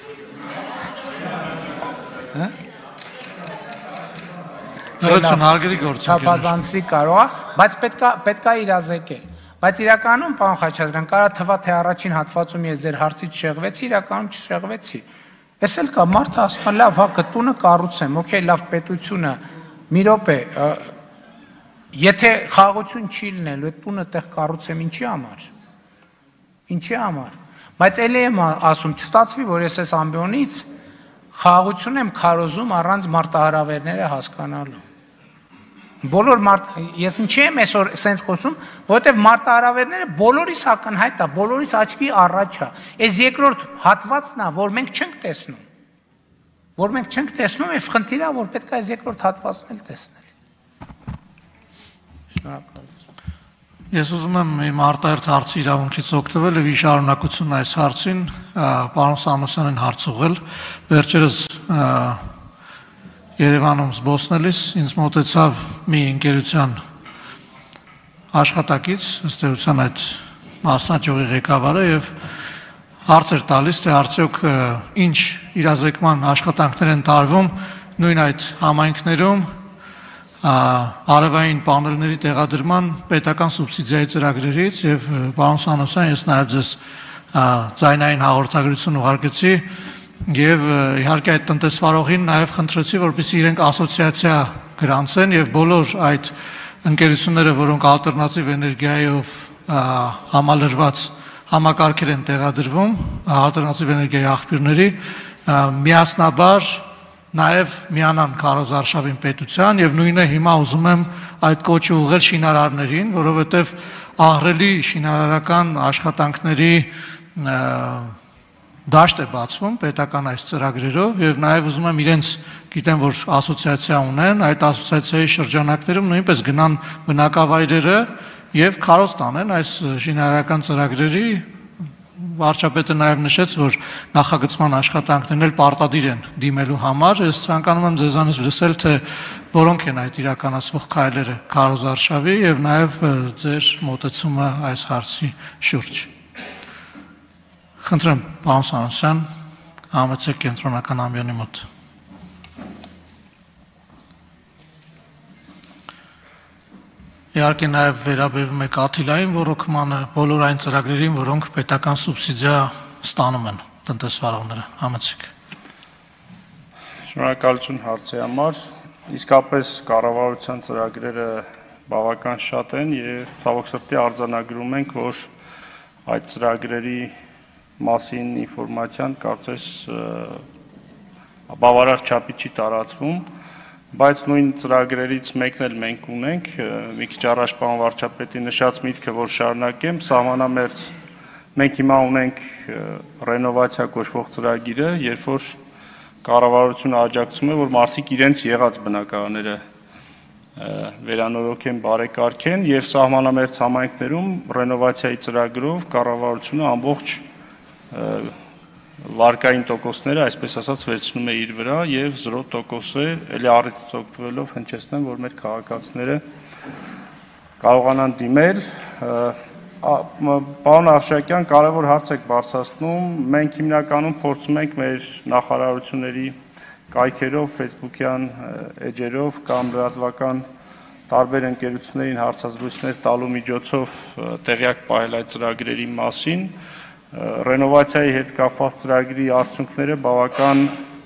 Ներողություն, հարգելի գործընկերներ։ Չափազանցի կարող է, բայց պետքա պետքա իրազեկել։ Բայց իրականում, պարոն Խաչատրյան, կարա թվա թե առաջին հատվածում ես ձեր հարցից շեղվեցի, իրականում չշեղվեցի։ Էս էլ կա, մարդը ասում է, լավ, հա, կտունը կառուցեմ, օքեյ, լավ, պետությունը, մի րոպե, եթե խաղաղություն չի լինելու, այդ տունը տեղ կառուցեմ ինչի համար։ Ինչի համար։ Բայց էլի եմ ասում, չստացվի, որ ես այս ամբիոնից խաղաղություն եմ քարոզում առանց մարտահրավերները հասկանալու։ Բոլոր մարդ, ես ինչի եմ այսօր սենց խոսում, որովհետև մարտահրավերները բոլորիս ակնհայտ է, բոլորիս աչքի առաջ է։ Այս երկրորդ հատվածն է, որ մենք չենք տեսնում։ Որ մենք չենք տեսնում, եւ խնդիրը, որ պետք է այս երկրորդ հատվածն էլ տեսնել։ Շնորհակալություն։ Ես ուզում եմ իմ արտահերթ հարցի իրավունքից օգտվել եւ ի շարունակություն այս հարցին պարոն Սամոսյանին հարց ուղղել։ Վերջերս Երևանում զբոսնելիս ինձ մոտեցավ մի ընկերության աշխատակից, ըստ էության այդ մասնաճյուղի ղեկավարը եւ հարց էր տալիս, թե արդյոք ինչ իրազեկման աշխատանքներ են տարվում նույն այդ համայնքներում արևային պանելների տեղադրման պետական սուբսիդիայի ծրագրերից եւ պարոն Սանոսյան, ես նաեւ ձեզ ձայնային հաղորդագրություն ուղարկեցի եւ իհարկե այդ տնտեսվարողին նաեւ խնդրեցի, որպեսզի իրենք ասոցիացիա գրանցեն եւ բոլոր այդ ընկերությունները, որոնք ալտերնատիվ էներգիայով համալրված համակարգեր են տեղադրվում, ալտերնատիվ էներգիայի աղբյուրների, միասնաբար նաև միանան քարոզարշավին պետության եւ նույնը հիմա ուզում եմ այդ կոչը ուղղել շինարարներին, որովհետեւ ահռելի շինարարական աշխատանքների դաշտ է բացվում պետական այս ծրագրերով եւ նաեւ ուզում եմ իրենց գիտեմ որ ասոցիացիա ունեն, այդ ասոցիացիայի շրջանակներում նույնպես գնան բնակավայրերը եւ քարոզ տանեն այս շինարարական ծրագրերի վարչապետը նաև նշեց, որ նախագծման աշխատանքներն էլ պարտադիր են դիմելու համար, ես ցանկանում եմ ձեզանից լսել, թե որոնք են այդ իրականացվող քայլերը քարոզարշավի եւ նաև ձեր մոտեցումը այս հարցի շուրջ։ Խնդրեմ, պարոն Սանոսյան, համեցեք կենտրոնական ամբիոնի մոտ։ Իհարկե նաև վերաբերվում է կաթիլային ոռոգմանը, բոլոր այն ծրագրերին, որոնք պետական սուբսիդիա ստանում են տնտեսվարողները, համեցեք։ Շնորհակալություն հարցի համար։ Իսկապես կառավարության ծրագրերը բավական շատ են եւ ցավոք սրտի արձանագրում ենք, որ այդ ծրագրերի մասին ինֆորմացիան կարծես բավարար չափի չի տարածվում, բայց նույն ծրագրերից մեկն էլ մենք ունենք, մի քիչ առաջ պարոն վարչապետի նշած միտքը, որ շարունակեմ, սահմանամերձ մենք հիմա ունենք ռենովացիա կոչվող ծրագիրը, երբ որ կառավարությունը աջակցում է, որ մարդիկ իրենց եղած բնակարանները վերանորոգեն, բարեկարգեն եւ սահմանամերձ համայնքներում ռենովացիայի ծրագրով կառավարությունը ամբողջ վարկային տոկոսները, այսպես ասած, վերցնում է իր վրա եւ զրո տոկոսը էլի առիթից օգտվելով հնչեցնեմ, որ մեր քաղաքացիները կարողանան դիմել։ Պարոն Արշակյան, կարևոր հարց եք բարձրացնում։ Մենք հիմնականում փորձում ենք մեր նախարարությունների կայքերով, Facebook-յան էջերով կամ լրատվական տարբեր ընկերություններին հարցազրույցներ տալու միջոցով տեղյակ պահել այդ ծրագրերի մասին։ Ռենովացիայի հետ կապված ծրագրի արդյունքները բավական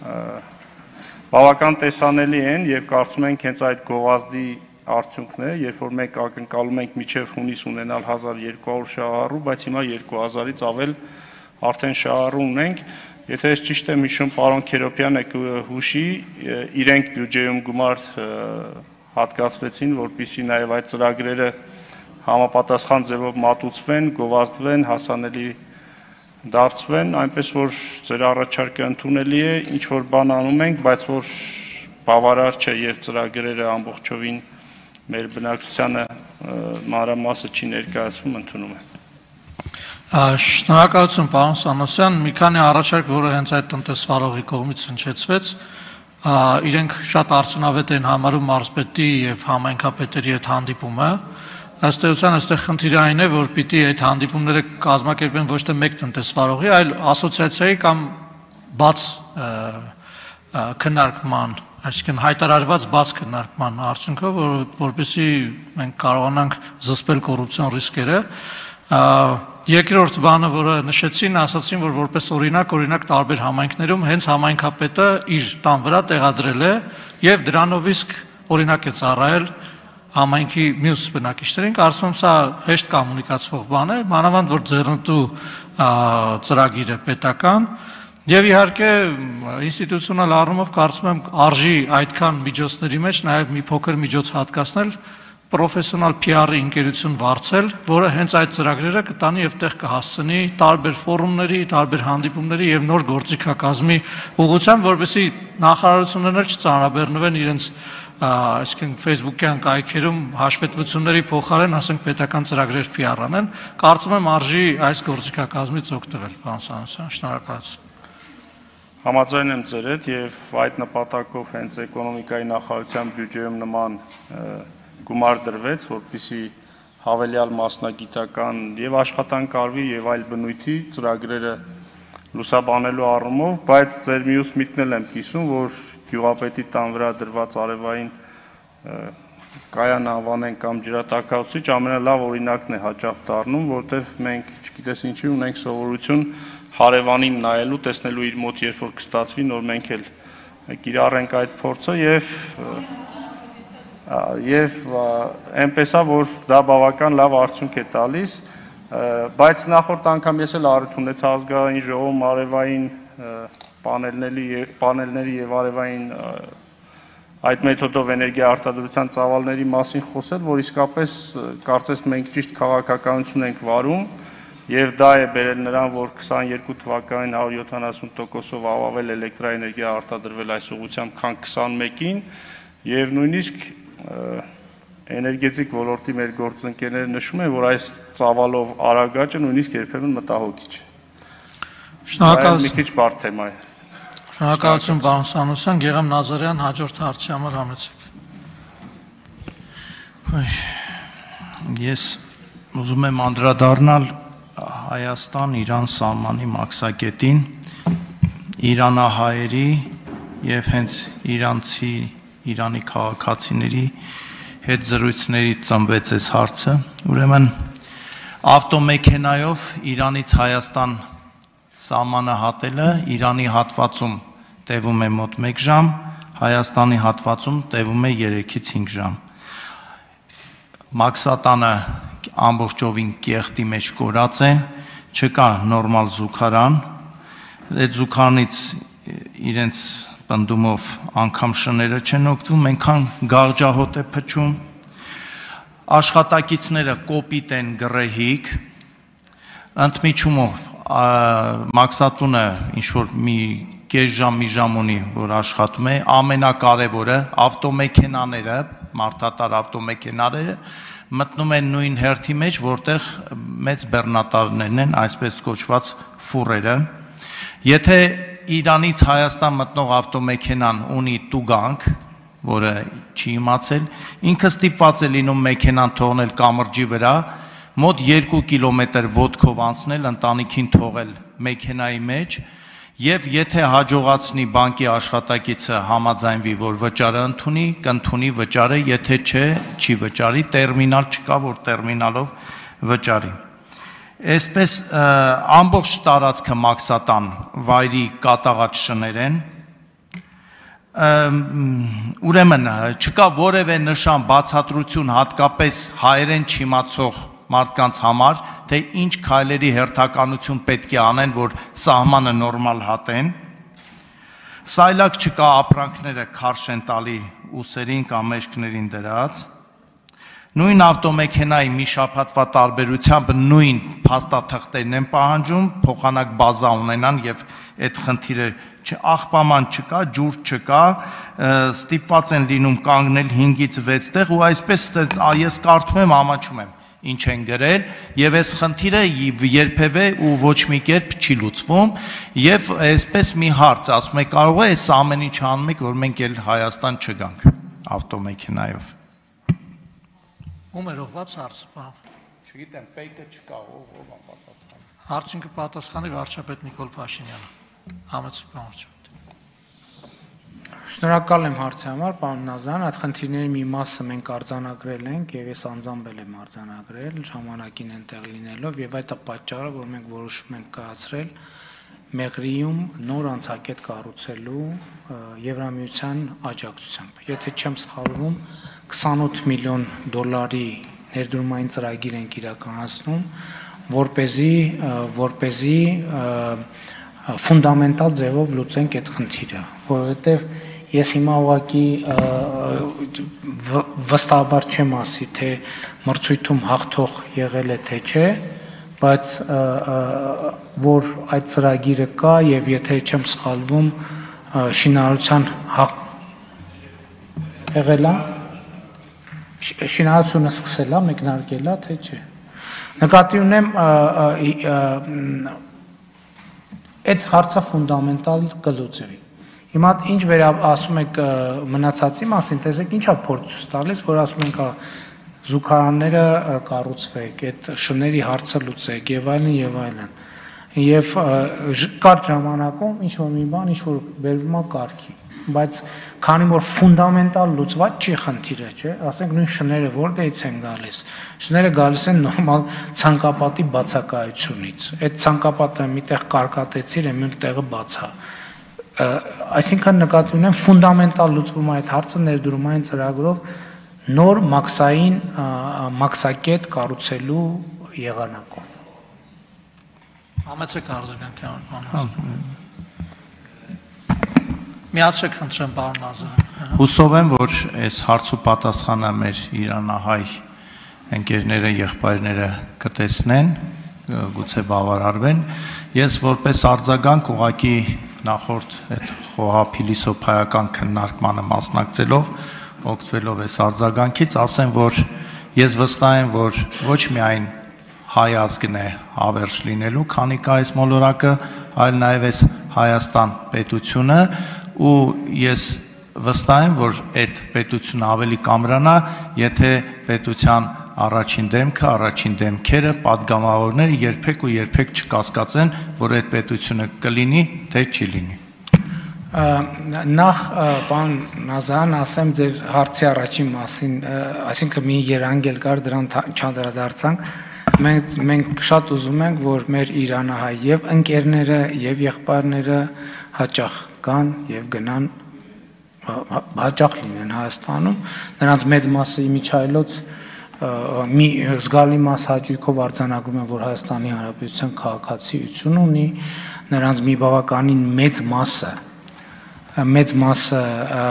բավական տեսանելի են եւ կարծում ենք հենց այդ գովազդի արդյունքն է, երբ որ մենք ակնկալում ենք մինչև հունիս ունենալ հազար երկու հարյուր շահառու, բայց հիմա երկու հազարից ավել արդեն շահառու ունենք։ Եթե ես ճիշտ եմ հիշում, պարոն Քերոբյանը կհուշի, իրենք բյուջեում գումար հատկացվեցին, որպեսզի նաև այդ ծրագրերը համապատասխան ձևով մատուցվեն, գովազդվեն, հասանելի դարձվեն, այնպես որ ձեր առաջարկը ընդունելի է, ինչ որ բան անում ենք, բայց որ բավարար չէ եւ ծրագրերը ամբողջովին մեր բնակչությանը մանրամասը չի ներկայացվում, ընդունում եմ։ Շնորհակալություն, պարոն Սանոսյան, մի քանի առաջարկ, որը հենց այդ տնտեսվարողի կողմից հնչեցվեց, իրենք շատ արդյունավետ են համարում մարզպետի եւ համայնքապետերի հետ հանդիպումը։ Ըստ էության այստեղ խնդիրը այն է, որ պիտի այդ հանդիպումները կազմակերպվեն ոչ թե մեկ տնտեսվարողի, այլ ասոցիացիայի կամ բաց քննարկման, այսինքն հայտարարված բաց քննարկման արդյունքով, որպեսզի մենք կարողանանք զսպել կոռուպցիոն ռիսկերը։ Երկրորդ բանը, որը նշեցին, ասացին, որ որպես օրինակ, օրինակ տարբեր համայնքներում հենց համայնքապետը իր տան վրա տեղադրել է եւ դրանով իսկ օրինակ է ծառայել համայնքի մյուս բնակիչներին, կարծում եմ սա հեշտ կոմունիկացվող բան է, մանավանդ որ ձեռնտու ծրագիրը պետական եւ իհարկե ինստիտուցիոնալ առումով կարծում եմ արժի այդքան միջոցների մեջ նաեւ մի փոքր միջոց հատկացնել պրոֆեսիոնալ P R ընկերություն վարձել, որը հենց այդ ծրագրերը կտանի եւ տեղ կհասցնի տարբեր ֆորումների, տարբեր հանդիպումների եւ նոր գործիքակազմի ուղղությամբ, որովհետեւ նախարարություններն չծանրաբեռնվեն իրենց այսինքն Facebook-յան կայքերում հաշվետվությունների փոխարեն, ասենք պետական ծրագրեր P R անեն, կարծում եմ արժի այս գործիքակազմից օգտվել, պարոն Սանոսյան, շնորհակալություն։ Համաձայն եմ ձեր հետ եւ այդ նպատակով հենց էկոնոմիկայի նախարարության բյուջեում նման գումար դրվեց, որպեսզի հավելյալ մասնագիտական եւ աշխատանք արվի եւ այլ բնույթի ծրագրերը լուսաբանելու առումով, բայց ձեր մյուս միտքն էլ եմ կիսում, որ գյուղապետի տան վրա դրված արևային կայան անվանեն կամ ջրատաքացուցիչ ամենալավ օրինակն է հաճախ դառնում, որտեղ մենք չգիտես ինչի ունենք սովորություն հարևանին նայելու, տեսնելու իր մոտ երբ որ կստացվի, նոր մենք էլ կիրառենք այդ փորձը եւ եւ այնպեսա որ դա բավական լավ արդյունք է տալիս, բայց նախորդ անգամ ես էլ առիթ ունեցա ազգային ժողովում արևային պանելների պանելների եւ արևային այդ մեթոդով էներգիա արտադրության ծավալների մասին խոսել, որ իսկապես կարծես մենք ճիշտ քաղաքականություն ենք վարում եւ դա է բերել նրան, որ քսաներկու թվականին հարյուր յոթանասուն տոկոսով ավել էլեկտրաէներգիա արտադրվել այս ուղղությամբ, քան քսանմեկին եւ նույնիսկ էներգետիկ ոլորտի մեր գործընկերները նշում են, որ այս ծավալով արագաճը նույնիսկ երբեմն մտահոգիչ է։ Շնորհակալություն։ Մի քիչ բարդ թեմա է։ Շնորհակալություն, պարոն Սանոսյան, Գեգամ Նազարյան, հաջորդ հարցի համար համեցեք։ Ես ուզում եմ անդրադառնալ Հայաստան-Իրան սահմանի մաքսակետին, իրանահայերի եւ հենց իրանցի Իրանի քաղաքացիների հետ զրույցներից ծնվեց այս հարցը, ուրեմն ավտոմեքենայով Իրանից Հայաստան սահմանը հատելը Իրանի հատվածում տևում է մոտ մեկ ժամ, Հայաստանի հատվածում տևում է երեքից հինգ ժամ։ Մաքսատանը ամբողջովին կեղտի մեջ կորած է, չկա նորմալ զուգարան, այդ զուգարանից իրենց պնդումով անգամ շները չեն օգտվում, այնքան գաղջահոտ է փչում, աշխատակիցները կոպիտ են, գռեհիկ, Ընդմիջումով մաքսատունը ինչ որ մի կես ժամ մի ժամ ունի, որ աշխատում է, ամենակարևորը ավտոմեքենաները, մարդատար ավտոմեքենաները մտնում են նույն հերթի մեջ, որտեղ մեծ բեռնատարներն են, այսպես կոչված ֆուրերը։ Եթե Իրանից Հայաստան մտնող ավտոմեքենան ունի տուգանք, որը չի իմացել, ինքը ստիպված է լինում մեքենան թողնել կամրջի վրա, մոտ երկու կիլոմետր ոտքով անցնել, ընտանիքին թողել մեքենայի մեջ, եւ եթե հաջողացնի բանկի աշխատակիցը համաձայնվի, որ վճարը ընդունի, կընդունի վճարը, եթե չէ, չի վճարի, տերմինալ չկա, որ տերմինալով վճարի։ Այսպես ամբողջ տարածքը մաքսատան վայրի կատաղած շներ են, ուրեմն չկա որևէ նշան բացատրություն հատկապես հայերեն չիմացող մարդկանց համար, թե ինչ քայլերի հերթականություն պետք է անեն, որ սահմանը նորմալ հատեն, սայլակ չկա ապրանքները քարշ են տալի ուսերին կամ մեջքներին դրած, նույն ավտոմեքենայի մի շաբաթվա տարբերությամբ նույն փաստաթղթերն են պահանջում, փոխանակ բազա ունենան եւ այդ խնդիրը աղբաման չկա, ջուր չկա, ստիպված են լինում կանգնել հինգից վեց տեղ ու այսպես ես կարդում եմ, ամաչում եմ, ինչ են գրել եւ այս խնդիրը երբևէ ու ոչ մի կերպ չի լուծվում եւ այսպես մի հարց ասում է կարող է այս ամեն ինչ անում եք որ մենք էլ Հայաստան չգանք ավտոմեքենայով Ում էր ուղված հարցը, բան։ Չգիտեմ, պեկը չկա, ով ով անպատասխան։ Հարցին կպատասխանի վարչապետ Նիկոլ Փաշինյանը։ Համեցեք վարչապետ։ Շնորհակալ եմ հարցի համար, պարոն Նազարյան, այդ խնդիրների մի մասը մենք արձանագրել ենք եւ ես անձամբ եմ արձանագրել ժամանակին այնտեղ լինելով եւ այդ է պատճառը, որ մենք որոշում ենք կայացրել Մեղրիում նոր անցակետ կառուցելու Եվրամիության աջակցությամբ։ Եթե չեմ սխալվում, քսանութ միլիոն դոլարի ներդրումային ծրագիր ենք իրականացնում, որպեսզի որպեսզի ֆունդամենտալ ձևով լուծենք այդ խնդիրը, որովհետև ես հիմա ուղղակի վստահաբար չեմ ասի, թե մրցույթում հաղթող եղել է թե չէ, բայց որ այդ ծրագիրը կա եւ եթե չեմ սխալվում շինարարության եղել է շինարարությունը սկսել է, մեկնարկել է, թե չէ։ Նկատի ունեմ այդ հարցը ֆունդամենտալ կլուծվի։ Հիմա ինչ վերա ասում եք մնացածի մասին, տեսեք ինչա փորձ տալիս, որ ասում ենք զուգարանները կառուցվեք, այդ շների հարցը լուծեք եւ այլն եւ այլն։ Եվ կարճ ժամանակում ինչ որ մի բան, ինչ որ բերվում է կարգի, բայց քանի որ ֆունդամենտալ լուծված չի խնդիրը, չէ, ասենք նույն շները որտեղից են գալիս։ Շները գալիս են նորմալ ցանկապատի բացակայությունից։ Այդ ցանկապատը միտեղ կարկատեցիր է, մյուս տեղը բաց է։ Այսինքն նկատի ունեմ ֆունդամենտալ լուծվում է այդ հարցը ներդրումային ծրագրով նոր մաքսային մաքսակետ կառուցելու եղանակով։ Համեցեք արձագանքյան բանը։ Միացեք խնդրեմ պարոն Նազարյան։ Հուսով եմ, որ այս հարցու պատասխանը մեր իրանահայ ընկերները, եղբայրները կտեսնեն, գուցե բավարարվեն։ Ես որպես արձագանք ուղղակի նախորդ այդ խոհափիլիսոփայական քննարկմանը մասնակցելով օգտվելով այս արձագանքից ասեմ, որ ես վստահ եմ, որ ոչ միայն հայ ազգն է հավերժ լինելու, քանի կա այս մոլորակը, այլ նաև այս Հայաստան պետությունը, ու ես վստահ եմ, որ այդ պետությունը ավելի կամրանա, եթե պետության առաջին դեմքը, առաջին դեմքերը, падգամավորները երբեք ու երբեք չկասկածեն, որ այդ պետությունը կլինի, թե չի լինի։ Նախ պարոն Նազարյան, ասեմ ձեր հարցի առաջին մասին, այսինքն մի երանգել կար, դրան չանդրադարձանք, մենք մենք շատ ուզում ենք, որ մեր իրանահայ եւ ընկերները եւ եղբայրները հաճախ գան եւ գնան հաճախ լինեն Հայաստանում, նրանց մեծ մասը իմիջայլոց մի զգալի մաս հաճույքով արձանագրում են, որ Հայաստանի Հանրապետության քաղաքացիություն ունի, նրանց մի բավականին մեծ մասը մեծ մասը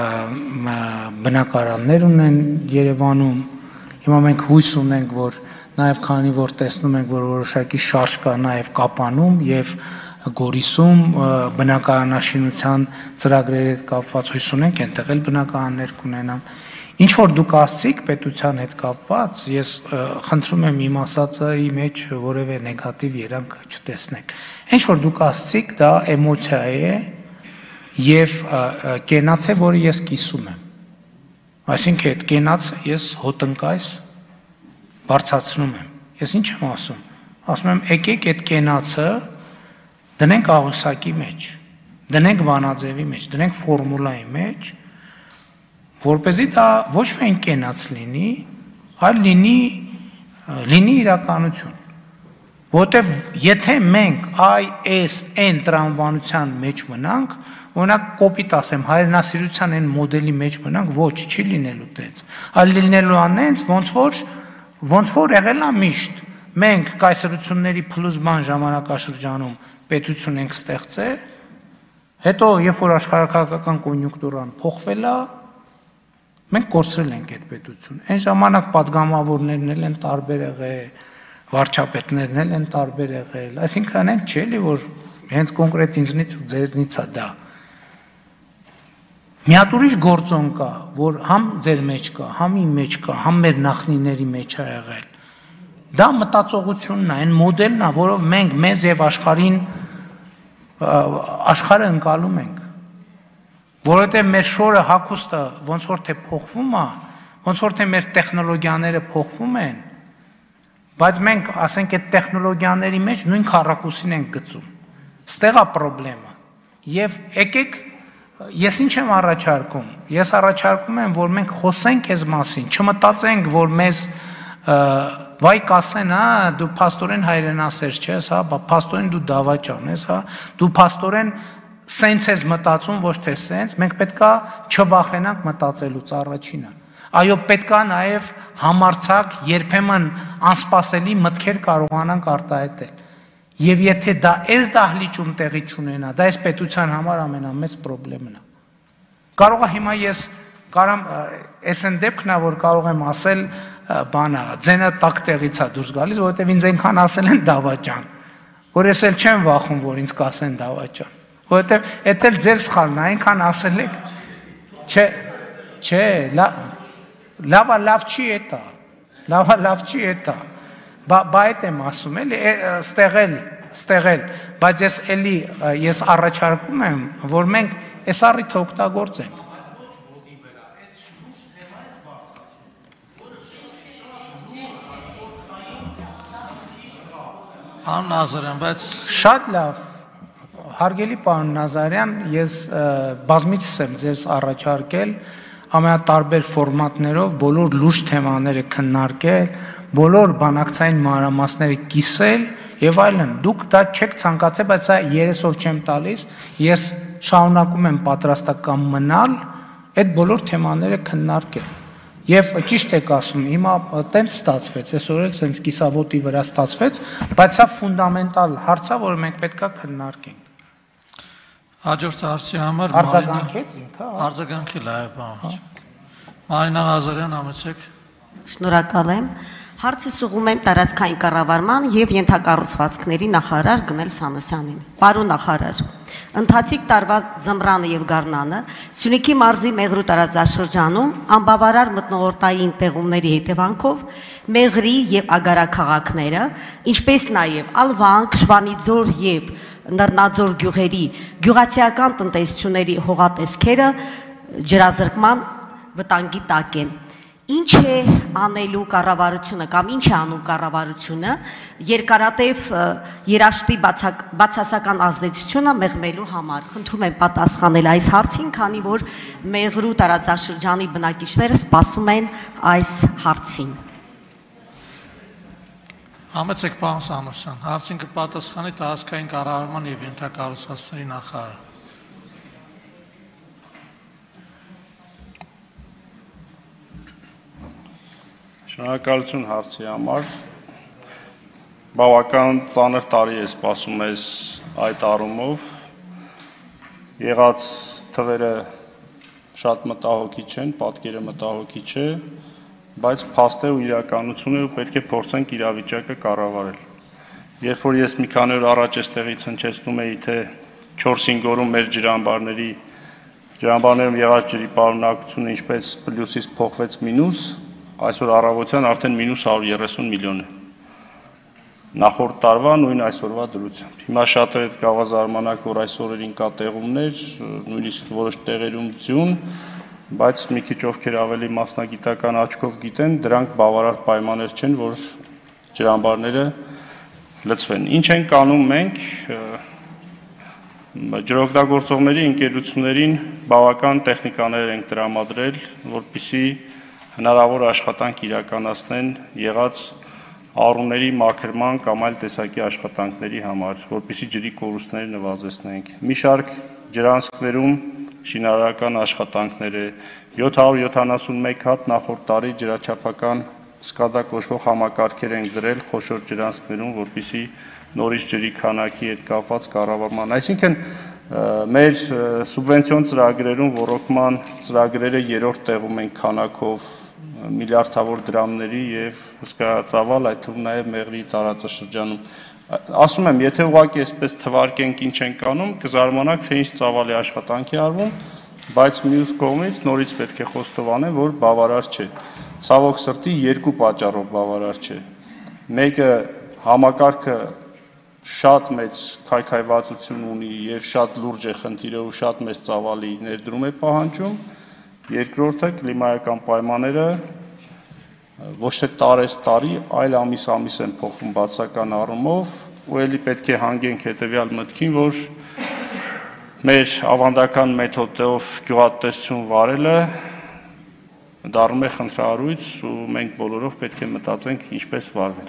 բնակարաններ ունեն Երևանում, հիմա մենք հույս ունենք, որ նաև քանի որ տեսնում ենք, որ որոշակի շարժ կա նաև Կապանում եւ Գորիսում բնակարանաշինության ծրագրերի հետ կապված հույս ունենք այնտեղ էլ բնակարաններ կունենան։ Ինչ որ դուք ասցիք պետության հետ կապված, ես խնդրում եմ իմ ասածի մեջ որևէ նեգատիվ երանգ չտեսնեք։ Ինչ որ դուք ասցիք, դա էմոցիա է եւ կենաց է, որը ես կիսում եմ։ Այսինքն այդ կենացը ես հոտնկայս բարձրացնում եմ։ Ես ինչ եմ ասում։ Ասում եմ, եկեք այդ կենացը դնենք աղյուսակի մեջ, դնենք բանաձևի մեջ, դնենք ֆորմուլայի մեջ, որպեսզի դա ոչ միայն կենաց լինի, այլ լինի լինի իրականություն։ Որտեվ եթե մենք այ այս այն տրամաբանության մեջ մնանք, օրինակ կոպիտ ասեմ, հայրենասիրության այն մոդելի մեջ մնանք, ոչ, չի լինելու տենց։ Այլ լինելու անենց ոնց որ ոնց որ եղել է միշտ։ Մենք կայսրությունների փլուզման ժամանակաշրջանում պետություն ենք ստեղծել, հետո երբ որ աշխարհակաղակական կոնյունկտուրան փոխվել է, մենք կորցրել ենք այդ պետություն։ Այն ժամանակ падգամավորներն էլ են տարբեր եղել, վարչապետներն էլ են տարբեր եղել, այսինքն այն չէ՞ լի որ հենց կոնկրետ ինձնից ու ձեզնից է դա։ Մի հատ ուրիշ գործոն կա, որ համ ձեր մեջ կա, համ իմ մեջ կա, համ մեր նախնիների մեջ է եղել։ Դա մտածողությունն է, այն մոդելն է, որով մենք մեզ եւ աշխարհին աշխարհը ընկալում ենք։ Որովհետեւ մեր շորը հագուստը ոնց որ թե փոխվում է, ոնց որ թե մեր տեխնոլոգիաները փոխվում են, բայց մենք ասենք այդ տեխնոլոգիաների մեջ նույն քառակուսին ենք գծում։ Ստեղ է խնդրեմը։ Եվ եկեք ես ինչ եմ առաջարկում։ Ես առաջարկում եմ, որ մենք խոսենք այս մասին, չմտածենք, որ մեզ վայ կասեն, հա, դու փաստորեն հայրենասեր չես, հա, փաստորեն դու դավաճան ես, հա, դու փաստորեն սենց ես մտածում, ոչ թե սենց, մենք պետքա չվախենանք մտածելուց առաջինը։ Այո, պետքա նաև համարձակ, երբեմն անսպասելի մտքեր կարողանանք արտահայտել։ Եվ եթե դա այս դահլիճում տեղի չունենա, դա այս պետության համար ամենամեծ խնդիրն է։ Կարող է հիմա ես կարամ այս են դեպքն է, որ կարող եմ ասել բանը, ձենը տակ տեղից է դուրս գալիս, որովհետև ինձ այնքան ասել են դավաճան, որ ես էլ չեմ վախում, որ ինձ կասեն դավաճան, որովհետև էդ էլ ձեր սխալն է, այնքան ասել եք, չէ, չէ, լավա լավ չի էտա, լավա լավ չի էտա, բա այդ եմ ասում, էլի, ստեղել, ստեղել, բայց ես էլի, ես առաջարկում եմ, որ մենք այս առիթը օգտագործենք։ Պարոն Նազարյան, բայց շատ լավ, հարգելի պարոն Նազարյան, ես բազմիցս եմ ձեզ առաջարկել ամենատարբեր ֆորմատներով բոլոր լուրջ թեմաները քննարկել, բոլոր բանակցային մանրամասները կիսել եւ այլն։ Դուք դա չեք ցանկացել, բայց սա երեսով չեմ տալիս, ես շարունակում եմ պատրաստական մնալ այդ բոլոր թեմաները քննարկել։ Եվ ճիշտ եք ասում, հիմա տենց ստացվեց, այսօր էլ սենց կիսավոտի վրա ստացվեց, բայց սա ֆունդամենտալ հարց է, որը մենք պետքա քննարկենք։ Հաջորդ հարցի համար արձագանքեց ինքը, արձագանքել է, բան։ Մարինա Ղազարյան, համեցեք։ Շնորհակալ եմ։ Հարցս ուղղում եմ տարածքային կառավարման եւ ենթակառուցվածքների նախարար Գնել Սանոսյանին։ Պարոն նախարար, ընթացիկ տարվա ձմռանը եւ գարնանը Սյունիքի մարզի Մեղրու տարածաշրջանում անբավարար մթնոլորտային տեղումների հետևանքով Մեղրի եւ Ագարա քաղաքները, ինչպես նաեւ Ալվանք, Շվանիձոր եւ Նռնաձոր գյուղերի գյուղացիական տնտեսությունների հողատեսքերը ջրազրկման վտանգի տակ են։ Ինչ է անելու կառավարությունը կամ ինչ է անում կառավարությունը երկարատև երաշտի բացասական ազդեցությունը մեղմելու համար։ Խնդրում եմ պատասխանել այս հարցին, քանի որ Մեղրու տարածաշրջանի բնակիչները սպասում են այս հարցին։ Համեցեք պարոն Սանոսյան, հարցին կպատասխանի տարածքային կառավարման եւ ենթակառուցվածքների նախարարը։ Շնորհակալություն հարցի համար։ Բավական ծանր տարի է սպասում ես այդ առումով։ Եղած թվերը շատ մտահոգիչ են, պատկերը մտահոգիչ է։ բայց փաստ է ու իրականություն է ու պետք է փորձենք իրավիճակը կառավարել։ Երբ որ ես մի քանի օր առաջ էստեղից հնչեցնում էի, թե չորս-հինգ օրում մեր ջրամբարների ջրամբարներում եղած ջրի պարունակությունը ինչպես պլյուսից փոխվեց մինուս, այսօր առավոտյան արդեն մինուս հարյուր երեսուն միլիոն է։ Նախորդ տարվա նույն այսօրվա դրությամբ։ Հիմա շատերը կարող զարմանաք, որ այս օրերին կա տեղումներ, նույնիսկ որոշ տեղերում ձյուն, բայց մի քիչ ովքեր ավելի մասնագիտական աչքով գիտեն, դրանք բավարար պայմաններ չեն, որ ջրամբարները լցվեն։ Ինչ ենք անում մենք, ջրօգտագործողների ընկերություններին բավական տեխնիկաներ ենք տրամադրել, որպեսզի հնարավոր աշխատանք իրականացնեն եղած առումների մաքրման կամ այլ տեսակի աշխատանքների համար, որպեսզի ջրի կորուստները նվազեցնենք։ Մի շարք ջրանցքներում շինարարական աշխատանքներ է, յոթ հարյուր յոթանասունմեկ հատ նախորդ տարի ջրաչափական սկադա կոչվող համակարգեր ենք դրել խոշոր ջրանցքներում, որպեսզի նորից ջրի քանակի հետ կապված կառավարման։ Այսինքն մեր սուբվենցիոն ծրագրերում ոռոգման ծրագրերը երրորդ տեղում են քանակով միլիարդավոր դրամների եւ հսկայածավալ, այդ թվում նաեւ Մեղրի տարածաշրջանում։ Ասում եմ, եթե ուղղակի այսպես թվարկենք ինչ ենք անում, կզարմանաք, թե ինչ ծավալի աշխատանք է արվում, բայց մյուս կողմից նորից պետք է խոստովանեմ, որ բավարար չէ։ Ցավոք սրտի երկու պատճառով բավարար չէ։ Մեկը համակարգը շատ մեծ քայքայվածություն ունի եւ շատ լուրջ է խնդիրը ու շատ մեծ ծավալի ներդրում է պահանջում։ Երկրորդը կլիմայական պայմանները ոչ թե տարես տարի, այլ ամիս ամիս են փոխվում բացական առումով, ու ելի պետք է հանգենք հետեւյալ մտքին, որ մեր ավանդական մեթոդով գյուղատնտեսություն վարելը դառնում է խնդրահարույց ու մենք բոլորով պետք է մտածենք ինչպես վարվել։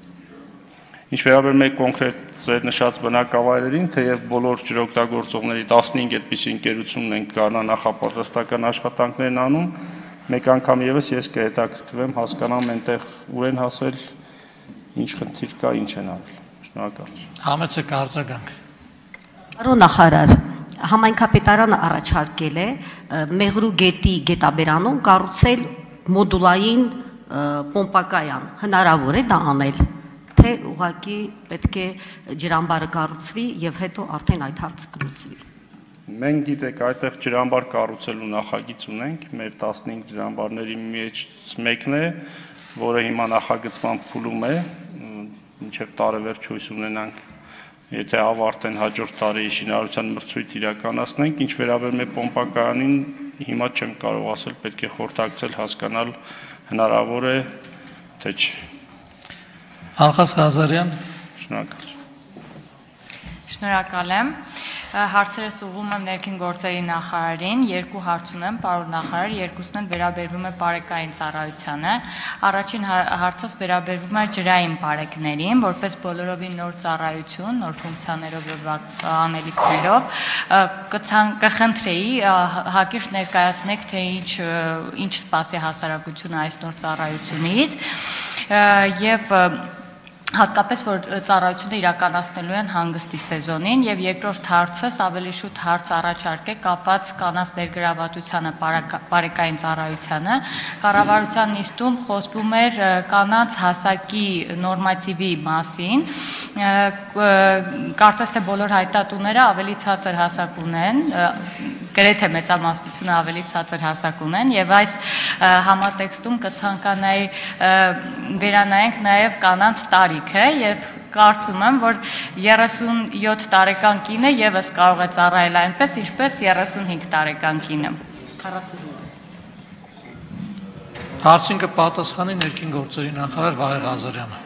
Ինչ վերաբերում է կոնկրետ ձեր նշած բնակավայրերին, թեև բոլոր ջրօգտագործողների տասնհինգ այդպիսի ընկերությունն են կանանախապատրաստական աշխատանքներն անում, մեկ անգամ եւս ես կհետաքրքրվեմ հասկանամ այնտեղ ուր են հասել, ինչ խնդիր կա, ինչ են արել։ Շնորհակալություն։ Համեցեք արձագանք։ Պարոն նախարար, համայնքապետարանը առաջարկել է Մեղրու գետի գետաբերանում կառուցել մոդուլային պոմպակայան, հնարավոր է դա անել, թե ուղղակի պետք է ջրամբարը կառուցվի եւ հետո արդեն այդ հարցը կլուծվի։ Մենք գիտեք, այդտեղ ջրամբար կառուցելու նախագիծ ունենք, մեր տասնհինգ ջրամբարների մեջ մեկն է, որը հիմա նախագծման փուլում է, մինչև տարեվերջ հույս ունենանք, եթե ավարտեն հաջորդ տարի շինարարության մրցույթ իրականացնենք, ինչ վերաբերում է պոմպակայանին, հիմա չեմ կարող ասել, պետք է խորհրդակցել, հասկանալ հնարավոր է, թե չէ։ Ալխաս Ղազարյան։ Շնորհակալություն։ Շնորհակալ եմ։ Հարցերս ուղղում եմ ներքին գործերի նախարարին, երկու հարց ունեմ, պարոն նախարար, երկուսն էլ վերաբերվում է պարեկային ծառայությանը։ Առաջին հարցս վերաբերվում է ջրային պարեկներին, որպես բոլորովին նոր ծառայություն, նոր ֆունկցիաներով եւ անելիքներով, կխնդրեի հակիրճ ներկայացնեք, թե ինչ ինչ սպասի հասարակությունը այս նոր ծառայությունից եւ հատկապես որ ծառայությունը իրականացնելու են հանգստի սեզոնին եւ երկրորդ հարցս ավելի շուտ հարց առաջարկ է կապված կանանց ներգրավվածությանը պարեկային ծառայությանը կառավարության նիստում խոսվում էր կանանց հասակի նորմատիվի մասին կարծես թե բոլոր հայտատուները ավելի ցածր հասակ ունեն գրեթե մեծամասնությունը ավելի ցածր հասակ ունեն եւ այս համատեքստում կցանկանայի վերանայենք նաեւ կանանց տարիքը եւ կարծում եմ որ երեսունյոթ տարեկան կինը եւս կարող է ծառայել այնպես ինչպես երեսունհինգ տարեկան կինը Հարցին կպատասխանի ներքին գործերի նախարար Վահե Ղազարյանը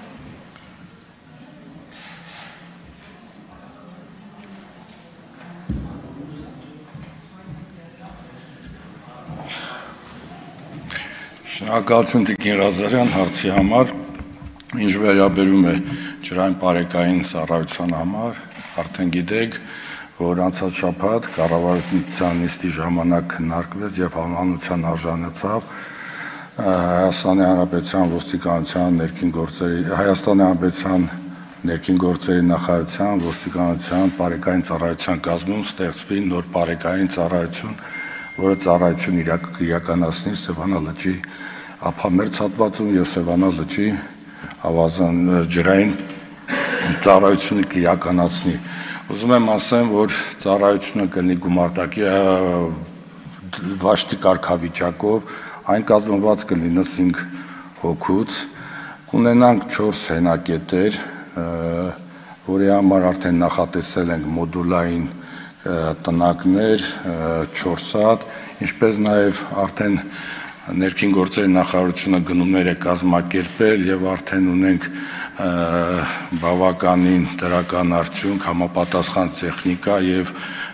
Շնորհակալություն Տիկին Ղազարյան հարցի համար, ինչ վերաբերում է ջրային պարեկային ծառայության համար, արդեն գիտեք, որ անցած շաբաթ կառավարության նիստի ժամանակ քննարկվեց եւ համանության արժանացավ Հայաստանի Հանրապետության ոստիկանության ներքին գործերի Հայաստանի Հանրապետության ներքին գործերի նախարարության ոստիկանության պարեկային ծառայության կազմում ստեղծվի նոր պարեկային ծառայություն որը ծառայություն իրականացնի Սևանա լճի ափամերձ հատվածում եւ Սևանա լճի ավազան ջրային ծառայությունը կիրականացնի։ Ուզում եմ ասեմ, որ ծառայությունը կլինի գումարտակի վաշտի կարգավիճակով, այն կազմված կլինի cinq հոգուց, կունենանք չորս հենակետեր, որի համար արդեն նախատեսել ենք մոդուլային տնակներ, չորս հատ, ինչպես նաև արդեն ներքին գործերի նախարարությունը գնումներ է կազմակերպել եւ արդեն ունենք բավականին դրական արդյունք, համապատասխան տեխնիկա եւ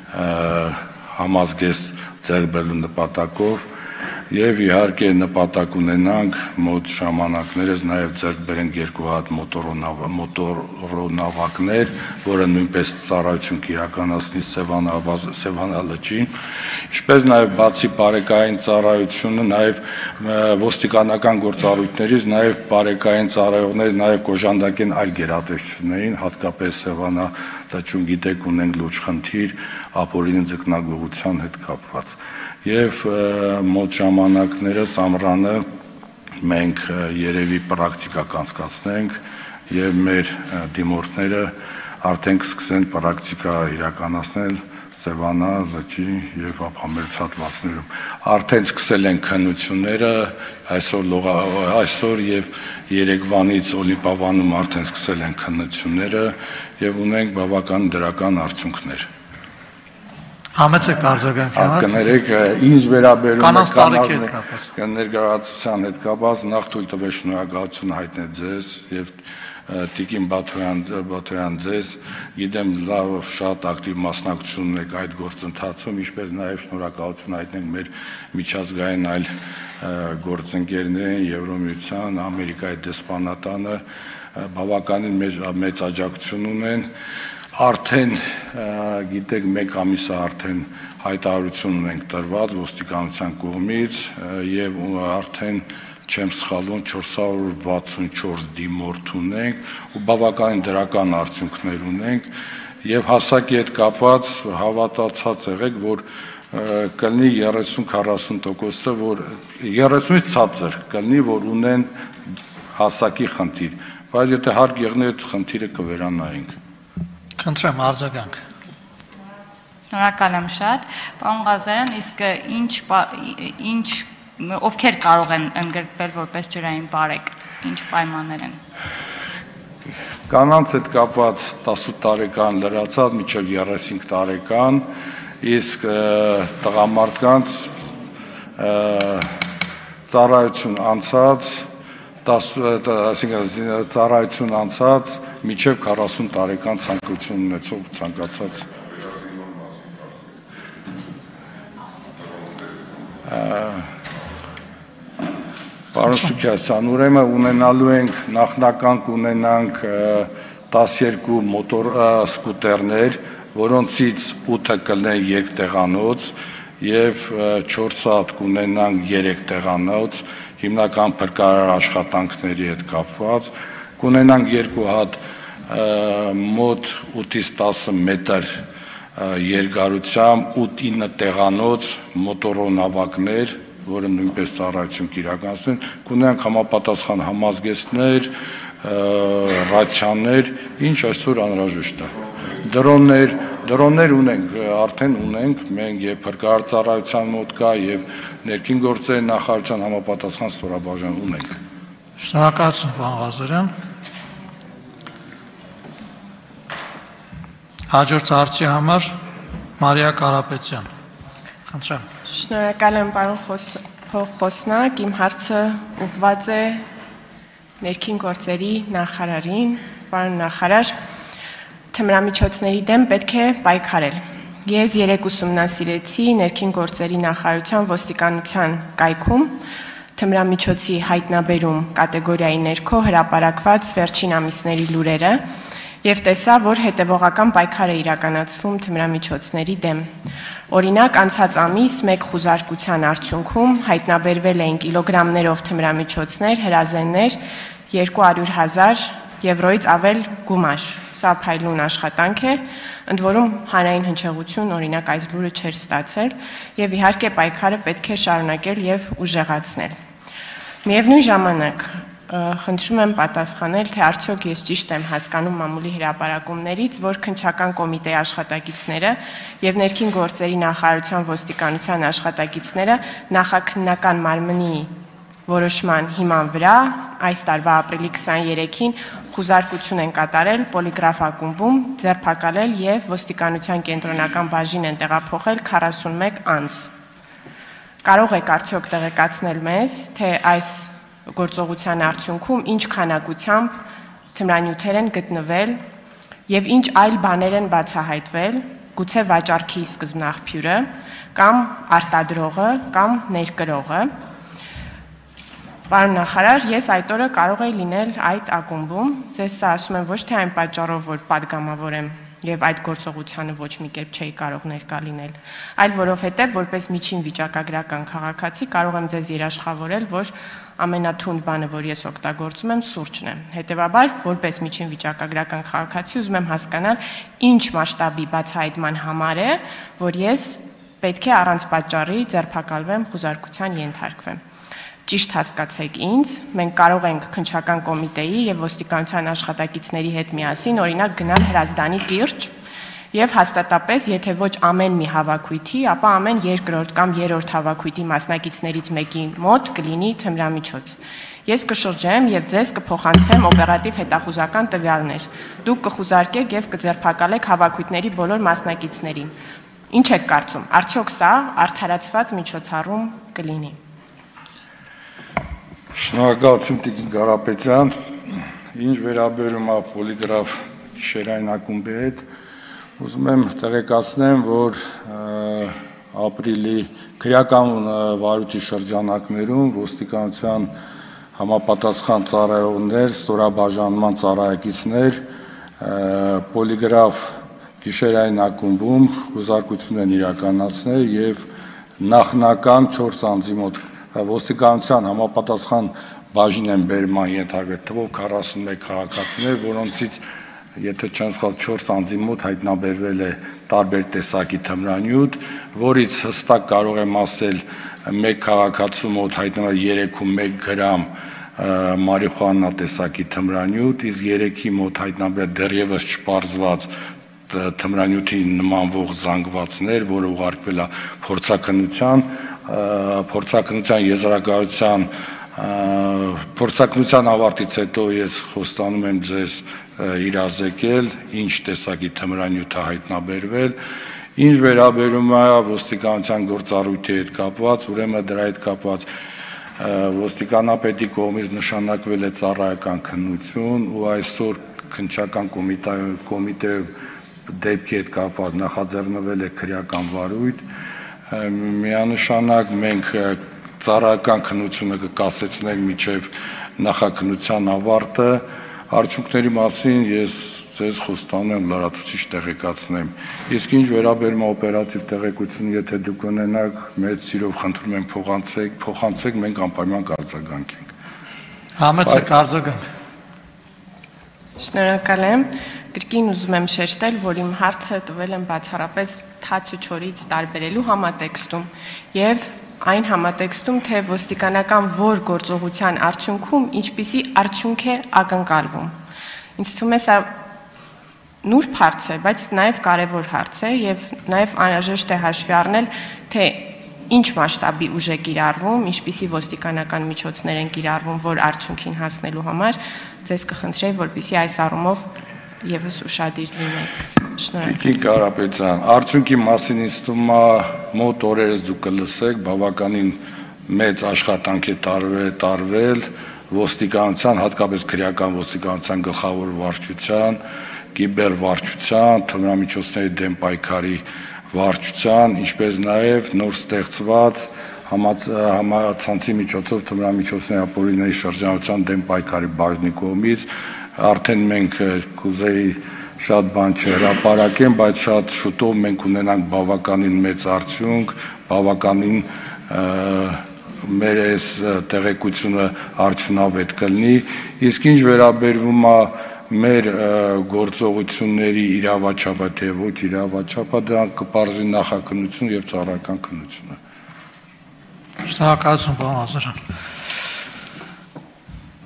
համազգեստ ձեռք բերելու նպատակով եւ իհարկե նպատակ ունենանք մոտ ժամանակներս նաեւ ձեռք բերենք երկու հատ մոտորոնավակներ, որը նույնպես ծառայություն կիրականացնի Սևանա լճին, ինչպես նաեւ բացի բարեկային ծառայությունը, նաեւ ոստիկանական գործառույթներից նաեւ բարեկային ծառայողներ նաեւ կոժանդակեն այլ գերատեսչություններին, հատկապես Սևանա լճում գիտեք ունենք լուրջ խնդիր ապօրինի ձկնագողության հետ կապված եւ մոտ ժամանակներս ամռանը մենք երևի պրակտիկա կանցկացնենք եւ մեր դիմորդները արդեն կսկսեն պրակտիկա իրականացնել Սևանա լճի եւ ափամերձ հատվածներում։ Արդեն սկսել են քննությունները, այսօր այսօր եւ երեկվանից Օլիմպիավանում արդեն սկսել են քննությունները եւ ունենք բավական դրական արդյունքներ։ Համեցեք արձագանքի համար։ Կներեք, ինչ վերաբերում է կանանց ներգրավության հետ կապված, նախ թույլ տվեք շնորհակալություն հայտնել ձեզ եւ Տիկին Բաթոյան ձեզ, գիտեմ լավ շատ ակտիվ մասնակցություն ունեք այդ գործընթացում, ինչպես նաև շնորհակալություն հայտնենք մեր միջազգային այլ գործընկերներին, Եվրոմիության, Ամերիկայի դեսպանատանը բավականին մեծ աջակցություն ունեն, արդեն գիտեք մեկ ամիս արդեն հայտարարություն ունենք տրված ոստիկանության կողմից եւ արդեն չեմ սխալվում չորս հարյուր վաթսունչորս դիմորդ ունենք ու բավականին դրական արդյունքներ ունենք եւ հասակի հետ կապված հավատացած եղեք, որ կլինի երեսուն քառասուն տոկոսը, որ երեսունից ցածր կլինի, որ ունեն հասակի խնդիր, բայց եթե հարկ եղնի այդ խնդիրը կվերանայինք։ Խնդրեմ արձագանք։ Շնորհակալ եմ շատ, պարոն Ղազարյան, իսկ ինչ ինչ ովքեր կարող են ընդգրկվել որպես ջրային բարեկ, ինչ պայմաններ են։ Կանանց հետ կապված տասութ տարեկան լրացած մինչև երեսունհինգ տարեկան, իսկ տղամարդկանց ծառայություն անցած, այսինքն ծառայություն անցած մինչև քառասուն տարեկան ցանկություն ունեցող ցանկացած Պարոն Սուքիասյան, ուրեմն ունենալու ենք նախնական կունենանք տասներկու մոտոր սկուտերներ, որոնցից ութը կլինեն երկտեղանոց եւ չորս հատ կունենանք երեք տեղանոց, հիմնական փրկարար աշխատանքների հետ կապված, կունենանք երկու հատ մոտ ութից տասը մետր երկարությամբ ութ ինը տեղանոց մոտորոնավակներ, որը նույնպես ծառայություն կիրականացնեն, կունենանք համապատասխան համազգեստներ, ռացիաներ, ինչ այսօր անհրաժեշտ է։ Դրոններ, դրոններ ունենք, արդեն ունենք, մենք եւ փրկարար ծառայության մոտ կա եւ ներքին գործերի նախարարության համապատասխան ստորաբաժան ունենք։ Շնորհակալություն, պարոն Ղազարյան։ Հաջորդ հարցի համար Մարիա Կարապետյան։ Խնդրեմ։ Շնորհակալ եմ պարոն Խոսնակ, իմ հարցը ուղղված է ներքին գործերի նախարարին, պարոն նախարար, թմրամիջոցների դեմ պետք է պայքարել։ Ես երեք ուսումնասիրեցի ներքին գործերի նախարարության ոստիկանության կայքում թմրամիջոցի հայտնաբերում կատեգորիայի ներքո հրապարակված վերջին ամիսների լուրերը եւ տեսա, որ հետևողական պայքար է իրականացվում թմրամիջոցների դեմ։ Օրինակ, անցած ամիս մեկ խուզարկության արդյունքում հայտնաբերվել էին կիլոգրամներով թմրամիջոցներ, հրազեններ, երկու հարյուր հազար եվրոյից ավել գումար։ Սա փայլուն աշխատանք է, ընդ որում հանրային հնչեղություն օրինակ այս լուրը չէր ստացել եւ իհարկե պայքարը պետք է շարունակել եւ ուժեղացնել։ Միևնույն ժամանակ խնդրում եմ պատասխանել, թե արդյոք ես ճիշտ եմ հասկանում մամուլի հրապարակումներից, որ քննչական կոմիտեի աշխատակիցները եւ ներքին գործերի նախարարության ոստիկանության աշխատակիցները նախաքննական մարմնի որոշման հիման վրա այս տարվա ապրիլի քսաներեքին խուզարկություն են կատարել պոլիգրաֆ ակումբում, ձերբակալել եւ ոստիկանության կենտրոնական բաժին են տեղափոխել քառասունմեկ անձ։ Կարող եք արդյոք տեղեկացնել մեզ, թե այս գործողության արդյունքում ինչ քանակությամբ թմրանյութեր են գտնվել եւ ինչ այլ բաներ են բացահայտվել, գուցե վաճառքի սկզբնաղբյուրը կամ արտադրողը կամ ներկրողը։ Պարոն նախարար, ես այդ օրը կարող էի լինել այդ ակումբում, ձեզ սա ասում եմ ոչ թե այն պատճառով, որ падգամավոր եմ եւ այդ գործողությանը ոչ մի կերպ չէի կարող ներկա լինել, այլ որովհետեւ որպես միջին վիճակագրական քաղաքացի կարող եմ ձեզ երաշխավորել, որ ամենաթունդ բանը, որ ես օգտագործում եմ, սուրճն է։ Հետևաբար, որպես միջին վիճակագրական քաղաքացի ուզում եմ հասկանալ, ինչ մասշտաբի բացահայտման համար է, որ ես պետք է առանց պատճառի ձերբակալվեմ, խուզարկության ենթարկվեմ։ Ճիշտ հասկացեք ինձ, մենք կարող ենք քննչական կոմիտեի եւ ոստիկանության աշխատակիցների հետ միասին օրինակ գնալ Հրազդանի կիրճ եւ հաստատապես, եթե ոչ ամեն մի հավաքույթի, ապա ամեն երկրորդ կամ երրորդ հավաքույթի մասնակիցներից մեկի մոտ կլինի թմրամիջոց։ Ես կշրջեմ եւ ձեզ կփոխանցեմ օպերատիվ հետախուզական տվյալներ։ Դուք կխուզարկեք եւ կձերբակալեք հավաքույթների բոլոր մասնակիցներին։ Ինչ եք կարծում, արդյոք սա արդարացված միջոցառում կլինի։ Շնորհակալություն Տիկին Կարապետյան, ինչ վերաբերում է պոլիգրաֆ գիշերային ակումբի հետ, ուզում եմ տեղեկացնեմ, որ ապրիլի քրեական վարույթի շրջանակներում ոստիկանության համապատասխան ծառայողներ, ստորաբաժանման ծառայակիցներ պոլիգրաֆ գիշերային ակումբում խուզարկություն են իրականացնել եւ նախնական չորս անձի մոտ ոստիկանության համապատասխան բաժին են բերման ենթարկվել թվով քառասունմեկ քաղաքացիներ, որոնցից եթե չեմ սխալ չորս անձի մոտ հայտնաբերվել է տարբեր տեսակի թմրանյութ, որից հստակ կարող եմ ասել մեկ քաղաքացու մոտ հայտնվել երեք ու մեկ գրամ մարիխուանա տեսակի թմրանյութ, իսկ երեքի մոտ հայտնաբերել դեռևս չպարզված թմրանյութի նմանվող զանգվածներ, որը ուղարկվել է փորձաքննության, փորձաքննության եզրակացության, փորձաքննության ավարտից հետո ես խոստանում եմ ձեզ իրազեկել, ինչ տեսակի թմրանյութ է հայտնաբերվել, ինչ վերաբերում է ոստիկանության գործառույթի հետ կապված, ուրեմն դրա հետ կապված ոստիկանապետի կողմից նշանակվել է ծառայական քննություն ու այսօր քննչական կոմիտեում դեպքի հետ կապված նախաձեռնվել է քրեական վարույթ, միանշանակ մենք ծառայական քննությունը կկասեցնենք մինչև նախաքննության ավարտը, արդյունքների մասին ես ձեզ խոստանում եմ լրացուցիչ տեղեկացնեմ։ Իսկ ինչ վերաբերում է օպերատիվ տեղեկություն, եթե դուք ունենաք, մեծ սիրով խնդրում եմ փոխանցեք, փոխանցեք, մենք անպայման կարձագանքենք։ Համեցեք արձագանք։ Շնորհակալ եմ։ Կրկին ուզում եմ շեշտել, որ իմ հարցը տվել եմ բացառապես թաց ու չորից տարբերելու համատեքստում եւ այն համատեքստում, թե ոստիկանական որ գործողության արդյունքում ինչպիսի արդյունք է ակնկալվում։ Ինձ թվում է սա նուրբ հարց է, բայց նաեւ կարեւոր հարց է եւ նաեւ անհրաժեշտ է հաշվի առնել, թե ինչ մասշտաբի ուժ է կիրառվում, ինչպիսի ոստիկանական միջոցներ են կիրառվում, որ արդյունքին հասնելու համար, ձեզ կխնդրեի, որպեսզի այս առումով եւս ուշադիր լինեք։ Շնորհակալ։ Տիկին Կարապետյան, արդյունքի մասին ինձ թվում է մոտ օրերս դուք կլսեք, բավականին մեծ աշխատանք է տարվել, տարվել ոստիկանության, հատկապես քրեական ոստիկանության գլխավոր վարչության, կիբերվարչության, թմրամիջոցների դեմ պայքարի վարչության, ինչպես նաև նոր ստեղծված համացանցի միջոցով թմրամիջոցների ապօրինների շրջանառության դեմ պայքարի բաժնի կողմից արդեն մենք կուզեի շատ բան չհրապարակեմ, բայց շատ շուտով մենք ունենանք բավականին մեծ արդյունք, բավականին մեր այս տեղեկությունը արդյունավետ կլինի, իսկ ինչ վերաբերվում է մեր գործողությունների իրավաչափը, թե ոչ իրավաչափը, դրանք կպարզի նախաքննություն եւ ծառայական քննությունը։ Շնորհակալություն, պարոն Ղազարյան։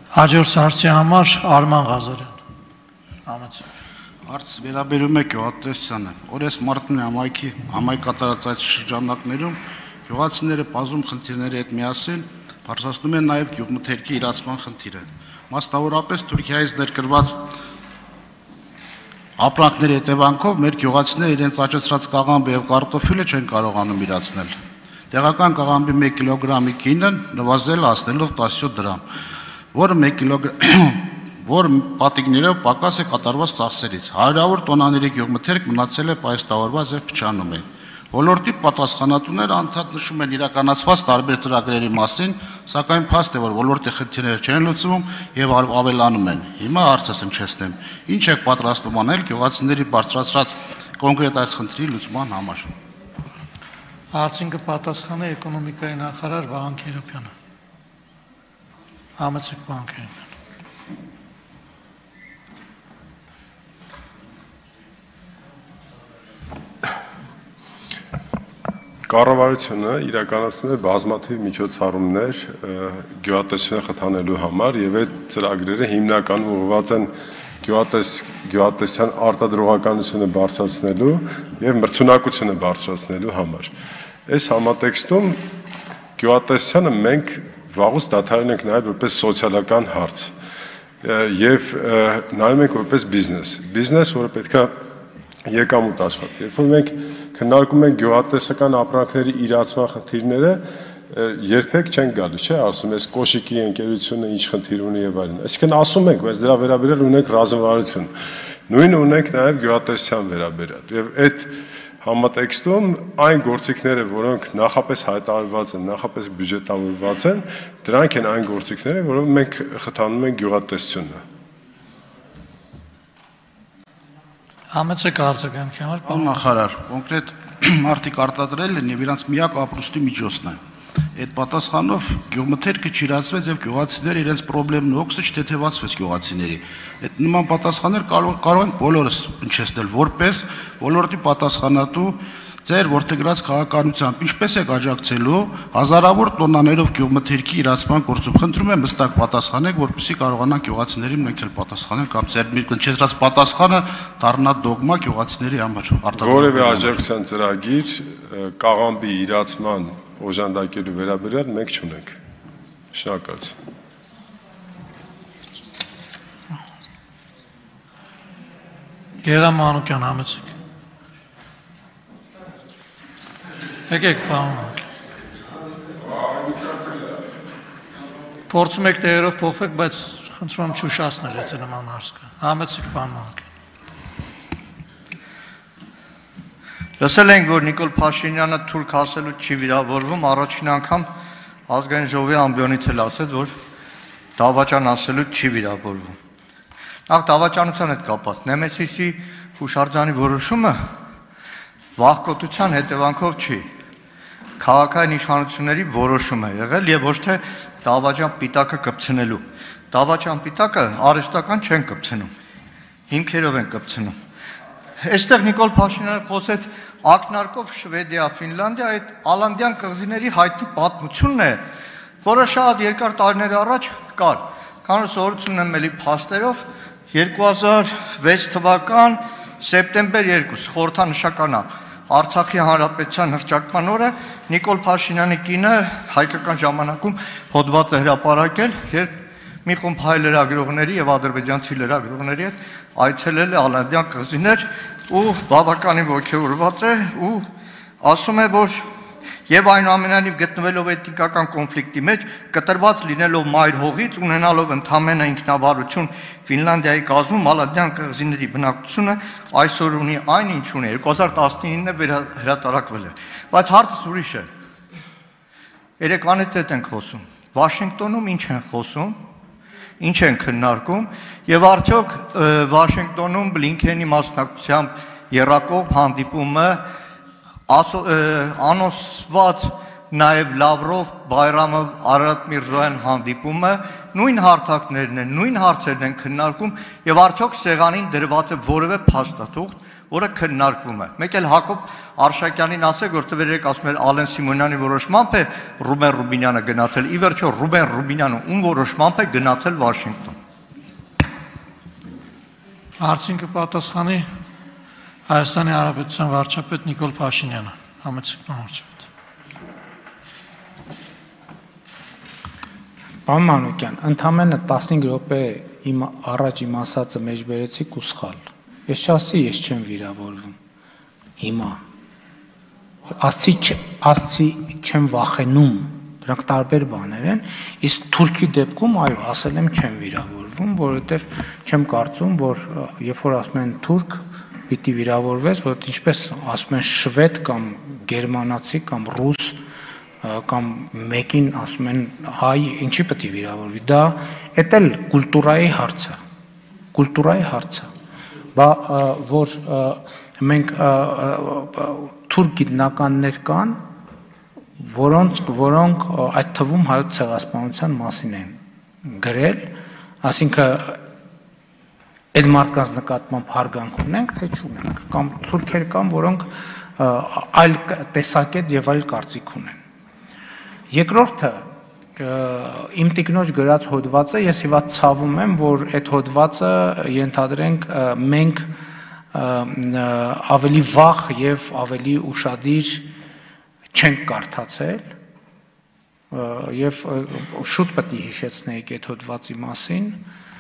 Հաջորդ հարցի համար Արման Ղազարյան։ Համեցեք։ Հարց վերաբերում է գյուղատնտեսությանը։ Օրես մարտին համայնքի համայնք կատարած այդ շրջանակներում գյուղացիները բազում խնդիրների հետ միասին բարձրացնում են նաև գյուղմթերքի իրացման խնդիրը։ Մասնավորապես Թուրքիայից ներկրված ապրանքների հետևանքով մեր գյուղացիները իրենց աճեցրած կաղամբը եւ կարտոֆիլը չեն կարողանում իրացնել։ Տեղական կաղամբի մեկ կիլոգրամի գինը նվազել հասնելով տասնյոթ դրամ, որը մեկ կիլոգրամ որ պատիկներով պակաս է կատարված ծախսերից։ Հարյուրավոր տոնաների գյուղմթերք մնացել է պայստավորված եւ փչանում է։ Ոլորտի պատասխանատուները անդադ նշում են իրականացված տարբեր ծրագրերի մասին, սակայն փաստ է, որ ոլորտի խնդիրները չեն լուծվում եւ ավելանում են։ Հիմա հարցս հնչեցնեմ. ինչ եք պատրաստվում անել գյուղացիների բարձրացրած կոնկրետ այս խնդրի լուծման համար։ Հարցին կպատասխանի էկոնոմիկայի նախարար Վահան Քերոբյանը։ Համեցեք Վահան Քերոբյան։ Կառավարությունը իրականացնում է բազմաթիվ միջոցառումներ գյուղատնտեսությունը խթանելու համար եւ այդ ծրագրերը հիմնականում ուղղված են գյուղատնտեսության արտադրողականությունը բարձրացնելու եւ մրցունակությունը բարձրացնելու համար։ Այս համատեքստում գյուղատնտեսությանը մենք վաղուց դադարել ենք նաեւ որպես սոցիալական հարց եւ նայում ենք որպես բիզնես։ Բիզնես, որը պետքա եկամուտ աշխատի։ Երբ որ մենք քննարկում ենք գյուղատնտեսական ապրանքների իրացման խնդիրները, երբեք չեն գալիս, չէ՞, ասում ես կոշիկի ընկերությունը ինչ խնդիր ունի եւ այլն։ Այսինքն ասում ենք, բայց դրա վերաբերյալ ունենք ռազմավարություն։ Նույնը ունենք նաեւ գյուղատնտեսության վերաբերյալ։ Եվ այդ համատեքստում այն գործիքները, որոնք նախապես հայտարարված են, նախապես բյուջետավորված են, դրանք են այն գործիքները, որոնք մենք խթանում ենք գյուղատնտեսությունը։ Համեցեք արձագանքի համար, պարոն նախարար, կոնկրետ մարդիկ արտադրել են եւ իրանց միակ ապրուստի միջոցն է։ Այդ պատասխանով գյուղմթերքը չիրացվեց եւ գյուղացիները իրենց խնդիրն ու օքսը չթեթևացվեց գյուղացիների։ Այդ նման պատասխաններ կարող կարող են բոլորս հնչեցնել որպես ոլորտի պատասխանատու ձեր ворթեգրած քաղաքականությամբ ինչպես եք աջակցելու հազարավոր տոննաներով գյուղմթերքի իրացման գործում։ Խնդրում եմ հստակ պատասխանեք, որպեսզի կարողանանք գյուղացիներին մենք էլ պատասխանել կամ ձեր մի կնչեցրած պատասխանը դառնա դոգմա գյուղացիների համար։ Որևէ աջակցության ծրագիր կաղամբի իրացման օժանդակելու վերաբերյալ մենք չունենք։ Շնորհակալություն։ Գեգամ Մանուկյան, համեցեք։ Եկեք, պարոն Մանուկյան։ Փորձում եք տեղերով փոխվեք, բայց խնդրում եմ չուշացնել, եթե նման հարց կա։ Համեցեք, պարոն Մանուկյան։ Լսել ենք, որ Նիկոլ Փաշինյանը թուրք ասելու չի վիրավորվում, առաջին անգամ ազգային ժողովի ամբիոնից էլ ասեց, որ դավաճան ասելու չի վիրավորվում։ Նախ դավաճանության հետ կապված Նեմեսիսի հուշարձանի որոշումը վախկոտության հետևանքով չի, քաղաքային իշխանությունների որոշում է եղել եւ ոչ թե դավաճան պիտակը կպցնելու։ Դավաճան պիտակը արհեստական չեն կպցնում, հիմքերով են կպցնում։ Այստեղ Նիկոլ Փաշինյանը խոսեց ակնարկով Շվեդիա, Ֆինլանդիա, այդ ալանդյան կղզիների հայտնի պատմությունն է, որը շատ երկար տարիներ առաջ կար։ Կանոն սովորություն եմ ելի փաստերով երկու հազար վեց թվական սեպտեմբեր երկուս խորհրդանշական է Արցախի հանրապետության հռչակման օրը Նիկոլ Փաշինյանի կինը հայկական ժամանակում հոդված է հրապարակել, երբ մի խումբ հայ լրագրողների եւ ադրբեջանցի լրագրողների հետ այցելել է ալանդյան կղզիներ ու բավականին ոգևորված է ու ասում է, որ եւ այնուամենայնիվ գտնվելով էթնիկական կոնֆլիկտի մեջ, կտրված լինելով մայր հողից, ունենալով ընդամենը ինքնավարություն Ֆինլանդիայի կազմում ալանդյան կղզիների բնակչությունը այսօր ունի այն ինչ ունի, երկու հազար տասնինը հրատարակվել է։ Բայց հարցը ուրիշ է։ Երեկվանից հետ ենք խոսում։ Վաշինգտոնում ինչ են խոսում, ինչ են քննարկում եւ արդյոք Վաշինգտոնում Բլինքենի մասնակցությամբ եռակողմ հանդիպումը անոսված նաև Լավրով, Բայրամով, Արարատ Միրզոյան հանդիպումը նույն հարթակներն են, նույն հարցերն են քննարկում եւ արդյոք սեղանին դրված է որևէ փաստաթուղթ, որը քննարկվում է։ Մեկ էլ Հակոբ Արշակյանին ասեք, որ տվերեք ասում էր Ալեն Սիմոնյանի որոշմամբ է Ռուբեն Ռուբինյանը գնացել, ի վերջո Ռուբեն Ռուբինյանը ում որոշմամբ է գնացել Վաշինգտոն։ Հարցին կպատասխանի Հայաստանի Հանրապետության վարչապետ Նիկոլ Փաշինյանը։ Համեցեք վարչապետ։ Պարոն Մանուկյան, ընդամենը տասնհինգ րոպե իմ առաջ իմ ասածը մեջ բերեցիք ու սխալ։ Ես չասցի, ես չեմ վիրավորվում։ Հիմա ասցի ասցի չեմ վախենում, դրանք տարբեր բաներ են, իսկ Թուրքի դեպքում այո, ասել եմ չեմ վիրավորվում, որովհետև չեմ կարծում, որ երբ որ ասում են թուրք, պիտի վիրավորվես, որովհետև ինչպես ասում են շվեդ կամ գերմանացի կամ ռուս կամ մեկին ասում են հայ, ինչի պետք է վիրավորվի։ Դա էդ էլ կուլտուրայի հարց է, կուլտուրայի հարց է, բա որ մենք թուրք գիտնականներ կան, որոնք որոնք այդ թվում հայոց ցեղասպանության մասին են գրել, ասինքն այդ մարդկանց նկատմամբ հարգանք ունենք, թե չունենք, կամ թուրքեր կան, որոնք այլ տեսակետ եւ այլ կարծիք ունեն։ Երկրորդը իմ տիկնոջ գրած հոդվածը, ես իվա ցավում եմ, որ այդ հոդվածը ենթադրենք մենք ավելի վախ եւ ավելի ուշադիր չենք կարդացել եւ շուտ պետք է հիշեցնեիք այդ հոդվածի մասին,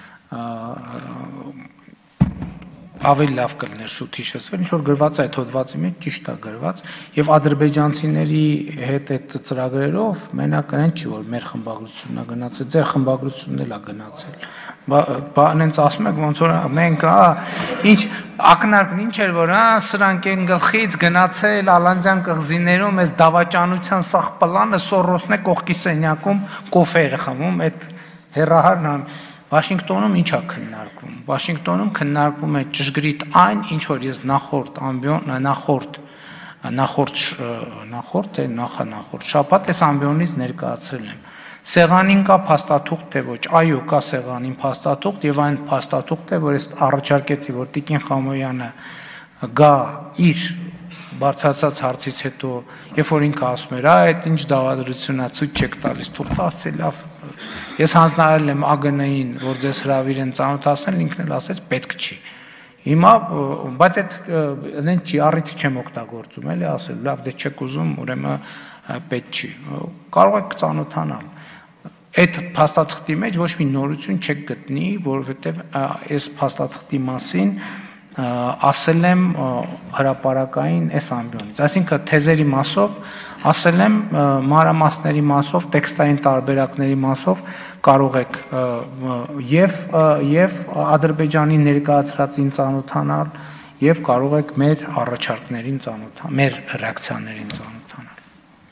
ավելի լավ կլներ շուտ հիշեցվել, ինչ որ գրված է այդ հոդվածի մեջ, ճիշտ է գրված, եւ ադրբեջանցիների հետ այդ ծրագրերով մենակ այն չի, որ մեր խմբագրությունն է գնացել, ձեր խմբագրությունն էլ է գնացել։ Բա այնց ասում եք ոնց որ մենք հա ինչ ակնարկն ինչ էր որ հա սրանք են գլխից գնացել Ալանդյան կղզիներում այս դավաճանության սախ պլանը Սորոսն է կողքի սենյակում կոֆե խմում, այդ հերահարն Վաշինգտոնում ինչ է քննարկվում։ Վաշինգտոնում քննարկվում է ճշգրիտ այն, ինչ որ ես նախորդ ամբիոն, նախորդ նախորդ նախորդ թե նախանախորդ շաբաթ այս ամբիոնից ներկայացրել եմ։ Սեղանին կա փաստաթուղթ թե ոչ, այո, կա սեղանին փաստաթուղթ եւ այն փաստաթուղթը, որ ես առաջարկեցի, որ Տիկին Խամոյանը գա իր բարձրացած հարցից հետո, երբ որ ինքը ասում էր, այդ ինչ դավադրություն է, ցույց չեք տալիս, թող ասել լավ։ Ես հանձնարարել եմ ԱԳՆ-ին, որ ձեզ հրավիր են ծանոթացնել, ինքն էլ ասեց պետք չի։ Հիմա, բայց այդ այնեն չի, առիթ չեմ օգտագործում, էլի ասել, լավ, դե չեք ուզում, ուրեմն պետք չի։ Կարող եք ծանոթանալ։ Այդ փաստաթղթի մեջ ոչ մի նորություն չեք գտնի, որովհետև այս փաստաթղթի մասին ասել եմ հրապարակային այս ամբիոնից, այսինքն թեզերի մասով ասել եմ մանրամասների մասով, տեքստային տարբերակների մասով կարող եք եւ եւ Ադրբեջանի ներկայացրածին ծանոթանալ եւ կարող եք մեր առաջարկներին ծանոթանալ, մեր ռեակցիաներին ծանոթանալ։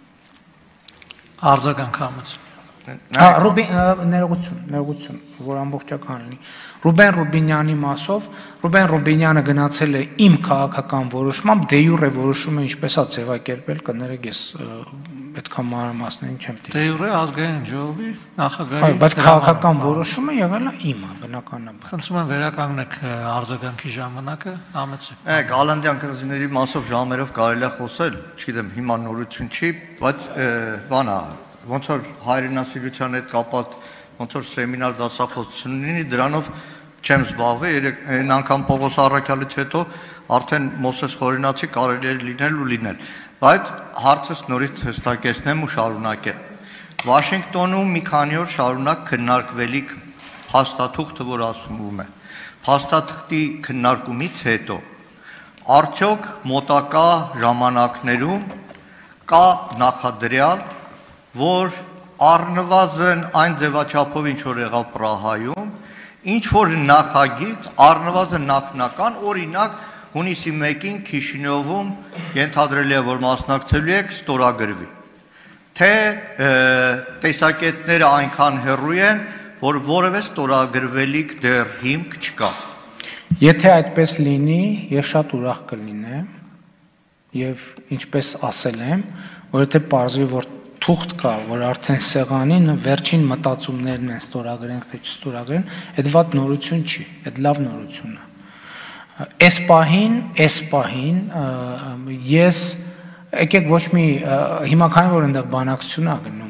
Արձագանք համեցեք։ Ռուբեն ներողություն, ներողություն, որ ամբողջական լինի։ Ռուբեն Ռուբինյանի մասով, Ռուբեն Ռուբինյանը գնացել է իմ քաղաքական որոշմամբ, դե յուրե որոշումը ինչպես է ձևակերպել, կներեք ես այդքան մանրամասներին չեմ տիրում։ Դե յուրե ազգային ժողովի նախագահի։ Բայց քաղաքական որոշումը եղել է իմը, բնականաբար։ Խնդրում եմ վերականգնեք արձագանքի ժամանակը, համեցեք։ Եք, Ալանդյան կղզիների մասով ժամերով կարելի է խոսել, չգիտեմ, հիմա նորություն չի, բայց բան է ոնց որ հայրենասիրության հետ կապված ոնց որ սեմինար դասախոսություն լինի, դրանով չեմ զբաղվել, այն անգամ Պողոս Առաքյալից հետո արդեն Մոսես Խորենացի կարելի է լինել ու լինել, բայց հարցս նորից հստակեցնեմ ու շարունակեմ։ Վաշինգտոնում մի քանի օր շարունակ քննարկվելիք փաստաթուղթը, որ ասվում է, փաստաթղթի քննարկումից հետո արդյոք մոտակա ժամանակներում կա նախադրյալ, որ առնվազն այն ձևաչափով ինչ որ եղավ Պրահայում, ինչ որ նախագիծ, առնվազն նախնական, օրինակ հունիսի մեկին Քիշինյովում ենթադրելի է, որ մասնակցելու եք, ստորագրվի, թե տեսակետները այնքան հեռու են, որ որևէ ստորագրվելիք դեռ հիմք չկա։ Եթե այդպես լինի, ես շատ ուրախ կլինեմ, եւ ինչպես ասել եմ, որովհետեւ պարզվի, որ թուղթ կա, որ արդեն սեղանին վերջին մտածումներն են ստորագրենք, թե չստորագրեն, այդ վատ նորություն չի, այդ լավ նորություն է։ Այս պահին, այս պահին ես եկեք ոչ մի հիմա քանի որ այնտեղ բանակցություն ա գնում,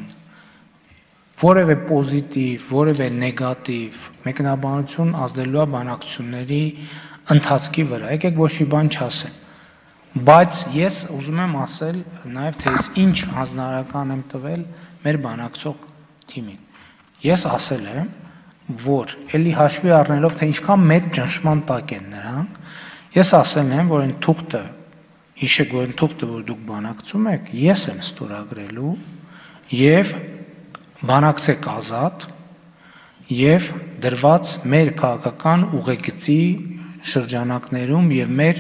որևէ պոզիտիվ, որևէ նեգատիվ մեկնաբանություն ազդելու է բանակցությունների ընթացքի վրա։ Եկեք ոչ մի բան չասեմ։ Բայց ես ուզում եմ ասել նաև թե ես ինչ հանձնարարական եմ տվել մեր բանակցող թիմին։ Ես ասել եմ, որ էլի հաշվի առնելով թե ինչքան մեծ ճնշման տակ են նրանք, ես ասել եմ, որ այն թուղթը, հիշեք, որ այն թուղթը, որ դուք բանակցում եք, ես եմ ստորագրելու եւ բանակցեք ազատ եւ դրված մեր քաղաքական ուղեգծի շրջանակներում եւ մեր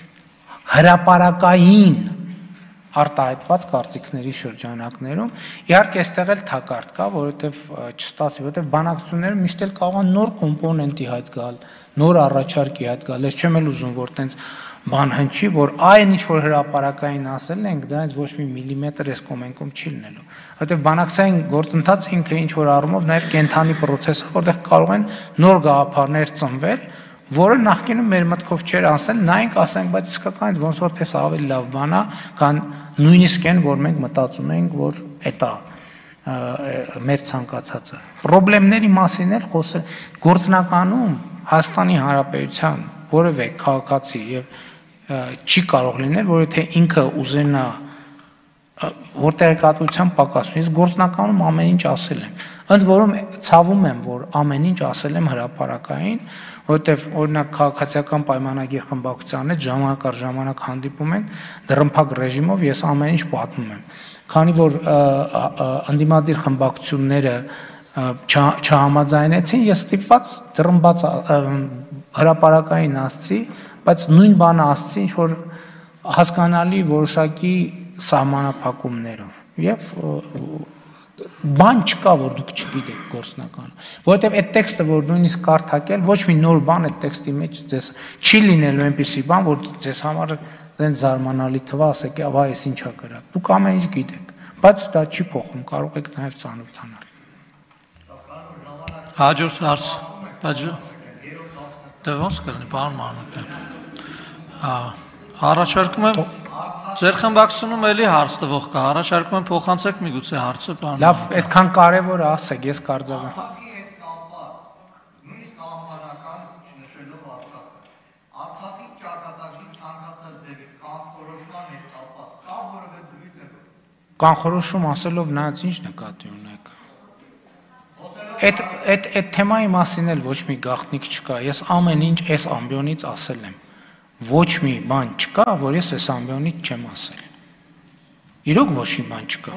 հրապարակային արտահայտված կարծիքների շրջանակներում իհարկե այստեղ էլ թակարդ կա, որովհետև չստացի, որովհետև բանակցությունները միշտ էլ կարող են նոր կոմպոնենտի հետ գալ, նոր առաջարկի հետ գալ, ես չեմ էլ ուզում, որ տենց բան հնչի, որ այն ինչ որ հրապարակային ասել ենք, դրանից ոչ մի միլիմետր այս կոմենքում չի լինելու, որովհետև բանակցային գործընթացը ինքը ինչ որ առումով նաև կենթանի process է, որտեղ կարող են նոր գաղափարներ ծնվել, որը նախկինում մեր մտքով չէր ասել, նայենք ասենք, բայց իսկականից ոնց որ թե սա ավելի լավ բան է, քան նույնիսկ այն, որ մենք մտածում ենք, որ էտա մեր ցանկացածը։ Պրոբլեմների մասին էլ խոսել գործնականում Հայաստանի Հանրապետության որևէ քաղաքացի եւ չի կարող լինել, որը թե ինքը ուզենա որտեղ կատության պակաս ունի, գործնականում ամեն ինչ ասել եմ։ Ընդ որում ցավում եմ, որ ամեն ինչ ասել եմ հրապարակային, որտեվ օրինակ քաղաքացիական պայմանագիր խմբակցության հետ ժամանակ առ ժամանակ հանդիպում ենք դռնփակ ռեժիմով, ես ամեն ինչ պատմում եմ։ Քանի որ ընդդիմադիր խմբակցությունները չհամաձայնեցին, ես ստիպված դռնբաց հրապարակային ասացի, բայց նույն բանը ասացի, ինչ որ հասկանալի որոշակի սահմանափակումներով եւ բան չկա, որ դուք չգիտեք գործնականում, որովհետև այդ տեքստը, որ նույնիսկ կարդակել, ոչ մի նոր բան այդ տեքստի մեջ ձեզ չի լինելու այնպիսի բան, որ ձեզ համար ձեզ զարմանալի թվա, ասեք, ավա այս ինչա գրած, դուք ամեն ինչ գիտեք, բայց դա չի փոխում, կարող եք նաև ծանոթանալ։ Հաջորդ հարց, բայց դե ոնց կլինի, պարոն Մանուկյան։ Առաջարկում եմ Ձեր խմբակցությունում էլի հարց տվող կա, առաջարկում եմ փոխանցեք միգուցե հարցը, պարոն։ Լավ, այդքան կարևոր է, ասեք, ես կարծում եմ։ Կանխորոշում ասելով նայած ինչ նկատի ունեք։ Այդ այդ այդ թեմայի մասին էլ ոչ մի գաղտնիք չկա։ Ես ամեն ինչ այս ամբիոնից ասել եմ։ Ոչ մի բան չկա, որ ես այս ամբիոնից չեմ ասել։ Իրոք ոչ մի բան չկա։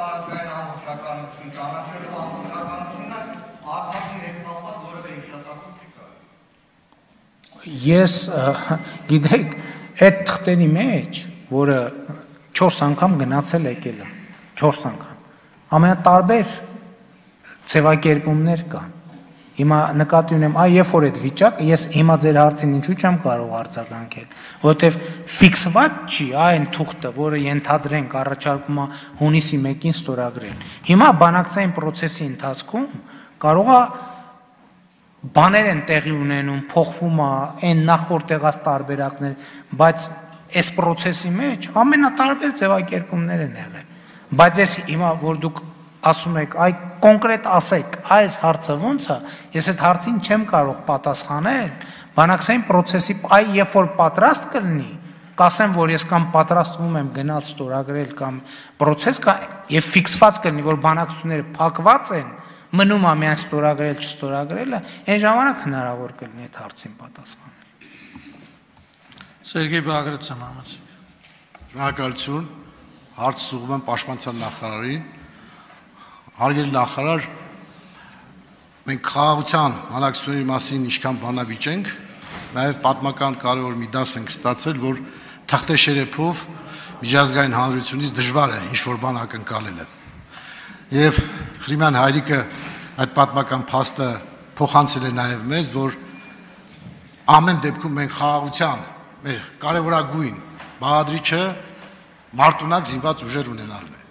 Ես գիտեք, այդ թղթերի մեջ, որը չորս անգամ գնացել եկել է, չորս անգամ, ամենատարբեր ձևակերպումներ կան։ Հիմա նկատի ունեմ, այ երբ որ այդ վիճակը, ես հիմա ձեր հարցին ինչու չեմ կարող արձագանքել, որովհետև ֆիքսված չի այն թուղթը, որը ենթադրենք առաջարկում է հունիսի մեկին ստորագրել։ Հիմա բանակցային process-ի ընթացքում կարող է բաներ են տեղի ունենում, փոխվում է այն նախորդ եղած տարբերակներ, բայց այս process-ի մեջ ամենատարբեր ձևակերպումներ են եղել։ Բայց ես հիմա որ դուք ասում եք, այ կոնկրետ ասեք, այս հարցը ոնց է, ես այդ հարցին չեմ կարող պատասխանել, բանակցային process-ի, այ երբ որ պատրաստ կլինի, կասեմ, որ ես կամ պատրաստվում եմ գնալ ստորագրել կամ process կա եւ ֆիքսված կլինի, որ բանակցությունները փակված են, մնում է միայն ստորագրել, չստորագրելը, այն ժամանակ հնարավոր կլինի այդ հարցին պատասխանել։ Սերգեյ Բագրատյան համաձայն։ Շնորհակալություն, հարցը ուղղում եմ Պաշտպանության նախարարին։ Հարգելի նախարար, մենք խաղաղության բանակցությունների մասին ինչքան բանավիճ ենք, նաև պատմական կարևոր մի դաս ենք ստացել, որ թղթե շերեփով միջազգային հանրությունից դժվար է ինչ-որ բան ակնկալելը։ Եվ Խրիմյան հայրիկը այդ պատմական փաստը փոխանցել է նաև մեզ, որ ամեն դեպքում մենք խաղաղության մեր կարևորագույն բաղադրիչը մարտունակ զինված ուժեր ունենալն է։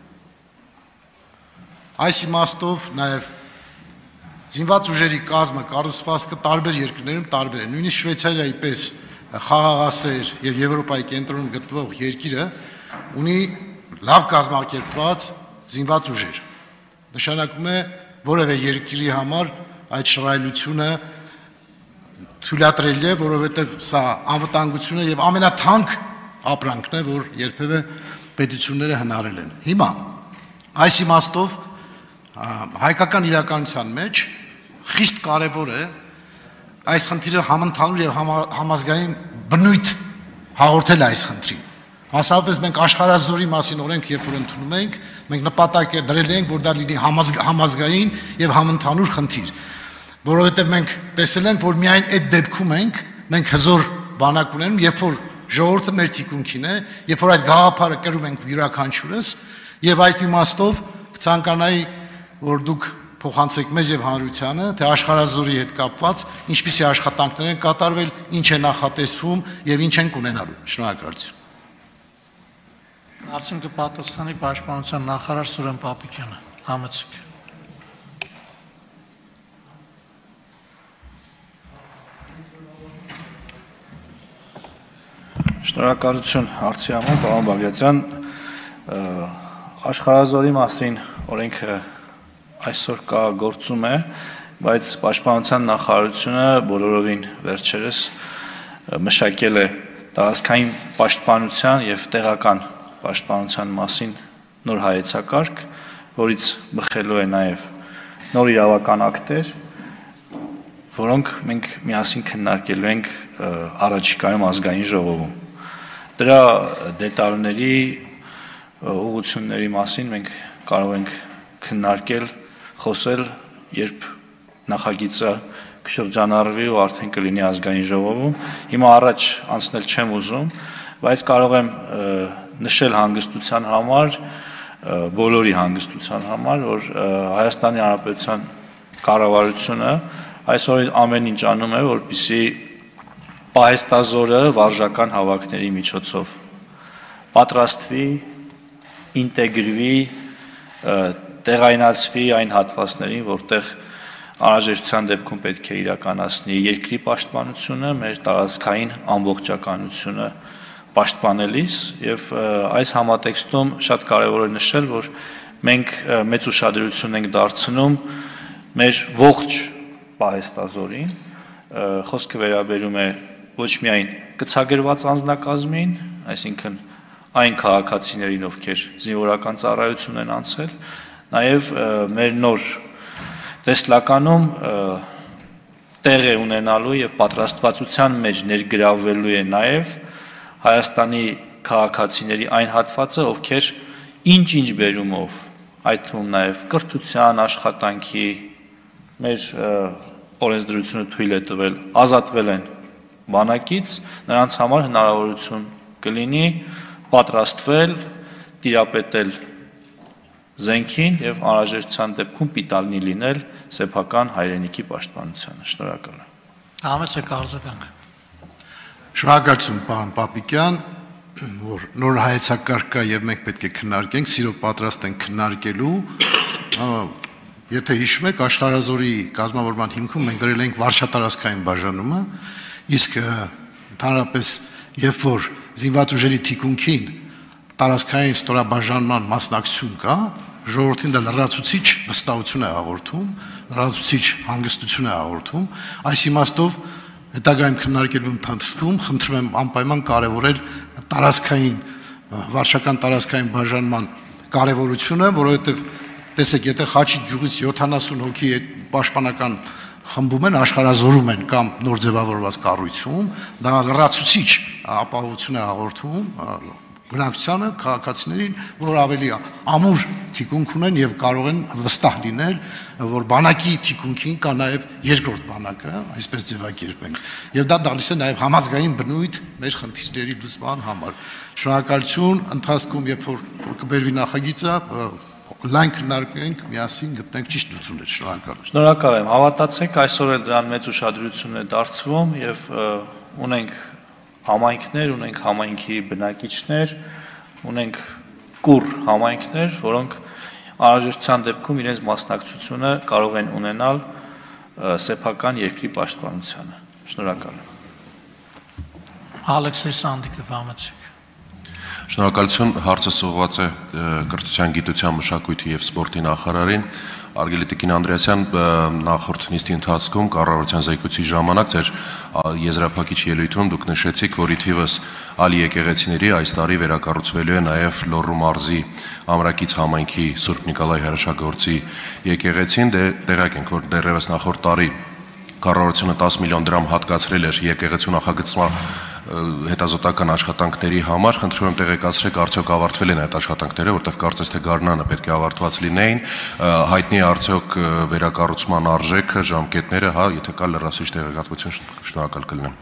Այս իմաստով նաև զինված ուժերի կազմը կառուցվածքը տարբեր երկրներում տարբեր է, նույնիսկ Շվեյցարիայի պես խաղաղասեր եւ Եվրոպայի կենտրոնում գտնվող երկիրը ունի լավ կազմակերպված զինված ուժեր։ Նշանակում է որևէ երկրի համար այդ շռայլությունը թույլատրել է, որովհետեւ սա անվտանգությունը եւ ամենաթանկ ապրանքն է, որ երբևէ պետությունները հնարել են։ Հիմա այս իմաստով հայկական իրականության մեջ խիստ կարևոր է այս խնդիրը համընդհանուր եւ համազգային բնույթ հաղորդել այս խնդրին։ Մասնավորապես մենք աշխարհազորի մասին օրենք երբ որ ընդունում ենք, մենք նպատակ է դրել ենք, որ դա լինի համազգային եւ համընդհանուր խնդիր, որովհետեւ մենք տեսել ենք, որ միայն այդ դեպքում ենք մենք հզոր բանակ ունենում, երբ որ ժողովուրդը մեր թիկունքին է, երբ որ այդ գաղափարը կրում ենք յուրաքանչյուրս, եւ այս իմաստով կցանկանայի, որ դուք փոխանցեք մեզ եւ հանրությանը, թե աշխարհազորի հետ կապված ինչպիսի աշխատանքներ են կատարվել, ինչ է նախատեսվում եւ ինչ են կունենալու։ Շնորհակալություն։ Արդյունքը պատասխանի պաշտպանության նախարար Սուրեն Պապիկյանը։ Համեցեք։ Շնորհակալություն հարցի համար, պարոն Բագրատյան, աշխարհազորի մասին օրենքը այսօր կա գործում է, բայց պաշտպանության նախարարությունը բոլորովին վերջերս մշակել է տարածքային պաշտպանության եւ տեղական պաշտպանության մասին նոր հայեցակարգ, որից բխելու է նաեւ նոր իրավական ակտեր, որոնք մենք միասին քննարկելու ենք առաջիկայում ազգային ժողովում։ Դրա դետալների ուղղությունների մասին մենք կարող ենք քննարկել, խոսել, երբ նախագիծը կշրջանառվի ու արդեն կլինի ազգային ժողովում։ Հիմա առաջ անցնել չեմ ուզում, բայց կարող եմ նշել հանգստության համար, բոլորի հանգստության համար, որ Հայաստանի Հանրապետության կառավարությունը այսօր ամեն ինչ անում է, որպեսզի պահեստազորը վարժական հավաքների միջոցով պատրաստվի, ինտեգրվի, տեղայնացվի այն հատվածներին, որտեղ անհրաժեշտության դեպքում պետք է իրականացնի երկրի պաշտպանությունը, մեր տարածքային ամբողջականությունը պաշտպանելիս եւ այս համատեքստում շատ կարեւոր է նշել, որ մենք մեծ ուշադրություն ենք դարձնում մեր ողջ պահեստազորին, խոսքը վերաբերում է ոչ միայն կցագրված անձնակազմին, այսինքն այն քաղաքացիներին, ովքեր զինվորական ծառայություն են անցել, նաև մեր նոր տեսլականում տեղ է ունենալու եւ պատրաստվածության մեջ ներգրավվելու է նաև Հայաստանի քաղաքացիների այն հատվածը, ովքեր ինչ-ինչ բերումով, այդ թվում նաև կրթության, աշխատանքի, մեր օրենսդրությունը թույլ է տվել, ազատվել են բանակից, նրանց համար հնարավորություն կլինի պատրաստվել, տիրապետել զենքին եւ անհրաժեշտության դեպքում պիտանի լինել սեփական հայրենիքի պաշտպանությանը։ Շնորհակալ եմ։ Համեցեք արձագանք։ Շնորհակալություն, պարոն Պապիկյան, որ նոր հայեցակարգ կա եւ մենք պետք է քննարկենք, սիրով պատրաստ ենք քննարկելու։ Եթե հիշում եք, աշխարհազորի կազմավորման հիմքում մենք դրել ենք վարչատարածքային բաժանումը, իսկ ընդհանրապես երբ որ զինված ուժերի թիկունքին տարածքային ստորաբաժանման մասնակցություն կա, ժողովրդին դա լրացուցիչ վստահություն է հաղորդում, լրացուցիչ հանգստություն է հաղորդում, այս իմաստով հետագայում քննարկելու ընթացքում խնդրում եմ անպայման կարևորել տարածքային վարչական տարածքային բաժանման կարևորությունը, որովհետև տեսեք, եթե Խաչիկ գյուղից յոթանասուն հոգի պաշտպանական խմբում են, աշխարհազորում են կամ նոր ձևավորված կառույցում, դա լրացուցիչ ապահովություն է հաղորդում բնակչությանը, քաղաքացիներին, որ ավելի ամուր թիկունք ունեն եւ կարող են վստահ լինել, որ բանակի թիկունքին կա նաեւ երկրորդ բանակը, այսպես ձևակերպենք։ Եվ դա դալիս է նաեւ համազգային բնույթ մեր խնդիրների լուծման համար։ Շնորհակալություն, ընթացքում երբ որ կբերվի նախագիծը, լայն քննարկենք, միասին գտնենք ճիշտ լուծումներ։ Շնորհակալ եմ։ Շնորհակալ եմ։ Հավատացեք, այսօր էլ դրան մեծ ուշադրություն է դարձվում եւ ունենք համայնքներ, ունենք համայնքի բնակիչներ, ունենք կուռ համայնքներ, որոնք անհրաժեշտության դեպքում իրենց մասնակցությունը կարող են ունենալ սեփական երկրի պաշտպանությանը։ Շնորհակալ եմ։ Ալեքսեյ Սանդիկով համեցեք։ Շնորհակալություն, հարցը սողված է կրթության, գիտության, մշակույթի եւ սպորտի նախարարին։ Արգելի Տիկին Անդրեասյան, նախորդ նիստի ընթացքում կառավարության զեկույցի ժամանակ ձեր եզրափակիչ ելույթում դուք նշեցիք, որ ի թիվս ալի եկեղեցիների այս տարի վերակառուցվելու է նաև Լոռու մարզի ամրակից համայնքի Սուրբ Նիկոլայ հրաշագործի եկեղեցին, դե տեղյակ ենք, որ դեռևս նախորդ տարի կառավարությունը տասը միլիոն դրամ հատկացրել էր եկեղեցու նախագծման հետազոտական աշխատանքների համար, խնդրում եմ տեղեկացրեք, արդյոք ավարտվել են այդ աշխատանքները, որտեղ կարծես թե գարնանը պետք է ավարտված լինեին, հայտնի արդյոք վերակառուցման արժեքը, ժամկետները, հա, եթե կա լրացուցիչ տեղեկատվություն, շնորհակալ կլինեմ։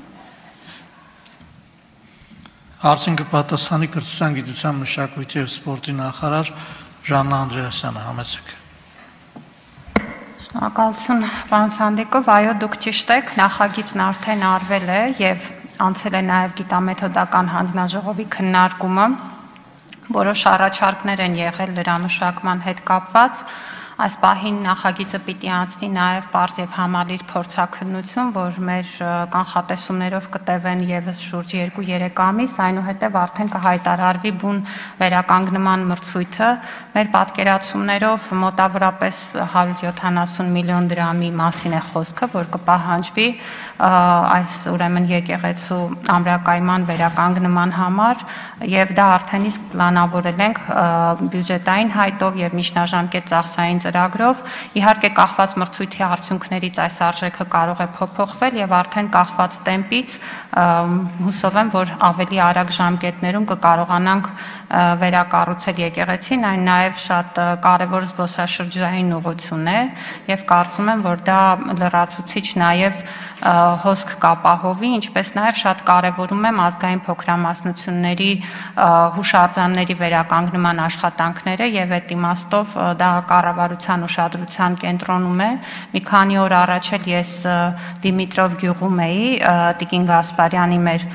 Հարցին կպատասխանի կրթության, գիտության, մշակույթի եւ սպորտի նախարար Ժաննա Անդրեասյանը, համեցեք։ Շնորհակալություն, պարոն Սանդիկով, այո, դուք ճիշտ եք, նախագիծն արդեն արվել է եւ անցել է նաև գիտամեթոդական հանձնաժողովի քննարկումը, որոշ առաջարկներ են եղել լրամշակման հետ կապված, այս պահին նախագիծը պիտի անցնի նաև պարզ եւ համալիր փորձաքննություն, որ մեր կանխատեսումներով կտևեն եւս շուրջ երկու երեք ամիս, այնուհետև արդեն կհայտարարվի բուն վերականգնման մրցույթը, մեր պատկերացումներով մոտավորապես հարյուր յոթանասուն միլիոն դրամի մասին է խոսքը, որ կպահանջվի այս ուրեմն եկեղեցու ամրակայման վերականգնման համար եւ դա արդեն իսկ պլանավորել ենք բյուջետային հայտով եւ միջնաժամկետ ծախսային ծրագրով, իհարկե կախված մրցույթի արդյունքներից այս արժեքը կարող է փոփոխվել եւ արդեն կախված տեմպից հուսով եմ, որ ավելի արագ ժամկետներում կկարողանանք վերակառուցել եկեղեցին, այն նաև շատ կարևոր զբոսաշրջային ուղղություն է եւ կարծում եմ, որ դա լրացուցիչ նաև հոսք կապահովի, ինչպես նաև շատ կարևորում եմ ազգային փոքրամասնությունների հուշարձանների վերականգնման աշխատանքները եւ այդ իմաստով դա կառավարության ուշադրության կենտրոնում է։ Մի քանի օր առաջ էլ ես Դիմիտրով գյուղում էի, Տիկին Գասպարյանի մեր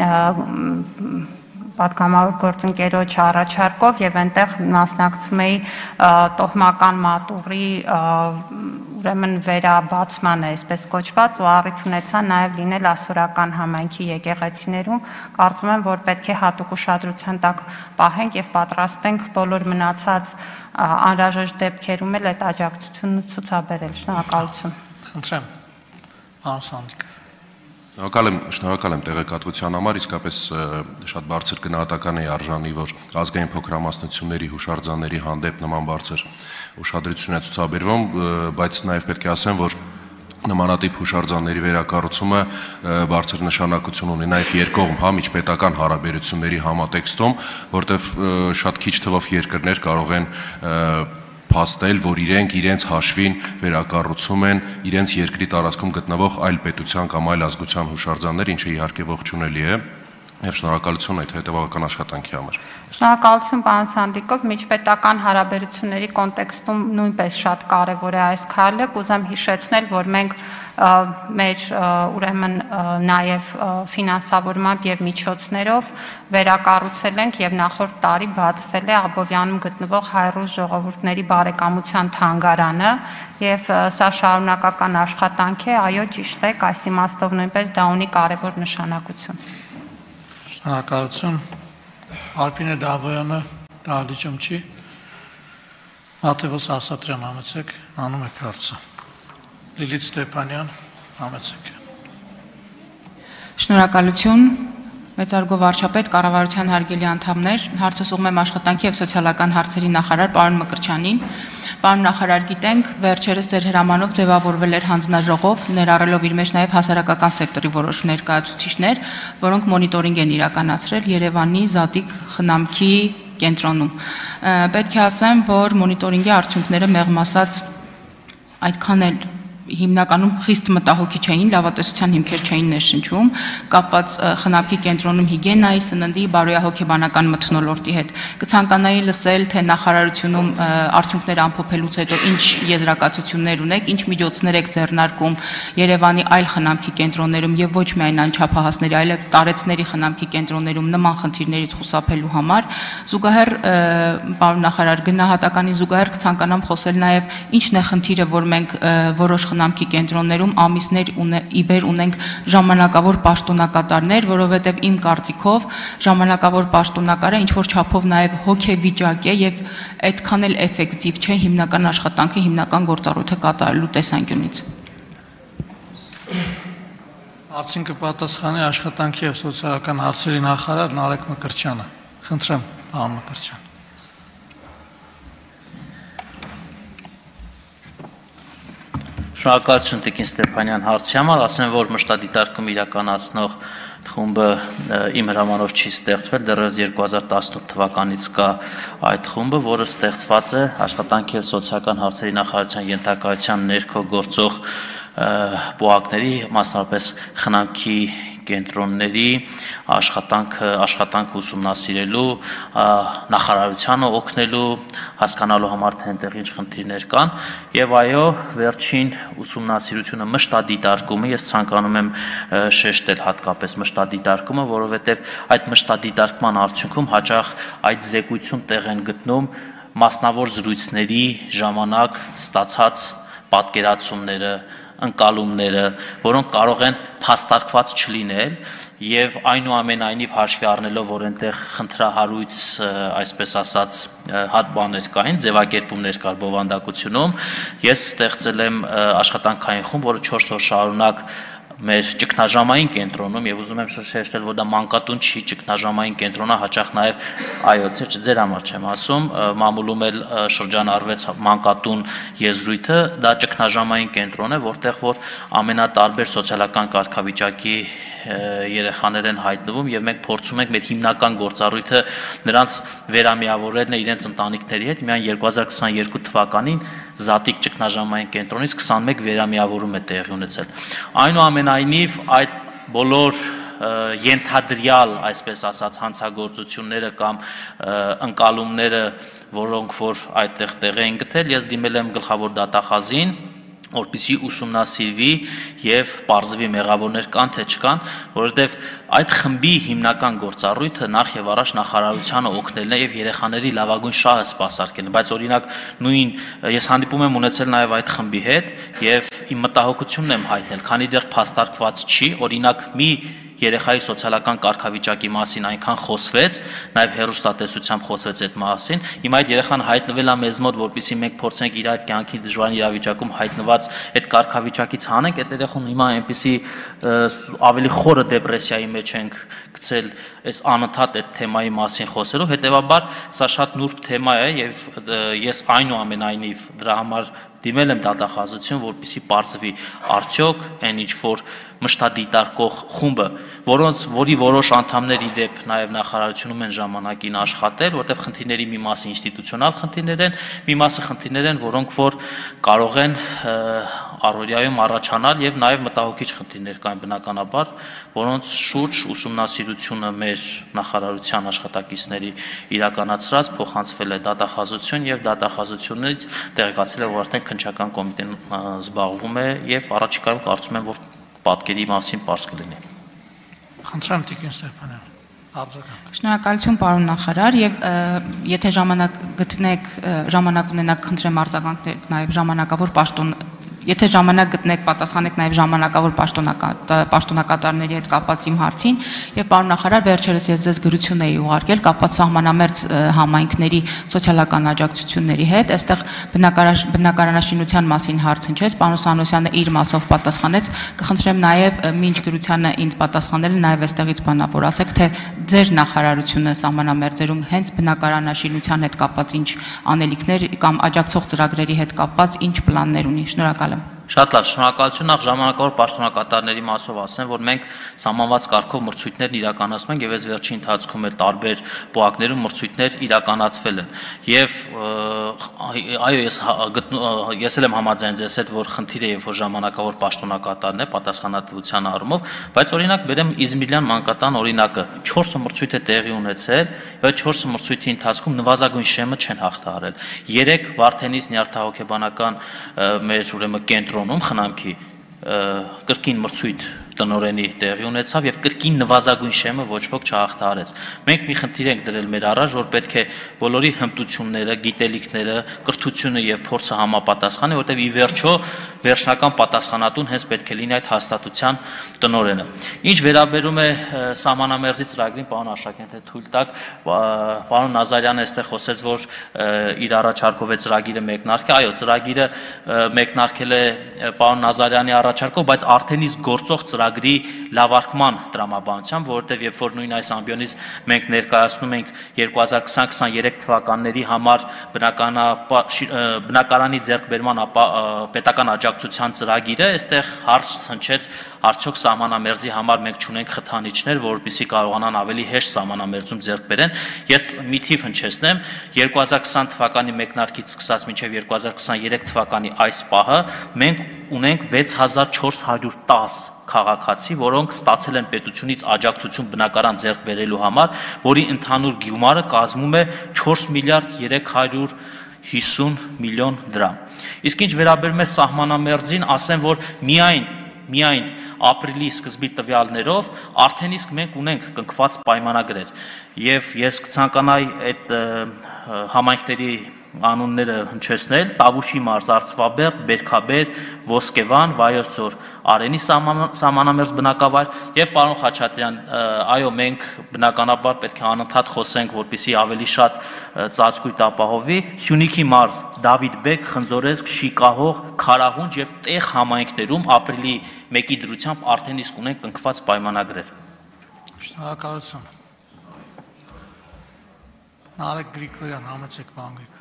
պատգամավոր գործընկերոջ առաջարկով եւ այնտեղ մասնակցում էի տոհմական մատուռի ուրեմն վերաբացմանը, այսպես կոչված, ու առիթ ունեցա նաեւ լինել ասորական համայնքի եկեղեցիներում, կարծում եմ, որ պետք է հատուկ ուշադրության տակ պահենք եւ պատրաստենք բոլոր մնացած անհրաժեշտ դեպքերում էլ այդ աջակցությունը ցուցաբերել։ Շնորհակալություն։ Խնդրեմ, պարոն Սանդիկով։ Շնորհակալ եմ, շնորհակալ եմ տեղեկատվության համար, իսկապես շատ բարձր գնահատական է արժանի, որ ազգային փոքրամասնությունների հուշարձանների հանդեպ նման բարձր ուշադրություն է ցուցաբերվում, բայց նաև պետք է ասեմ, որ նմանատիպ հուշարձանների վերակառուցումը բարձր նշանակություն ունի նաև երկկողմ, հա, միջպետական հարաբերությունների համատեքստում, որտեղ շատ քիչ թվով երկրներ կարող են փաստել, որ իրենք իրենց հաշվին վերակառուցում են իրենց երկրի տարածքում գտնվող այլ պետության կամ այլ ազգության հուշարձաններ, ինչը իհարկե ողջունելի է եւ շնորհակալություն այդ հետեւական աշխատանքի համար։ Շնորհակալություն պարոն Սանդիկով, միջպետական հարաբերությունների կոնտեքստում նույնպես շատ կարևոր է այս քայլը, կուզեմ հիշեցնել, որ մենք մեր ուրեմն նաև ֆինանսավորմամբ եւ միջոցներով վերակառուցել ենք եւ նախորդ տարի բացվել է Աբովյանում գտնվող հայրուժ ժողովուրդների բարեկամության թանգարանը եւ սա շարունակական աշխատանք է, այո, ճիշտ եք, այս իմաստով նույնպես դա ունի կարևոր նշանակություն։ Շնորհակալություն։ Արփինե Դավոյանը դահլիճում չի։ Մաթեոս Ասատրյան, համեցեք, անում եք հարցը։ Լիլիթ Ստեփանյան, համեցեք։ Շնորհակալություն, մեծարգո վարչապետ, կառավարության հարգելի անդամներ, հարցը ուղղում եմ աշխատանքի եւ սոցիալական հարցերի նախարար պարոն Մկրտչյանին։ Պարոն նախարար, գիտենք, վերջերս ձեր հրամանով ձևավորվել էր հանձնաժողով, ներառելով իր մեջ նաեւ հասարակական սեկտորի որոշ ներկայացուցիչներ, որոնք մոնիտորինգ են իրականացրել Երևանի Զատիկ խնամքի կենտրոնում։ Պետք է ասեմ, որ մոնիտորինգի արդյունքները մեղմ ասած այդքան էլ հիմնականում խիստ մտահոգիչ էին, լավատեսության հիմքեր չէին ներշնչում, կապված խնամքի կենտրոնում հիգիենայի, սննդի, բարոյահոգեբանական մթնոլորտի հետ։ Կցանկանայի լսել, թե նախարարությունում արդյունքները ամփոփելուց հետո ինչ եզրակացություններ ունեք, ինչ միջոցներ եք ձեռնարկում Երևանի այլ խնամքի կենտրոններում եւ ոչ միայն անչափահասների, այլև տարեցների խնամքի կենտրոններում նման խնդիրներից խուսափելու համար։ Զուգահեռ, պարոն նախարար, գնահատականին զուգահեռ կցանկանամ խոսել նաեւ ինչն է խնդիրը, որ մենք որոշ խնամքի կենտրոններում ամիսներ ի վեր ունենք ժամանակավոր պաշտոնակատարներ, որովհետև իմ կարծիքով ժամանակավոր պաշտոնակարը ինչ որ չափով նաև հոգեվիճակ է եւ այդքան էլ էֆեկտիվ չէ հիմնական աշխատանքը, հիմնական գործառույթը կատարելու տեսանկյունից։ Հարցին կպատասխանի աշխատանքի եւ սոցիալական հարցերի նախարար Նարեկ Մկրտչյանը։ Խնդրեմ, պարոն Մկրտչյան։ Շնորհակալություն Տիկին Ստեփանյան հարցի համար, ասեմ, որ մշտադիտարկում իրականացնող խումբը իմ հրամանով չի ստեղծվել, դեռևս երկու հազար տասնութ թվականից կա այդ խումբը, որը ստեղծված է աշխատանքի եւ սոցիալական հարցերի նախարարության ենթակայության ներքո գործող պոակների, մասնավորապես խնամքի կենտրոնների աշխատանք աշխատանք ուսումնասիրելու, նախարարությանը օգնելու, հասկանալու համար թե այնտեղ ինչ խնդիրներ կան, եւ այո, վերջին ուսումնասիրությունը մշտադիտարկումը, ես ցանկանում եմ շեշտել հատկապես մշտադիտարկումը, որովհետեւ այդ մշտադիտարկման արդյունքում հաճախ այդ զեկույցում տեղ են գտնում մասնավոր զրույցների ժամանակ ստացած պատկերացումները, ընկալումները, որոնք կարող են փաստարկված չլինել եւ այնուամենայնիվ հաշվի առնելով, որ այնտեղ խնդրահարույց, այսպես ասած, հատ բաներ կային, ձևակերպումներ կար բովանդակությունում, ես ստեղծել եմ աշխատանքային խումբ, որը չորս օր շարունակ մեր ճգնաժամային կենտրոնում եւ ուզում եմ շեշտել, որ դա մանկատուն չի, ճգնաժամային կենտրոնը հաճախ նաեւ այո, ձեր համար չեմ ասում, մամուլում էլ շրջանառվեց մանկատուն եզրույթը, դա ճգնաժամային կենտրոն է, որտեղ որ ամենատարբեր սոցիալական կարգավիճակի երեխաներ են հայտնվում եւ մենք փորձում ենք մեր հիմնական գործառույթը նրանց վերամիավորելն է իրենց ընտանիքների հետ։ Միայն երկու հազար քսաներկու թվականին Զատիկ ճգնաժամային կենտրոնից քսանմեկ վերամիավորում է տեղի ունեցել։ Այնուամենայնիվ այդ բոլոր ենթադրյալ, այսպես ասած, հանցագործությունները կամ ընկալումները, որոնք որ այդտեղ տեղ են գտել, ես դիմել եմ գլխավոր դատախազին, որպեսզի ուսումնասիրվի եւ պարզվի մեղավորներ կան թե չկան, որովհետեւ այդ խմբի հիմնական գործառույթը նախ եւ առաջ նախարարությանը օգնելն է եւ երեխաների լավագույն շահը սպասարկելն է, բայց օրինակ նույն ես հանդիպում եմ ունեցել նաեւ այդ խմբի հետ եւ իմ մտահոգությունն եմ հայտնել, քանի դեռ փաստարկված չի, օրինակ մի երեխայի սոցիալական կարգավիճակի մասին այնքան խոսվեց, նաև հեռուստատեսությամբ խոսվեց այդ մասին։ Հիմա այդ երեխան հայտնվել է մեզ մոտ, որպեսզի մենք փորձենք իր այդ կյանքի դժվար իրավիճակում հայտնված այդ կարգավիճակից հանենք, այդ երեխան հիմա այնպեսի ավելի խորը դեպրեսիայի մեջ ենք գցել այս անընդհատ այդ թեմայի մասին խոսելու, հետեւաբար սա շատ նուրբ թեմա է եւ ես այնուամենայնիվ դրա համար դիմել եմ դատախազություն, որպեսզի պարզվի արդյոք այն ինչ որ մշտադիտարկող խումբը, որոնց որի որոշ անդամներ ի դեպ նաև նախարարությունում են ժամանակին աշխատել, որտեղ խնդիրների մի մասը ինստիտուցիոնալ խնդիրներ են, մի մասը խնդիրներ են, որոնք որ կարող են առօրյայում առաջանալ եւ նաև մտահոգիչ խնդիրներ կային բնականաբար, որոնց շուրջ ուսումնասիրությունը մեր նախարարության աշխատակիցների իրականացրած փոխանցվել է դատախազություն եւ դատախազությունից տեղեկացել է, որ արդեն քննչական կոմիտեն զբաղվում է եւ առաջիկայում կարծում եմ, որ պատկերի մասին պարզ կլինի։ Խնդրեմ Տիկին Ստեփանյան, արձագանք։ Շնորհակալություն պարոն նախարար եւ եթե ժամանակ գտնեք, ժամանակ ունենաք, խնդրեմ արձագանքներ նաեւ ժամանակավոր պաշտոն Եթե ժամանակ գտնեք, պատասխանեք նաև ժամանակավոր պաշտոնակատարների հետ կապված իմ հարցին, եւ պարոն նախարար, վերջերս ես ձեզ գրություն էի ուղարկել կապված սահմանամերձ համայնքների սոցիալական աջակցությունների հետ, այստեղ բնակարանաշինության մասին հարց հնչեց, պարոն Սանոսյանը իր մասով պատասխանեց, կխնդրեմ նաև մինչ գրությանը ինձ պատասխանել նաև այստեղից բանավոր ասեք, թե ձեր նախարարությունը սահմանամերձերում հենց բնակարանաշինության հետ կապված ինչ անելիքներ կամ աջակցող ծրագրերի հետ կապված ինչ պլաններ ունի։ Շնորհակալ եմ։ Շատ լավ, շնորհակալություն նախ ժամանակավոր պաշտոնակատարների մասով ասեմ, որ մենք սահմանված կարգով մրցույթներ իրականացնում ենք եւ այս վերջին ընթացքում էլ տարբեր պոակներում մրցույթներ իրականացվել են։ Եվ այո, ես ես էլ եմ համաձայն ձեզ հետ, որ խնդիրը եւ որ ժամանակավոր պաշտոնակատարն է պատասխանատվության առումով, բայց օրինակ բերեմ Իզմիրյան մանկատան օրինակը, չորս մրցույթ է տեղի ունեցել, եւ այդ չորս մրցույթի ընթացքում նվազագույն շեմը չեն հաղթահարել։ երեք Վարդենից նյարդահոգեբանական մեր ուրեմն կենտրոնում խնամքի կրկին մրցույթ տնօրենի տեղի ունեցավ եւ կրկին նվազագույն շեմը ոչ ոք չհաղթահարեց։ Մենք մի խնդիր ենք դրել մեր առաջ, որ պետք է բոլորի հմտությունները, գիտելիքները, կրթությունը եւ փորձը համապատասխանի, որտեղ ի վերջո վերջնական պատասխանատուն հենց պետք է լինի այդ հաստատության տնօրենը։ Ինչ վերաբերում է սահմանամերձի ծրագրին, պարոն Աշակենտ, թույլ տակ, պարոն Նազարյանը այստեղ խոսեց, որ իր առաջարկով է ծրագիրը մեկնարկել, այո, ծրագիրը մեկնարկել է պարոն Նազարյանի առաջարկով, բայց արդեն իսկ գործող ծրագրի լավարկման տրամաբանությամբ, որովհետև երբ որ նույն այս ամբիոնից մենք ներկայացնում ենք երկու հազար քսան քսաներեք թվականների համար բնակարանի ձեռքբերման պետական աջակցության ծրագիրը, այստեղ հարց հնչեց, արդյոք սահմանամերձի համար մենք չունենք խթանիչներ, որպեսզի կարողանան ավելի հեշտ սահմանամերձում ձեռք բերեն։ Ես մի թիվ հնչեցնեմ, երկու հազար քսան թվականի մեկնարկից սկսած մինչև երկու հազար քսաներեք թվականի այս պահը մենք ունենք վեց հազար չորս հարյուր տասը քաղաքացի, որոնք ստացել են պետությունից աջակցություն բնակարան ձեռք բերելու համար, որի ընդհանուր գումարը կազմում է չորս միլիարդ երեք հարյուր հիսուն միլիոն դրամ։ Իսկ ինչ վերաբերում է սահմանամերձին, ասեմ, որ միայն միայն ապրիլի սկզբի տվյալներով արդեն իսկ մենք ունենք կնքված պայմանագրեր եւ ես կցանկանայի այդ համայնքների անունները հնչեցնել՝ Տավուշի մարզ, Արծվաբերդ, Բերքաբեր, Ոսկեվան, Վայոց ձոր, Արենի սահմանամերձ բնակավայր եւ պարոն Խաչատրյան, այո, մենք բնականաբար պետք է անընդհատ խոսենք, որպեսզի ավելի շատ ծածկույթ ապահովի, Սյունիքի մարզ, Դավիթ Բեկ, Խնձորեսկ, Շիկահող, Քարահունջ եւ տեղ համայնքներում ապրիլի մեկի դրությամբ արդեն իսկ ունենք կնքված պայմանագրեր։ Շնորհակալություն։ Նարեկ Գրիգորյան, համեցեք պարոն Գրիգորյան։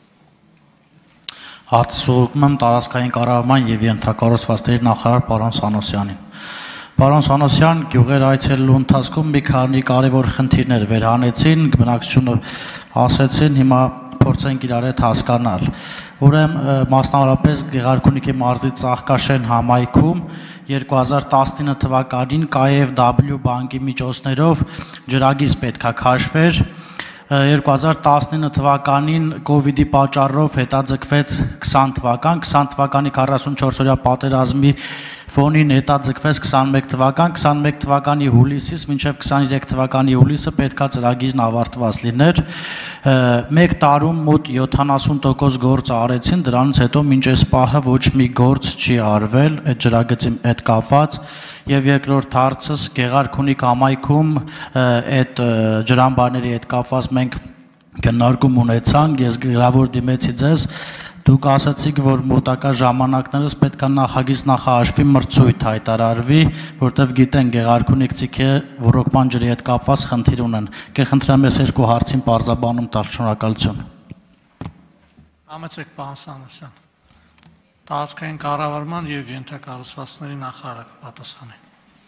Հարցում եմ տարածքային կառավարման եւ ենթակառուցվածքների նախարար պարոն Սանոսյանին։ Պարոն Սանոսյան, գյուղեր այցելելու ընթացքում մի քանի կարևոր խնդիրներ վերհանեցին, բնակչությունը ասեցին, հիմա փորձենք իրար հետ հասկանալ։ Ուրեմն մասնավորապես Գեղարքունիքի մարզի Ծաղկաշեն համայնքում երկու հազար տասնինը թվականին K F W բանկի միջոցներով ջրագիծ պետքա քաշվեր։ երկու հազար տասնինը թվականին կովիդի պատճառով հետաձգվեց քսան թվական, քսան թվականի քառասունչորս օրյա պատերազմի ֆոնին հետաձգվեց քսանմեկ թվական, քսանմեկ թվականի հուլիսից մինչև քսաներեք թվականի հուլիսը պետքա ծրագիրն ավարտված լիներ։ Մեկ տարում մոտ յոթանասուն տոկոս գործ արեցին, դրանից հետո մինչ այս պահը ոչ մի գործ չի արվել այդ ջրագծի հետ կապված։ Եվ երկրորդ հարցս Գեղարքունիք համայնքում այդ ջրամբարների հետ կապված մենք քննարկում ունեցանք, ես գրավոր դիմեցի ձեզ, դուք ասացիք, որ մոտակա ժամանակներս պետք է նախագիծ նախահաշվի մրցույթ հայտարարվի, որտեղ գիտեն Գեղարքունիքցիք է ռոռոկման ջրի հետ կապված խնդիր ունեն։ Կխնդրեմ ես երկու հարցին բարձրաբանում տալ, շնորհակալություն։ Համեցեք պարոն Սանոսյան։ Տարածքային կառավարման եւ ենթակառուցվածքների նախարարը կպատասխանի։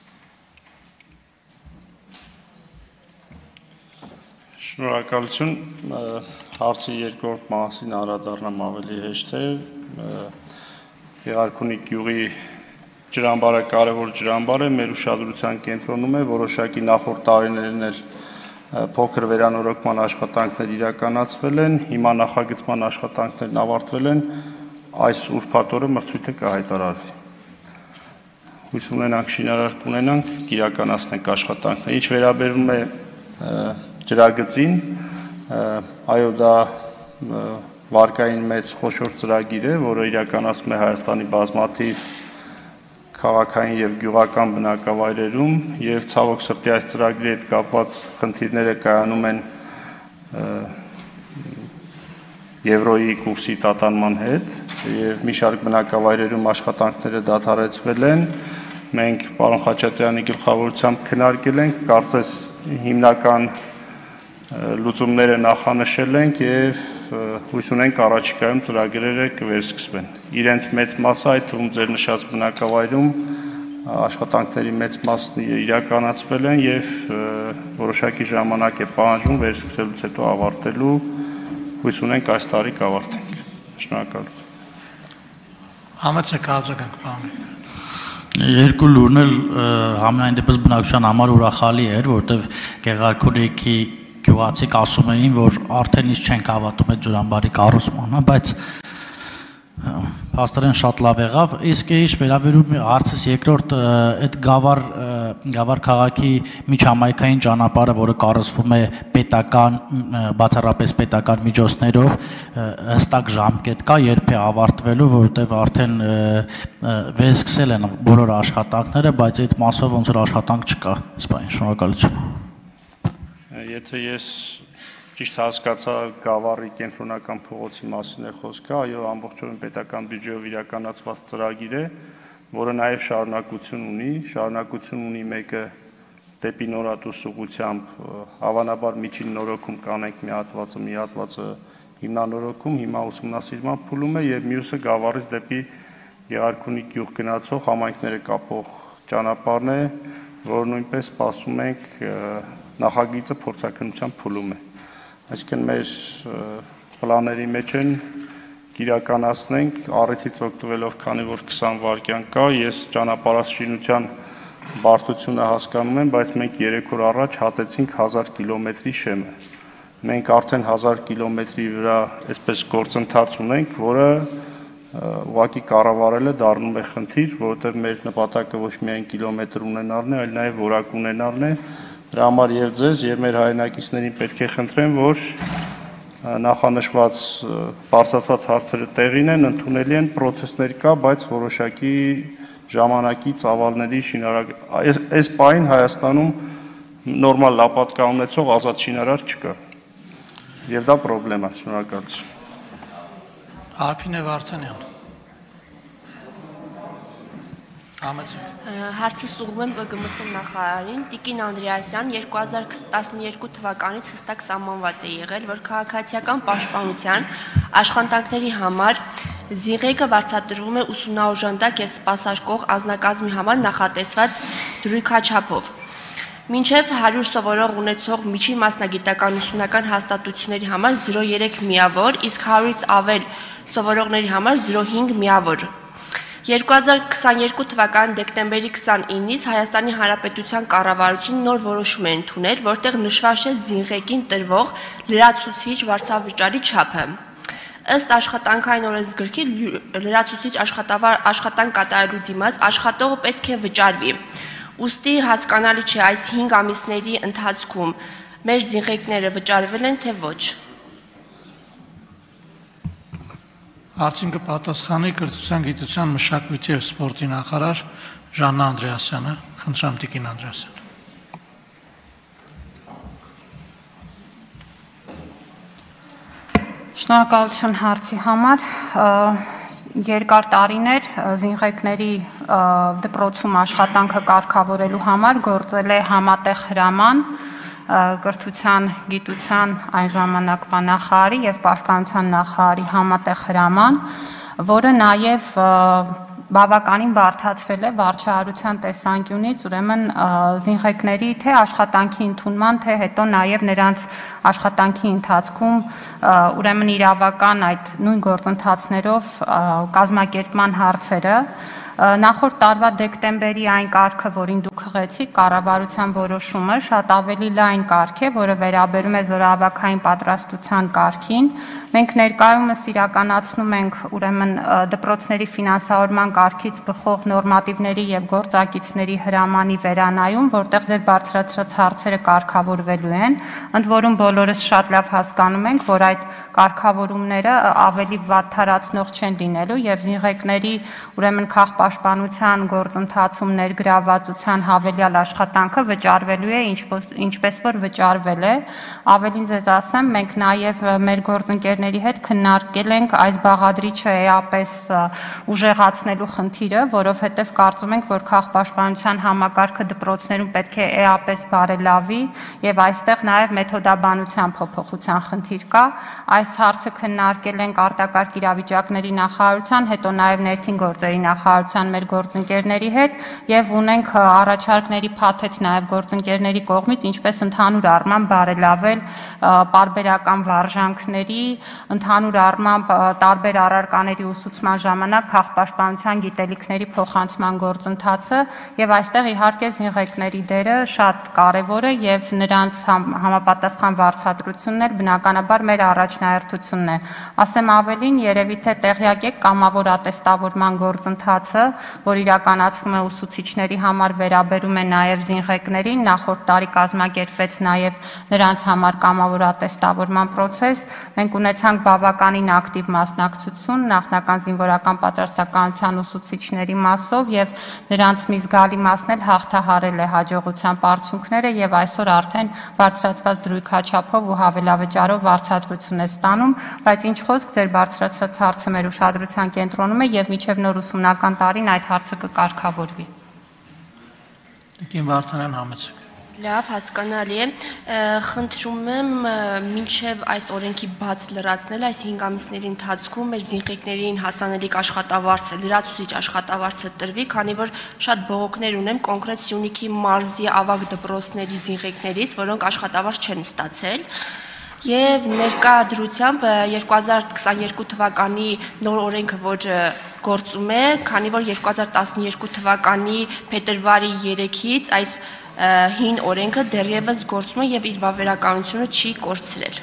Շնորհակալություն, հարցի երկրորդ մասին անդրադառնամ ավելի հեշտ է։ Գեղարքունիք գյուղի ջրամբարը կարևոր ջրամբար է, մեր ուշադրության կենտրոնում է, որոշակի նախորդ տարիներին էլ փոքր վերանորոգման աշխատանքներ իրականացվել են, հիմա նախագծման աշխատանքներն ավարտվել են, այս ուրբաթ օրը մրցույթը կհայտարարվի։ Հույս ունենանք շինարար կունենանք, կիրականացնենք աշխատանքները։ Ինչ վերաբերում է ջրագծին, այո, դա վարկային մեծ խոշոր ծրագիր է, որը իրականացում է Հայաստանի բազմաթիվ քաղաքային եւ գյուղական բնակավայրերում եւ ցավոք սրտի այս ծրագրի հետ կապված խնդիրները կայանում են Եվրոյի կուրսի տատանման հետ եւ մի շարք բնակավայրերում աշխատանքները դադարեցվել են։ Մենք պարոն Խաչատրյանի գլխավորությամբ քննարկել ենք, կարծես հիմնական լուծումները նախանշել ենք եւ հույս ունենք առաջիկայում ծրագրերը կվերսկսվեն։ Իրենց մեծ մասը, այդ թվում ձեր նշած բնակավայրում աշխատանքների մեծ մասն իրականացվել են եւ որոշակի ժամանակ է պահանջվում վերսկսելուց հետո ավարտելու, հույս ունենք այս տարի կավարտենք։ Շնորհակալություն։ Համեցեք արձագանք պարոն։ Երկու լուրն էլ համենայն դեպս բնակչության համար ուրախալի էր, որտեղ Գեղարքունիքի գյուղացիք ասում էին, որ արդեն իսկ չենք հավատում այդ ջրամբարի կառուցմանը, բայց Փաստորեն շատ լավ եղավ, իսկ ինչ վերաբերում է հարցս երկրորդ այդ գավառ գավառ քաղաքի միջհամայնքային ճանապարհը, որը կառուցվում է պետական բացառապես պետական միջոցներով, հստակ ժամկետ կա, երբ է ավարտվելու, որովհետև արդեն վերսկսել են բոլոր աշխատանքները, բայց այդ մասով ոնց որ աշխատանք չկա, սպայն, շնորհակալություն։ Եթե ես ճիշտ հասկացա գավառի կենտրոնական փողոցի մասին է խոսքը, այո, ամբողջովին պետական բյուջեով իրականացված ծրագիր է, որը նաև շարունակություն ունի, շարունակություն ունի մեկը դեպի նորատուս ուղղությամբ, հավանաբար միջին նորոգում կանենք մի հատվածը, մի հատվածը հիմնանորոգում, հիմա ուսումնասիրման փուլում է եւ մյուսը գավառից դեպի Գեղարքունի գյուղ գնացող համայնքները կապող ճանապարհն է, որ նույնպես սպասում ենք նախագիծը փորձաքննության փուլում է։ Այսինքն մեր պլանների մեջ են իրականացնենք առիթից օգտվելով, քանի որ քսան վայրկյան կա, ես ճանապարհաշինության բարդությունը հասկանում եմ, բայց մենք երեք օր առաջ հատեցինք հազար կիլոմետրի շեմը։ Մենք արդեն հազար կիլոմետրի վրա այսպես գործընթաց ունենք, որը ուղղակի կառավարելը դառնում է խնդիր, որովհետև մեր նպատակը ոչ միայն կիլոմետր ունենալն է, այլ նաև որակ ունենալն է։ Դրա համար եւ ձեզ եւ մեր հայրենակիցներին պետք է խնդրեմ, որ նախանշված բարձրացված հարցերը տեղին են, ընդունելի են, պրոցեսներ կա, բայց որոշակի ժամանակի ծավալների շինարար այս պահին Հայաստանում նորմալ լապատկա ունեցող ազատ շինարար չկա։ Եվ դա խնդրեմ է, շնորհակալություն։ Արփինե Վարդանյան։ Հարցը ուղղում եմ ԲԳՄՍ նախարարին, Տիկին Անդրեասյան երկու հազար տասներկու թվականից հստակ սահմանված է եղել, որ քաղաքացիական պաշտպանության աշխատանքների համար զինղեկը վարձատրվում է ուսումնաօժանդակ եւ սպասարկող անձնակազմի համար նախատեսված դրույքաչափով։ Մինչև հարյուր սովորող ունեցող միջին մասնագիտական ուսումնական հաստատությունների համար զրո կόμμα երեք միավոր, իսկ հարյուրից ավել սովորողների համար զրո կόμma հինգ միավոր։ երկու հազար քսաներկու թվականի դեկտեմբերի քսանինից Հայաստանի Հանրապետության կառավարությունը նոր որոշում է ընդունել, որտեղ նշված է զինղեկին տրվող լրացուցիչ վարձավճարի չափը։ Ըստ աշխատանքային օրենսգրքի լրացուցիչ աշխատանք կատարելու դիմաց աշխատողը պետք է վճարվի։ Ուստի հասկանալի չէ այս հինգ ամիսների ընթացքում մեր զինղեկները վճարվել են թե ոչ։ Հարցին կպատասխանի կրթության, գիտության, մշակույթի և սպորտի նախարար Ժաննա Անդրեասյանը, խնդրեմ Տիկին Անդրեասյան։ Շնորհակալություն հարցի համար։ Երկար տարիներ զինղեկների դպրոցում աշխատանքը կարգավորելու համար գործել է համատեղ հրաման կրթության, գիտության այն ժամանակվա նախարարի եւ պաշտպանության նախարարի համատեղ հրաման, որը նաեւ բավականին բարդացրել է վարչահարության տեսանկյունից, ուրեմն զինղեկների թե աշխատանքի ընդունման, թե հետո նաեւ նրանց աշխատանքի ընթացքում ուրեմն իրավական այդ նույն գործընթացներով կազմակերպման հարցերը Նախորդ տարվա դեկտեմբերի այն կարգը, որին դուք հղեցիք, կառավարության որոշումը շատ ավելի լայն կարգ է, որը վերաբերում է զորահավաքային պատրաստության կարգին։ Մենք ներկայումս իրականացնում ենք ուրեմն դպրոցների ֆինանսավորման կարգից բխող նորմատիվների եւ գործակիցների հրամանի վերանայում, որտեղ ձեր բարձրացրած հարցերը կարգավորվելու են, ընդ որում բոլորս շատ լավ հասկանում ենք, որ այդ կարգավորումները ավելի վատթարացնող չեն լինելու եւ զինղեկների ուրեմն քաղաքապաշտպանության գործընթացում ներգրավվածության հավելյալ աշխատանքը վճարվելու է, ինչպես որ վճարվել է։ Ավելին ձեզ ասեմ, մենք նաեւ մեր գործընկերների հետ քննարկել ենք այս բաղադրիչը էապես ուժեղացնելու խնդիրը, որովհետեւ կարծում ենք, որ քաղաքապաշտպանության համակարգը դպրոցներում պետք է էապես բարելավի եւ այստեղ նաեւ մեթոդաբանության փոփոխության խնդիր կա։ Այս հարցը քննարկել ենք արտակարգ իրավիճակների նախարարության, հետո նաեւ ներքին գործերի նախարարության կառավարության մեր գործընկերների հետ եւ ունենք առաջարկների փաթեթ նաեւ գործընկերների կողմից, ինչպես ընդհանուր առմամբ բարելավել պարբերական վարժանքների, ընդհանուր առմամբ տարբեր առարկաների ուսուցման ժամանակ քաղաքապաշտպանության գիտելիքների փոխանցման գործընթացը եւ այստեղ իհարկե զինղեկների դերը շատ կարեւոր է եւ նրանց համապատասխան վարձատրությունն էլ բնականաբար մեր առաջնահերթությունն է։ Ասեմ ավելին, երևի թե տեղյակ եք կամավոր ատեստավորման գործընթացը, որ իրականացվում է ուսուցիչների համար, վերաբերում է նաև զինղեկներին, նախորդ տարի կազմակերպվեց նաև նրանց համար կամավոր ատեստավորման process, մենք ունեցանք բավականին ակտիվ մասնակցություն նախնական զինվորական պատրաստականության ուսուցիչների մասով եւ նրանց մի զգալի մասն էլ հաղթահարել է հաջողության արդյունքները եւ այսօր արդեն բարձրացված դրույքաչափով ու հավելավճարով վարձատրություն է ստանում, բայց ինչ խոսք ձեր բարձրացած հարցը մեր ուշադրության կենտրոնում է եւ մինչեւ նոր ուսումնական տարին այդ հարցը կկարգավորվի։ Եկին Վարդանյան Համեցեք։ Լավ, հասկանալի է։ Խնդրում եմ մինչև այս օրենքի բաց լրացնել այս հինգ ամիսների ընթացքում մեր զինղեկներին հասանելիք աշխատավարձը, լրացուցիչ աշխատավարձը տրվի, քանի որ շատ բողոքներ ունեմ կոնկրետ Սյունիքի մարզի ավագ դպրոցների զինղեկներից, որոնք աշխատավարձ չեն ստացել։ Եվ ներկա դրությամբ երկու հազար քսաներկու թվականի նոր օրենքը, որ գործում է, քանի որ երկու հազար տասներկու թվականի փետրվարի երեքից այս հին օրենքը դեռևս գործում է եւ իր վավերականությունը չի կորցրել։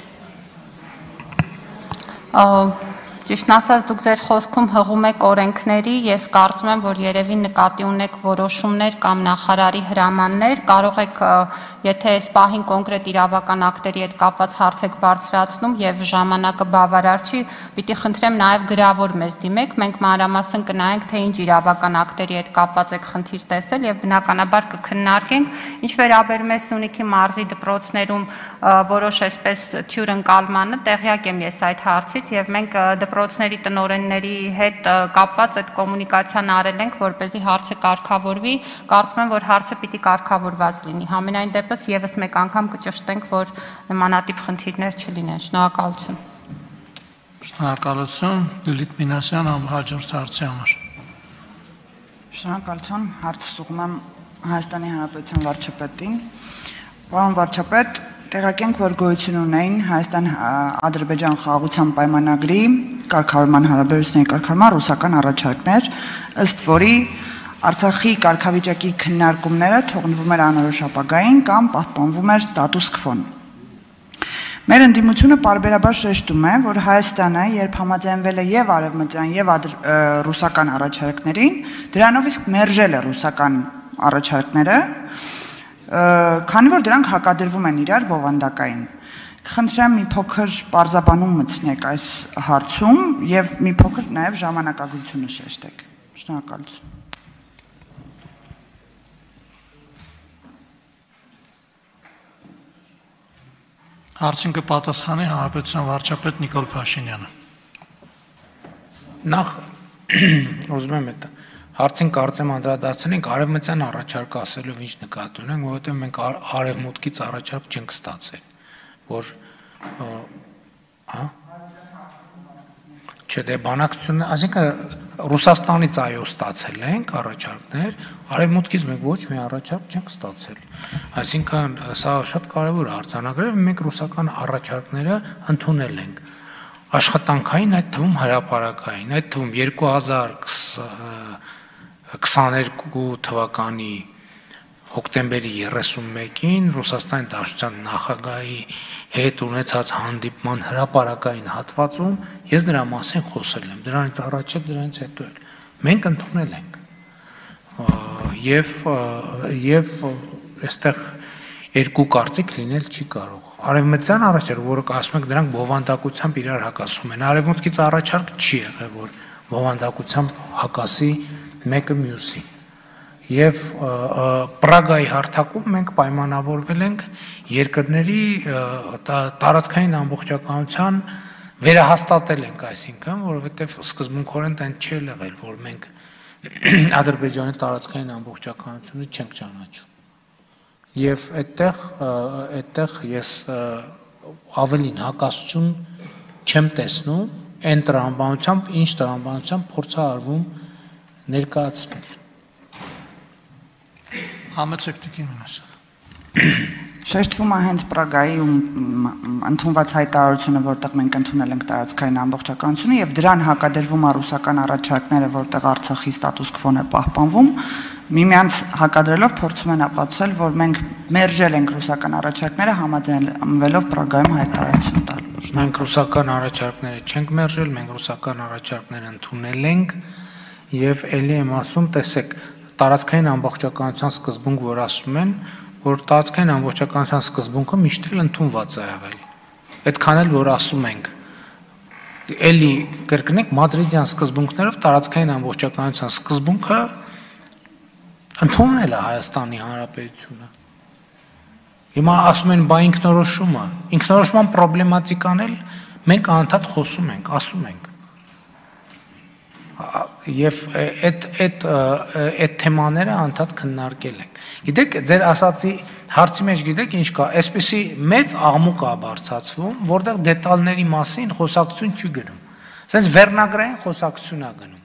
Ճիշտ ասած, դուք ձեր խոսքում հղում եք օրենքների, ես կարծում եմ, որ երևի նկատի ունեք որոշումներ կամ նախարարի հրամաններ, կարող եք, եթե այս պահին կոնկրետ իրավական ակտերի հետ կապված հարց եք բարձրացնում եւ ժամանակը բավարար չի, պիտի խնդրեմ նաեւ գրավոր մեզ դիմեք, մենք մանրամասն կնայենք, թե ինչ իրավական ակտերի հետ կապված եք խնդիր տեսել եւ բնականաբար կքննարկենք, ինչ վերաբերում է Սյունիքի մարզի դպրոցներում որոշ այսպես թյուրընկալմանը, տեղյակ եմ ես այդ հարցից եւ մենք դպրոցների տնօրենների հետ կապված այդ կոմունիկացիան արել ենք, որպեսզի հարցը կարգավորվի, կարծում եմ, որ հարցը պիտի կարգավորված լինի։ Համենայն դեպս եւս մեկ անգամ կճշտենք, որ նմանատիպ խնդիրներ չլինեն։ Շնորհակալություն։ Շնորհակալություն, Լիլիթ Մինասյան, հաջորդ հարցի համար։ Շնորհակալություն, հարցը ուղղում եմ Հայաստանի Հանրապետության վարչապետին։ Պարոն վարչապետ, տեղեկենք, որ գոյություն ունեն Հայաստան-Ադրբեջան խաղաղության պայմանագրի կարգավորման հարաբերությունների կարգավորման ռուսական առաջարկներ, ըստ որի Արցախի կարգավիճակի քննարկումները թողնվում էր անորոշ ապագային կամ պահպանվում էր ստատուս քվոն։ Մեր ընդդիմությունը պարբերաբար շեշտում է, որ Հայաստանը, երբ համաձայնվել է եւ արևմտյան եւ ռուսական առաջարկներին, դրանով իսկ մերժել է ռուսական առաջարկները, քանի որ դրանք հակադրվում են իրար բովանդակային։ Խնդրեմ մի փոքր պարզաբանում մտցնեք այս հարցում եւ մի փոքր նաեւ ժամանակագրությունը շեշտեք։ Շնորհակալություն։ Հարցին կպատասխանի Հանրապետության վարչապետ Նիկոլ Փաշինյանը։ Նախ ուզում եմ այդ հարցին կարծեմ անդրադարձնենք արևմտյան առաջարկը ասելով ինչ նկատի ունենք, որովհետև մենք արևմուտքից առաջարկ չենք ստացել, որ հա Չէ, դե բանակցությունը, այսինքն Ռուսաստանից այո ստացել ենք առաջարկներ, արևմուտքից մենք ոչ մի առաջարկ չենք ստացել։ Այսինքն սա շատ կարևոր է արձանագրել, մենք ռուսական առաջարկները ընդունել ենք։ Աշխատանքային, այդ թվում հրապարակային, այդ թվում երկու հազար քսաներկու թվականի հոկտեմբերի երեսունմեկին Ռուսաստանի Դաշնության նախագահի հետ ունեցած հանդիպման հրապարակային հատվածում ես դրա մասին խոսել եմ, դրանից առաջ էլ դրանից հետո էլ մենք ընդունել ենք եւ եւ այստեղ երկու կարծիք լինել չի կարող։ Արևմտյան առաջարկ, որը ասում եք դրանք բովանդակությամբ իրար հակասում են, արևմուտքից առաջարկ չի եղել, որ բովանդակությամբ հակասի մեկը մյուսին։ Եվ Պրագայի հարթակում մենք պայմանավորվել ենք երկրների տարածքային ամբողջականության վերահաստատել ենք, այսինքն, որովհետև սկզբունքորեն տեն չի եղել, որ մենք Ադրբեջանի տարածքային ամբողջականությունը չենք ճանաչում։ Եվ այդտեղ այդտեղ ես ավելին հակասություն չեմ տեսնում այն տրամաբանությամբ, ինչ տրամաբանությամբ փորձ է արվում ներկայացնել։ Համեցեք տիկին ունեսա։ Շեշտվում է հենց Պրագայի ընդունված հայտարարությունը, որտեղ մենք ընդունել ենք տարածքային ամբողջականությունը եւ դրան հակադրվում է ռուսական առաջարկները, որտեղ Արցախի ստատուս քվոն է պահպանվում, միմյանց հակադրելով փորձում են ապացուցել, որ մենք մերժել ենք ռուսական առաջարկները համաձայնվելով Պրագայում հայտարարություն տալ։ Մենք ռուսական առաջարկները չենք մերժել, մենք ռուսական առաջարկները ընդունել ենք եւ ելի եմ ասում, տեսեք, տարածքային ամբողջականության սկզբունք, որ ասում են, որ տարածքային ամբողջականության սկզբունքը միշտ էլ ընդունված է եղել։ Այդքան էլ որ ասում ենք, ելի կրկնեք մադրիդյան սկզբունքներով տարածքային ամբողջականության սկզբունքը ընդունել է Հայաստանի Հանրապետությունը։ Հիմա ասում են, բա ինքնորոշումը, ինքնորոշման պրոբլեմատիկան էլ մենք անդադ խոսում ենք, ասում ենք։ Եվ այդ այդ այդ թեմաները անդադ քննարկել ենք։ Գիտեք, ձեր ասացի հարցի մեջ գիտեք ինչ կա, այսպեսի մեծ աղմուկ է բարձրացվում, որտեղ դետալների մասին խոսակցություն չի գնում։ Սենց վերնագրային խոսակցություն է գնում։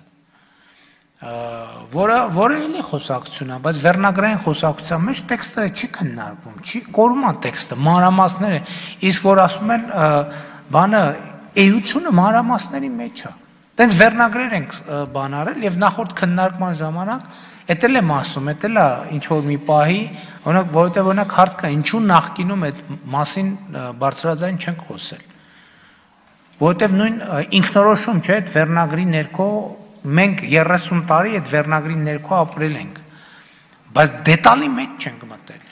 Որը որը էլի խոսակցություն է, բայց վերնագրային խոսակցության մեջ տեքստը չի քննարկվում, չի կորում է տեքստը, մանրամասները, իսկ որ ասում են բանը էությունը մանրամասների մեջ է։ Տենց վերնագրեր ենք բան արել եւ նախորդ քննարկման ժամանակ էդ էլ եմ ասում, էդ էլ է ինչ որ մի պահի, օրինակ, որովհետեւ օրինակ հարց կա, ինչու նախկինում այդ մասին բարձրաձայն չենք խոսել։ Որովհետեւ նույն ինքնորոշում չէ, այդ վերնագրի ներքո մենք երեսուն տարի այդ վերնագրի ներքո ապրել ենք, բայց դետալի մեջ չենք մտել։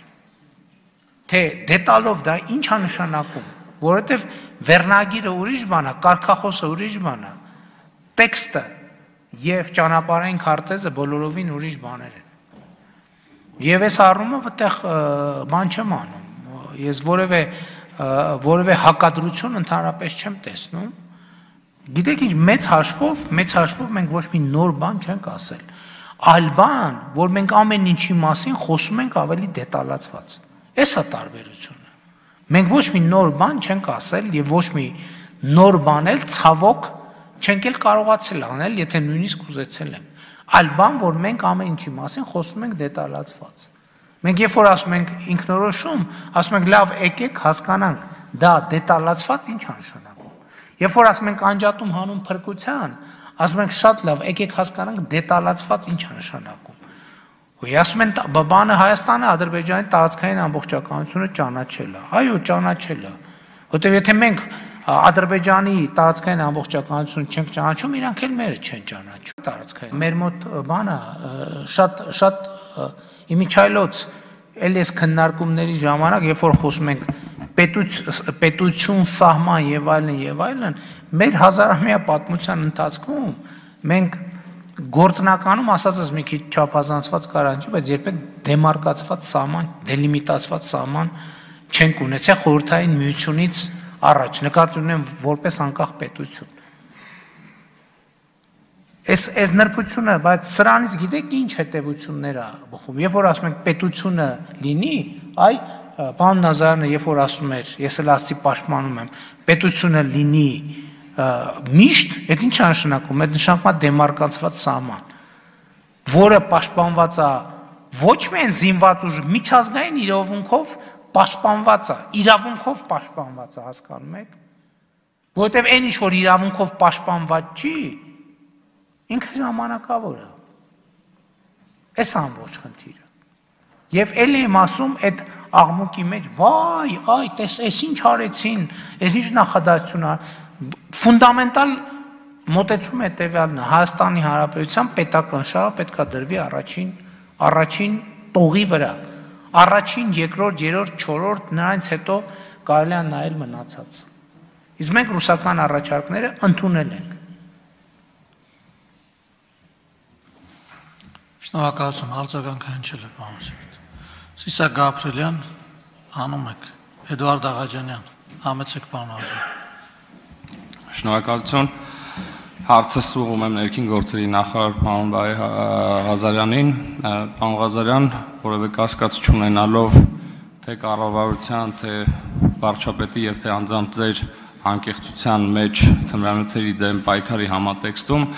Թե դետալով դա ինչ է նշանակում, որովհետև վերնագիրը ուրիշ բան է, կարգախոսը ուրիշ բան է, տեքստը եւ ճանապարհային քարտեզը բոլորովին ուրիշ բաներ են։ Եվ այս առումով այդտեղ բան չեմ անում, ես որևէ որևէ հակադրություն ընդհանրապես չեմ տեսնում։ Գիտեք ինչ, մեծ հաշվով, մեծ հաշվով մենք ոչ մի նոր բան չենք ասել, այլ բան, որ մենք ամեն ինչի մասին խոսում ենք ավելի դետալացված։ Էս է տարբերությունը։ Մենք ոչ մի նոր բան չենք ասել եւ ոչ մի նոր բան էլ ցավոք չենք էլ կարողացել անել, եթե նույնիսկ ուզեցել ենք։ Այլ բան, որ մենք ամեն ինչի մասին խոսում ենք դետալացված։ Մենք երբ որ ասում ենք ինքնորոշում, ասում ենք լավ, եկեք հասկանանք, դա դետալացված ինչ է նշանակում։ Երբ որ ասում ենք անջատում հանուն փրկության, ասում ենք շատ լավ, եկեք հասկանանք դետալացված ինչ է նշանակում։ Ու ասում են բանը Հայաստանը Ադրբեջանի տարածքային ամբողջականությունը ճանաչել է։ Այո, ճանաչել է։ Որտեղ եթե մենք Ադրբեջանի տարածքային ամբողջականությունը չենք ճանաչում, իրանք էլ մերը չեն ճանաչում տարածքային։ Մեր մոտ բանը շատ շատ իմիջայլոց էլ էս քննարկումների ժամանակ, երբ որ խոսում ենք պետություն, սահման եւ այլն եւ այլն, մեր հազարամյա պատմության ընթացքում մենք գործնականում ասածս մի քիչ չափազանցված կարանչի, բայց երբեք դեմարկացված սահման, դելիմիտացված սահման չենք ունեցել խորհրդային միությունից առաջ, նկատի ունեմ որպես անկախ պետություն։ Այս այս նրբությունը, բայց սրանից գիտեք ինչ հետևություններ է բխում։ Երբ որ ասում ենք պետությունը լինի, այ պարոն Նազարյանը երբ որ ասում էր, ես էլ ասացի պաշտպանում եմ, պետությունը լինի միշտ, այդ ինչ է նշանակում, այդ նշանակում է դեմարկացված սահման, որը պաշտպանված է ոչ միայն զինված ուժ, միջազգային իրավունքով պաշտպանված է, իրավունքով պաշտպանված է, հասկանում եք, որովհետև այն ինչ որ իրավունքով պաշտպանված չի, ինքը ժամանակավոր է։ Էս ամբողջ խնդիրը։ Եվ էլի եմ ասում, այդ աղմուկի մեջ, վայ, այ, տես, էս ինչ արեցին, էս ինչ նախադասություն ար, ֆունդամենտալ մոտեցում է տևյալն է, Հայաստանի Հանրապետության պետական շահը պետք է դրվի առաջին, առաջին տողի վրա, առաջին, երկրորդ, երրորդ, չորրորդ, նրանից հետո կարելի է նայել մնացած։ Իսկ մենք ռուսական առաջարկները ընդունել ենք։ Շնորհակալություն, արձագանքը հնչել է պարոն Սիսակ Գաբրելյան, անում եք, Էդուարդ Աղաջանյան, համեցեք պարոն Աղաջան։ Շնորհակալություն, հարցս ուղղում եմ ներքին գործերի նախարար պարոն Ղազարյանին, պարոն Ղազարյան, որևէ կասկած չունենալով թե կառավարության, թե վարչապետի եւ թե անձամբ ձեր անկեղծության մեջ թմրանյութերի դեմ պայքարի համատեքստում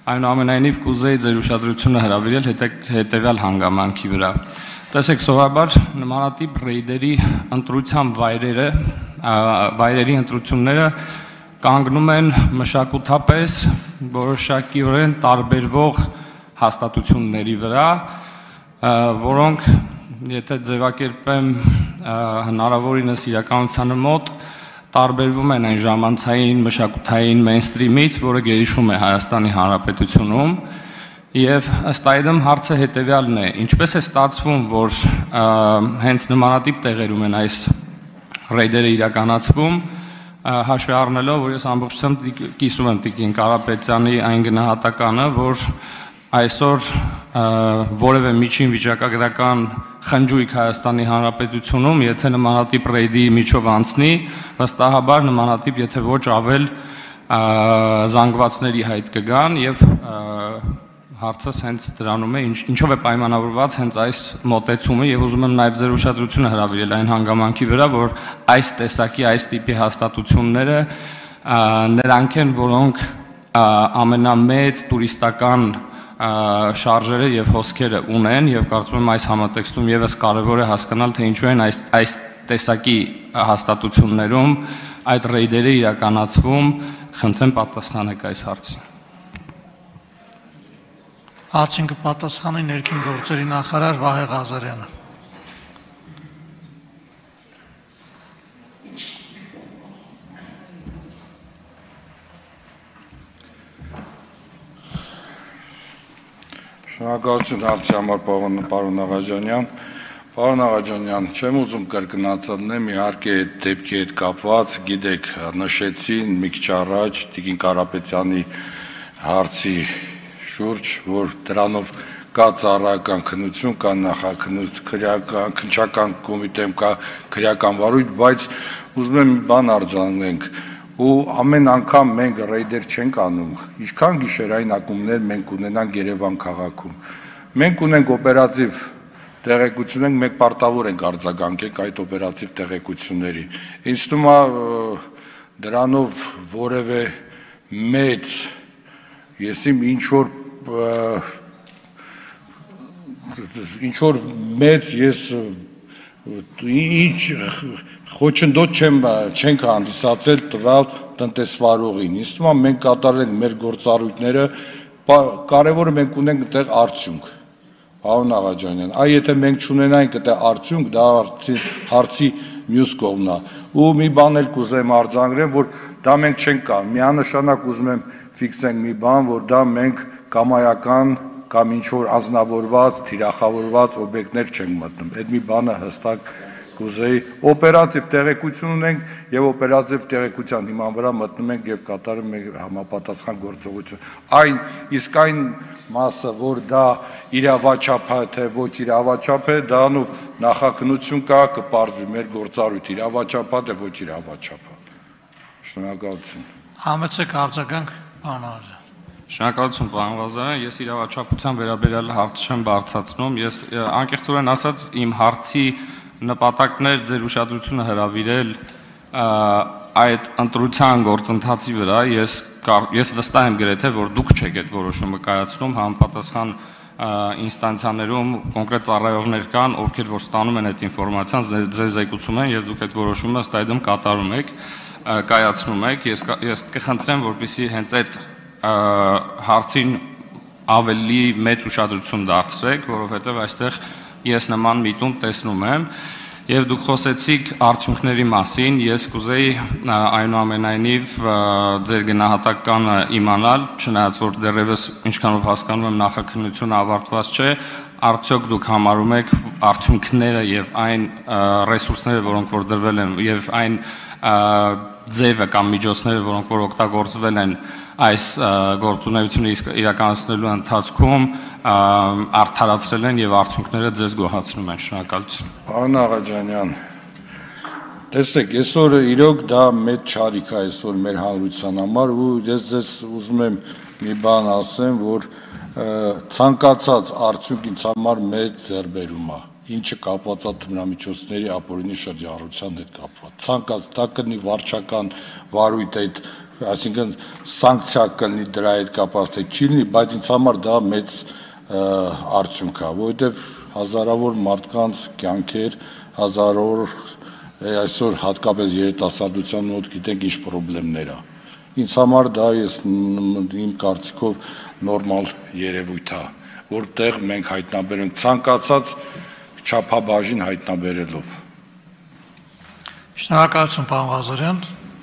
Այնուամենայնիվ կուզեի ձեր ուշադրությունը հրավիրել հետևյալ հանգամանքի վրա։ Տեսեք, սովորաբար նմանատիպ ռեյդերի ընտրության վայրերը, վայրերի ընտրությունները կանգնում են մշակութապես որոշակիորեն տարբերվող հաստատությունների վրա, որոնք, եթե ձևակերպեմ հնարավորինս իրականությանը մոտ, տարբերվում են այն ժամանցային մշակութային մեյնսթրիմից, որը գերիշխում է Հայաստանի Հանրապետությունում, եւ ըստ այդմ հարցը հետեւյալն է. ինչպես է ստացվում, որ հենց նմանատիպ տեղերում են այս ռեյդերը իրականացվում, հաշվի առնելով, որ ես ամբողջությամբ կիսում եմ Տիկին Կարապետյանի այն գնահատականը, որ այսօր որևէ միջին վիճակագրական խնջույք Հայաստանի Հանրապետությունում, եթե նմանատիպ ռեյդի միջով անցնի, վստահաբար նմանատիպ, եթե ոչ ավել զանգվածների հայտ կգան եւ հարցս հենց դրանում է, ինչով է պայմանավորված հենց այս մոտեցումը եւ ուզում եմ նաեւ ձեր ուշադրությունը հրավիրել այն հանգամանքի վրա, որ այս տեսակի, այս տիպի հաստատությունները նրանք են, որոնք ամենամեծ տուրիստական շարժերը եւ հոսքերը ունեն եւ կարծում եմ այս համատեքստում եւս կարեւոր է հասկանալ, թե ինչու են այս այս տեսակի հաստատություններում այդ ռեյդերը իրականացվում, խնդրեմ պատասխանեք այս հարցին։ Հարցին կպատասխանի ներքին գործերի նախարար Վահե Ղազարյանը։ Շնորհակալություն հարցի համար, պարոն Աղաջանյան։ Պարոն Աղաջանյան, չեմ ուզում կրկնացնեմ, իհարկե դեպքի հետ կապված, գիտեք, նշեցին մի քիչ առաջ Տիկին Կարապետյանի հարցի շուրջ, որ դրանով կա ծառայական քննություն, կա նախաքննություն, քննչական կոմիտեմ, կա քրեական վարույթ, բայց ուզում եմ մի բան արձանենք, ու ամեն անգամ մենք ռեյդեր չենք անում, ինչքան գիշերային ակումբներ մենք ունենանք Երևան քաղաքում։ Մենք ունենք օպերատիվ տեղեկություն ենք, մենք պարտավոր ենք արձագանքենք այդ օպերատիվ տեղեկությունների։ Ինձ թվում է դրանով որևէ մեծ, եսիմ ինչ որ ինչ որ մեծ ես ինչ խոչընդոտ չենք հանդիսացել տվյալ տնտեսվարողին։ Ինձ թվում է մենք կատարել ենք մեր գործառույթները, կարևորը մենք ունենք այդտեղ արդյունք։ Պարոն Աղաջանյան, այ եթե մենք չունենայինք այդտեղ արդյունք, դա հարցի մյուս կողմն է։ Ու մի բան էլ կուզեմ արձանագրեմ, որ դա մենք չենք կարող։ Միանշանակ ուզում եմ ֆիքսենք մի բան, որ դա մենք կամայական կամ ինչ-որ ազնվորված, թիրախավորված օբյեկտներ չենք մտնում։ Այդ մի բանը հստակ կուզեի, օպերատիվ տեղեկություն ունենք եւ օպերատիվ տեղեկության հիման վրա մտնում ենք եւ կատարում ենք համապատասխան գործողություն։ Այն իսկ այն մասը, որ դա իրավաչափ է, թե ոչ իրավաչափ է, դրանով նախաքննություն կա, կպարզվի մեր գործառույթ իրավաչափ է, թե ոչ իրավաչափ է։ Շնորհակալություն։ Համեցեք արձագանք, պարոն Աղաջյան։ Շնորհակալություն, պարոն Ղազարյան, ես իրավաչափության վերաբերյալ հարց չեմ բարձրացնում, ես անկեղծորեն ասած իմ հարցի նպատակն էր ձեր ուշադրությունը հրավիրել այդ ընտրության գործընթացի վրա, ես ես վստահ եմ գրեթե, որ դուք չեք այդ որոշումը կայացնում, համապատասխան ինստանցիաներում կոնկրետ ծառայողներ կան, ովքեր որ ստանում են այդ ինֆորմացիան, ձեզ զեկուցում են եւ դուք այդ որոշումը ըստ այդմ կատարում եք, կայացնում եք, ես ես կխնդրեմ, որպեսզի հենց այդ հարցին ավելի մեծ ուշադրություն դարձրեք, որովհետև այստեղ ես նման միտում տեսնում եմ եւ դուք խոսեցիք արդյունքների մասին, ես կուզեի այնուամենայնիվ ձեր գնահատականը իմանալ, չնայած որ դեռևս ինչքանով հասկանում եմ նախաքննությունը ավարտված չէ, արդյոք դուք համարում եք արդյունքները եւ այն ռեսուրսները, որոնք որ դրվել են եւ այն ձևը կամ միջոցները, որոնք որ օգտագործվել են այս գործունեությունը իրականացնելու ընթացքում արդարացրել են եւ արդյունքները ձեզ գոհացնում են։ Շնորհակալություն։ Պարոն Աղաջանյան, տեսեք, այսօր իրոք դա մեծ չարիք է այսօր մեր հանրության համար ու ես ձեզ ուզում եմ մի բան ասեմ, որ ցանկացած արդյունք ինձ համար մեծ ձեռբերում է, ինչը կապված է թմրամիջոցների ապօրինի շրջանառության հետ կապված։ Ցանկացած դա կնի վարչական վարույթ այդ այսինքն սանկցիա կլինի դրա հետ կապված թե չի լինի, բայց ինձ համար դա մեծ արդյունք է, որովհետև հազարավոր մարդկանց կյանքեր, հազարավոր այսօր հատկապես երիտասարդության մոտ գիտենք ինչ խնդիրներ է։ Ինձ համար դա ես իմ կարծիքով նորմալ երևույթ է, որտեղ մենք հայտնաբերենք ցանկացած չափաբաժին հայտնաբերելով։ Շնորհակալություն, պարոն Ղազարյան։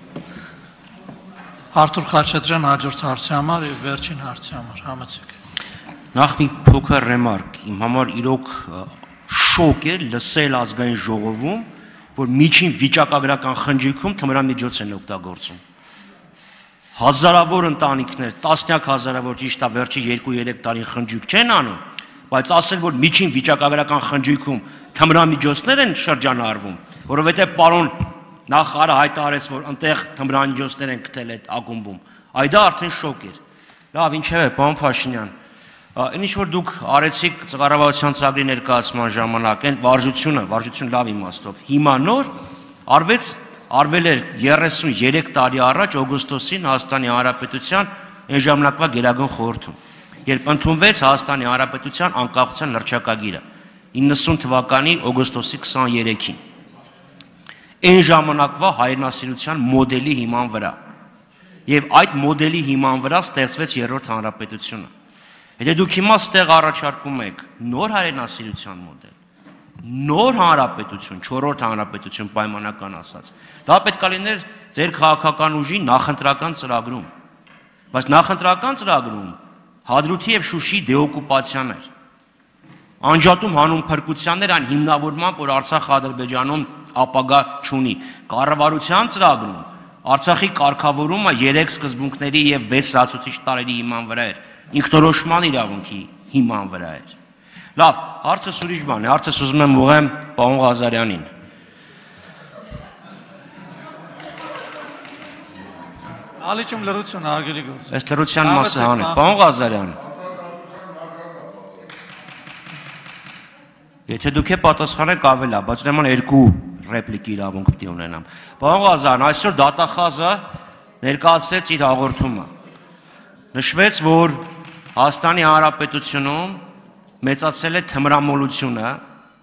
Արթուր Խաչատրյան հաջորդ հարցի համար եւ վերջին հարցի համար համեցեք։ Նախ մի փոքր ռեմարկ, իմ համար իրոք շոկ է լսել ազգային ժողովում, որ միջին վիճակագրական խնջույքում թմրամիջոց են օգտագործում։ Հազարավոր ընտանիքներ, տասնյակ հազարավոր ճիշտ է վերջի երկու-երեք տարին խնջույք չեն անում, բայց ասել, որ միջին վիճակագրական խնջույքում թմրամիջոցներ են շրջանառվում, որովհետև պարոն նախարարը հայտարարեց, որ այնտեղ թմրամիջոցներ են գտել այդ ակումբում, այ դա արդեն շոկ էր։ Լավ, ինչևէ, պարոն Փաշինյան, ինչ որ դուք արեցիք ծառայության ծրագրի ներկայացման ժամանակ, այն վարժությունը, վարժություն լավ իմաստով, հիմա նոր արվեց արվել էր երեսուներեք տարի առաջ օգոստոսին Հայաստանի Հանրապետության այն ժամանակվա Գերագույն խորհրդում, երբ ընդունվեց Հայաստանի Հանրապետության անկախության հռչակագիրը իննսուն թվականի օգոստոսի քսաներեքին։ Այն ժամանակվա հայրենասիրության մոդելի հիման վրա։ Եվ այդ մոդելի հիման վրա ստեղծվեց Երրորդ Հանրապետությունը։ Եթե դուք հիմա ստեղ առաջարկում եք նոր հայրենասիրության մոդել, նոր հանրապետություն, չորրորդ հանրապետություն պայմանական ասած, դա պետք է լիներ ձեր քաղաքական ուժի նախընտրական ծրագրում, բայց նախընտրական ծրագրում Հադրութի եւ Շուշի դեօկուպացիան էր, անջատում հանուն փրկությաններ այն հիմնավորմամբ, որ Արցախը Ադրբեջանում ապագա չունի, կառավարության ծրագրում Արցախի կարգավորումը երեք սկզբունքների եւ վեց լացուցիչ տարերի հիման վրա էր, ինքնորոշման իրավունքի հիման վրա էր։ Լավ, հարցը ուրիշ բան է, հարցը ուզում եմ ուղղեմ պարոն Ղազարյանին։ Ալիչում լրություն, հարգելի գործ։ Այս լրության մասը հանեք, պարոն Ղազարյան։ Եթե դուք է պատասխանեք ավել է, բայց նման երկու ռեպլիկի իրավունք պիտի ունենամ։ Պարոն Ղազարյան, այսօր դատախազը ներկայացրեց իր հաղորդումը։ Նշվեց, որ Հայաստանի Հանրապետությունում մեծացել է թմրամոլությունը,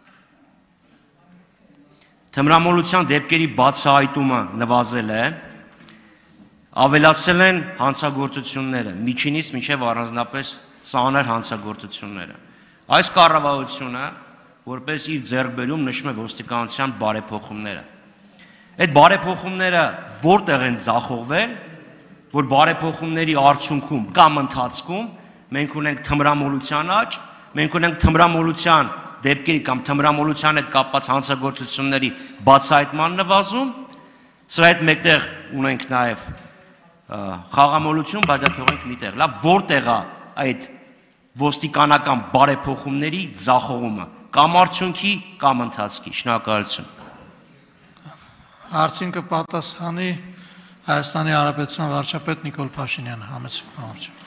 թմրամոլության դեպքերի բացահայտումը նվազել է, ավելացել են հանցագործությունները, միջինից մինչև առանձնապես ծանր հանցագործությունները։ Այս կառավարությունը, որպես իր ձեռքբերում նշում է ոստիկանության բարեփոխումները։ Այդ բարեփոխումները որտեղ են ձախողվել, որ բարեփոխումների արդյունքում կամ ընթացքում մենք ունենք թմրամոլության աճ, մենք ունենք թմրամոլության դեպքերի կամ թմրամոլության հետ կապված հանցագործությունների բացահայտման նվազում, սրա հետ մեկտեղ ունենք նաև խաղամոլություն, բայց դա թողենք միտեղ։ Լավ, որտեղ է այդ ոստիկանական բարեփոխումների ձախողումը, կամ արդյունքի, կամ ընթացքի։ Շնորհակալություն։ Հարցին կպատասխանի Հայաստանի Հանրապետության վարչապետ Նիկոլ Փաշինյանը, համեցեք պարոն։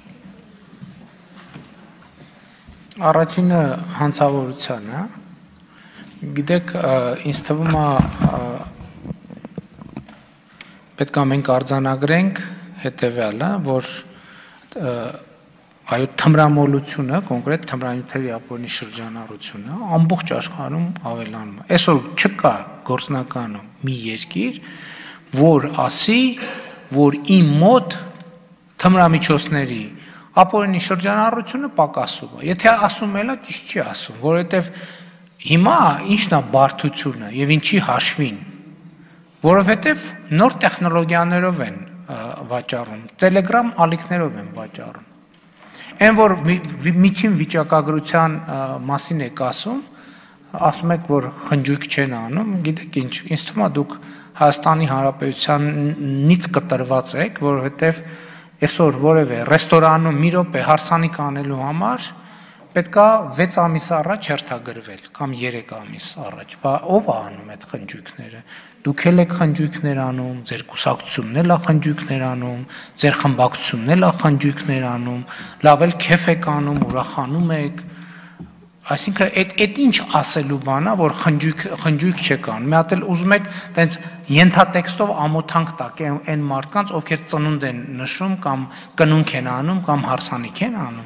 Առաջինը հանցավորությանը, գիտեք, ինձ թվում է պետք է մենք արձանագրենք հետևյալը, որ այո թմրամոլությունը, կոնկրետ թմրանյութերի ապօրինի շրջանառությունը ամբողջ աշխարհում ավելանում է։ Այսօր չկա գործնականում մի երկիր, որ ասի, որ իմ մոտ թմրամիջոցների ապօրինի շրջանառությունը պակասում է։ Եթե ասում էլա, ճիշտ չի ասում, որովհետև հիմա ինչն է բարդությունը եւ ինչի հաշվին, որովհետև նոր տեխնոլոգիաներով են վաճառում, Telegram ալիքներով են վաճառում։ Այն որ միջին վիճակագրության մասին եք ասում, ասում եք, որ խնջույք չեն անում, գիտեք ինչ, ինձ թվում է դուք Հայաստանի Հանրապետությանից կտրված եք, որովհետև այսօր որևէ ռեստորանում մի րոպե հարսանիք անելու համար պետքա վեց ամիս առաջ հերթագրվել կամ երեք ամիս առաջ։ Բա ով է անում այդ խնջույքները։ Դուք էլ եք խնջույքներ անում, ձեր կուսակցությունն էլ է խնջույքներ անում, ձեր խմբակցությունն էլ է խնջույքներ անում, լավ էլ քեֆ եք անում, ուրախանում եք։ Այսինքն այդ այդ ինչ ասելու բան է, որ խնջույք խնջույք չկան։ Մի հատ էլ ուզում եք տենց ենթատեքստով ամոթանք տակ այն մարդկանց, ովքեր ծնունդ են նշում կամ կնունք են անում կամ հարսանիք են անում։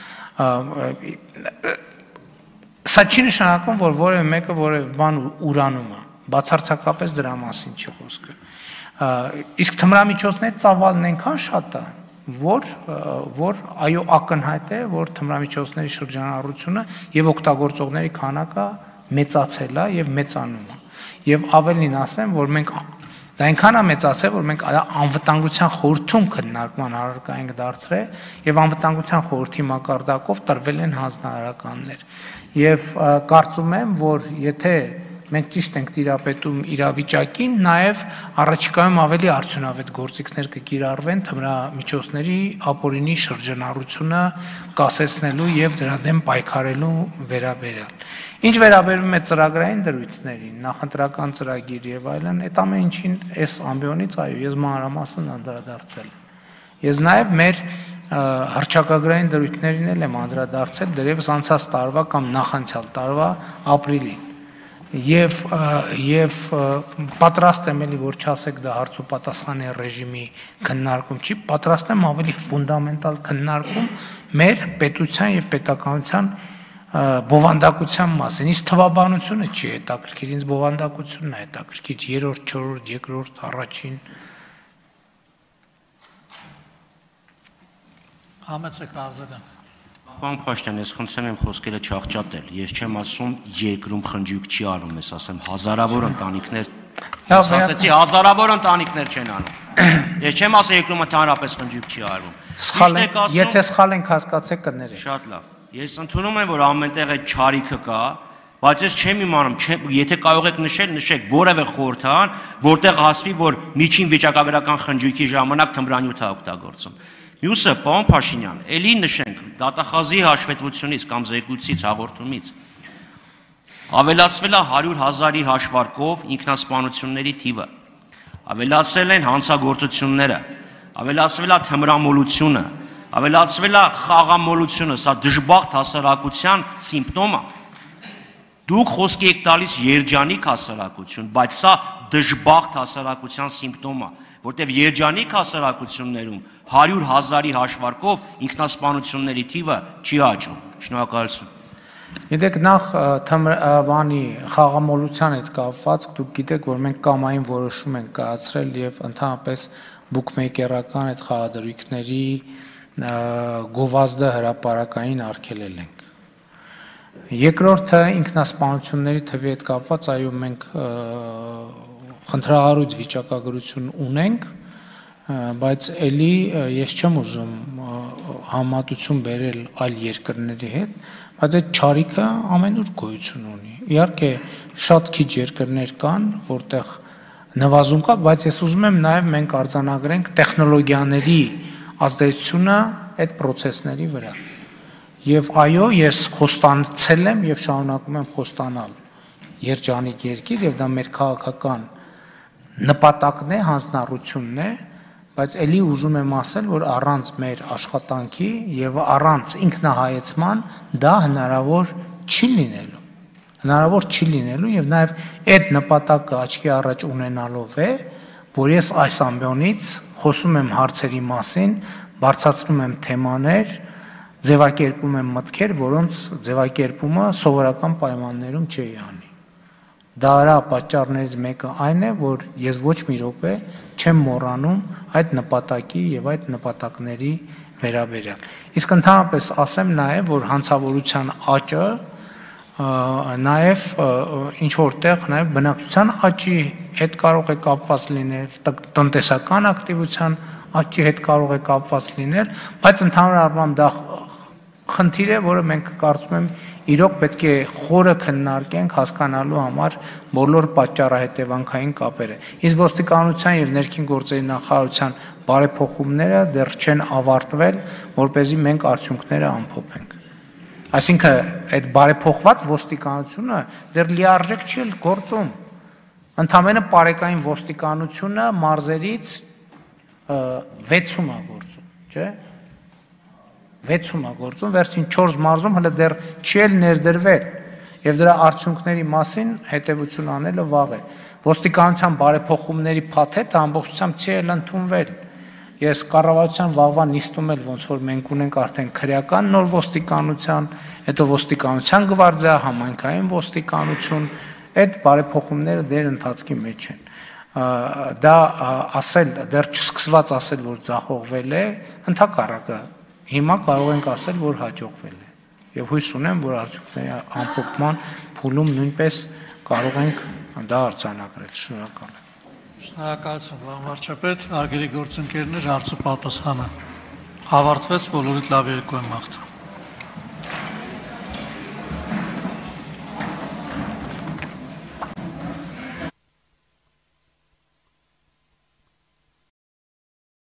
Սա չի նշանակում, որ որևէ մեկը որևէ բան ուրանում է, բացարձակապես դրա մասին չի խոսքը։ Իսկ թմրամիջոցների ծավալն այնքան շատ է, որ որ այո ակնհայտ է, որ թմրամիջոցների շրջանառությունը եւ օգտագործողների քանակը մեծացել է եւ մեծանում է։ Եվ ավելին ասեմ, որ մենք դա այնքան է մեծացել, որ մենք անվտանգության խորհրդում քննարկման առարկա ենք դարձրել եւ անվտանգության խորհրդի մակարդակով տրվել են հանձնարարականներ։ Եվ կարծում եմ, որ եթե մենք ճիշտ ենք տիրապետում իրավիճակին, նաև առաջիկայում ավելի արդյունավետ գործիքներ կկիրառվեն թմրամիջոցների ապօրինի շրջանառությունը կասեցնելու եւ դրա դեմ պայքարելու վերաբերյալ։ Ինչ վերաբերում է ծրագրային դրույթներին, նախընտրական ծրագիր եւ այլն, այդ ամեն ինչին այս ամբիոնից այո, ես մանրամասն անդրադարձել եմ։ Ես նաև մեր հռչակագրային դրույթներին էլ եմ անդրադարձել դերևս անցած տարվա կամ նախանցյալ տարվա ապրիլին։ Եվ եւ պատրաստ եմ էլի որ չասեք դա հարց ու պատասխանի ռեժիմի քննարկում չի, պատրաստ եմ ավելի ֆունդամենտալ քննարկում մեր պետության եւ պետականության բովանդակության մասին։ Իսկ թվաբանությունը չի հետաքրքիր, ինձ բովանդակությունն է հետաքրքիր, երրորդ, չորրորդ, երկրորդ, առաջին։ Համեցեք արձագանք։ Պարոն Փաշտյան, ես խնդրեմ եմ խոսքերը չաղճատել։ Ես չեմ ասում երկրում խնջույք չի արվում, ես ասեմ հազարավոր ընտանիքներ, ես ասեցի հազարավոր ընտանիքներ չեն անում։ Ես չեմ ասում երկրում ընդհանրապես խնջույք չի արվում։ Սխալ եք, եթե սխալ ենք հասկացեք կներեք։ Շատ լավ։ Ես ընդունում եմ, որ ամենտեղ այդ չարիքը կա, բայց ես չեմ իմանում, եթե կարող եք նշել, նշեք որևէ խորհրդան, որտեղ ասվի, որ միջին վիճակագրական խնջույքի ժամանակ թմրանյութ է օգտագործում։ Մյուսը, պարոն Փաշինյան, էլի նշենք դատախազի հաշվետվությունից կամ զեկույցից հաղորդումից ավելացվել է հարյուր հազարի հաշվարկով ինքնասպանությունների թիվը, ավելացել են հանցագործությունները, ավելացվել է թմրամոլությունը, ավելացվել է խաղամոլությունը, սա դժբախտ հասարակության սիմպտոմ է։ Դուք խոսքի եք տալիս երջանիկ հասարակություն, բայց սա դժբախտ հասարակության սիմպտոմ է, որտեղ երջանիկ հասարակություններում հարյուր հազարի հաշվարկով ինքնասպանությունների թիվը չի աճում։ Շնորհակալություն։ Գիտեք, նախ բանի խաղամոլության հետ կապված, դուք գիտեք, որ մենք կամային որոշում ենք կայացրել եւ ընդհանրապես բուկմեյքերական այդ խաղադրույքների գովազդը հրապարակային արգելել ենք։ Երկրորդը ինքնասպանությունների թվի հետ կապված, այո, մենք խնդրահարույց վիճակագրություն ունենք, բայց էլի ես չեմ ուզում համատություն բերել այլ երկրների հետ, բայց այդ չարիքը ամենուր գոյություն ունի։ Իհարկե շատ քիչ երկրներ կան, որտեղ նվազում կա, բայց ես ուզում եմ նաև մենք արձանագրենք տեխնոլոգիաների ազդեցությունը այդ process-ների վրա։ Եվ այո, ես խոստացել եմ եւ շարունակում եմ խոստանալ երջանիկ երկիր եւ դա մեր քաղաքական նպատակն է, հանձնառությունն է, բայց ելի ուզում եմ ասել, որ առանց մեր աշխատանքի եւ առանց ինքնահայեցման դա հնարավոր չի լինելու։ Հնարավոր չի լինելու եւ նաեւ այդ նպատակը աչքի առաջ ունենալով է, որ ես այս ամբիոնից խոսում եմ հարցերի մասին, բարձրացնում եմ թեմաներ, ձևակերպում եմ մտքեր, որոնց ձևակերպումը սովորական պայմաններում չի անի։ Դրա պատճառներից մեկը այն է, որ ես ոչ մի րոպե չեմ մոռանում այդ նպատակի եւ այդ նպատակների վերաբերյալ։ Իսկ ընդհանրապես ասեմ նաեւ, որ հանցավորության աճը նաեւ ինչ որտեղ նաեւ բնակչության աճի հետ կարող է կապված լինել, տնտեսական ակտիվության աճի հետ կարող է կապված լինել, բայց ընդհանուր առմամբ դա խնդիր է, որը մենք կարծում եմ իրոք պետք է խորը քննարկենք հասկանալու համար բոլոր պատճառահետևանքային կապերը։ Իսկ ոստիկանության եւ ներքին գործերի նախարարության բարեփոխումները դեռ չեն ավարտվել, որպեսզի մենք արդյունքները ամփոփենք։ Այսինքն այդ բարեփոխված ոստիկանությունը դեռ լիարժեք չի գործում։ Ընդամենը բարեկային ոստիկանությունը մարզերից վեցում է գործում, չէ՞։ վեցում է գործում, վերջին չորս մարզում հələ դեռ չի էլ ներդրվել եւ դրա արդյունքների մասին հետեւություն անելը վաղ է։ Ոստիկանության բարեփոխումների փաթեթը ամբողջությամբ չի էլ ընդունվել։ Ես կառավարության վաղվա նիստում էլ ոնց որ մենք ունենք արդեն քրեական նոր ոստիկանության, հետո ոստիկանության գվարդիա, համայնքային ոստիկանություն, այդ բարեփոխումները դեր ընթացքի մեջ են։ Դա ասել, դեռ չսկսված ասել, որ ձախողվել է, ընդհակառակը հիմա կարող ենք ասել, որ հաջողվել է։ Եվ հույս ունեմ, որ արդյունքների ամփոփման փուլում նույնպես կարող ենք դա արձանագրել։ Շնորհակալ եմ։ Շնորհակալություն, պարոն վարչապետ, հարգելի գործընկերներ, հարցու պատասխանը ավարտվեց, բոլորիդ լավ երեկո եմ մաղթում։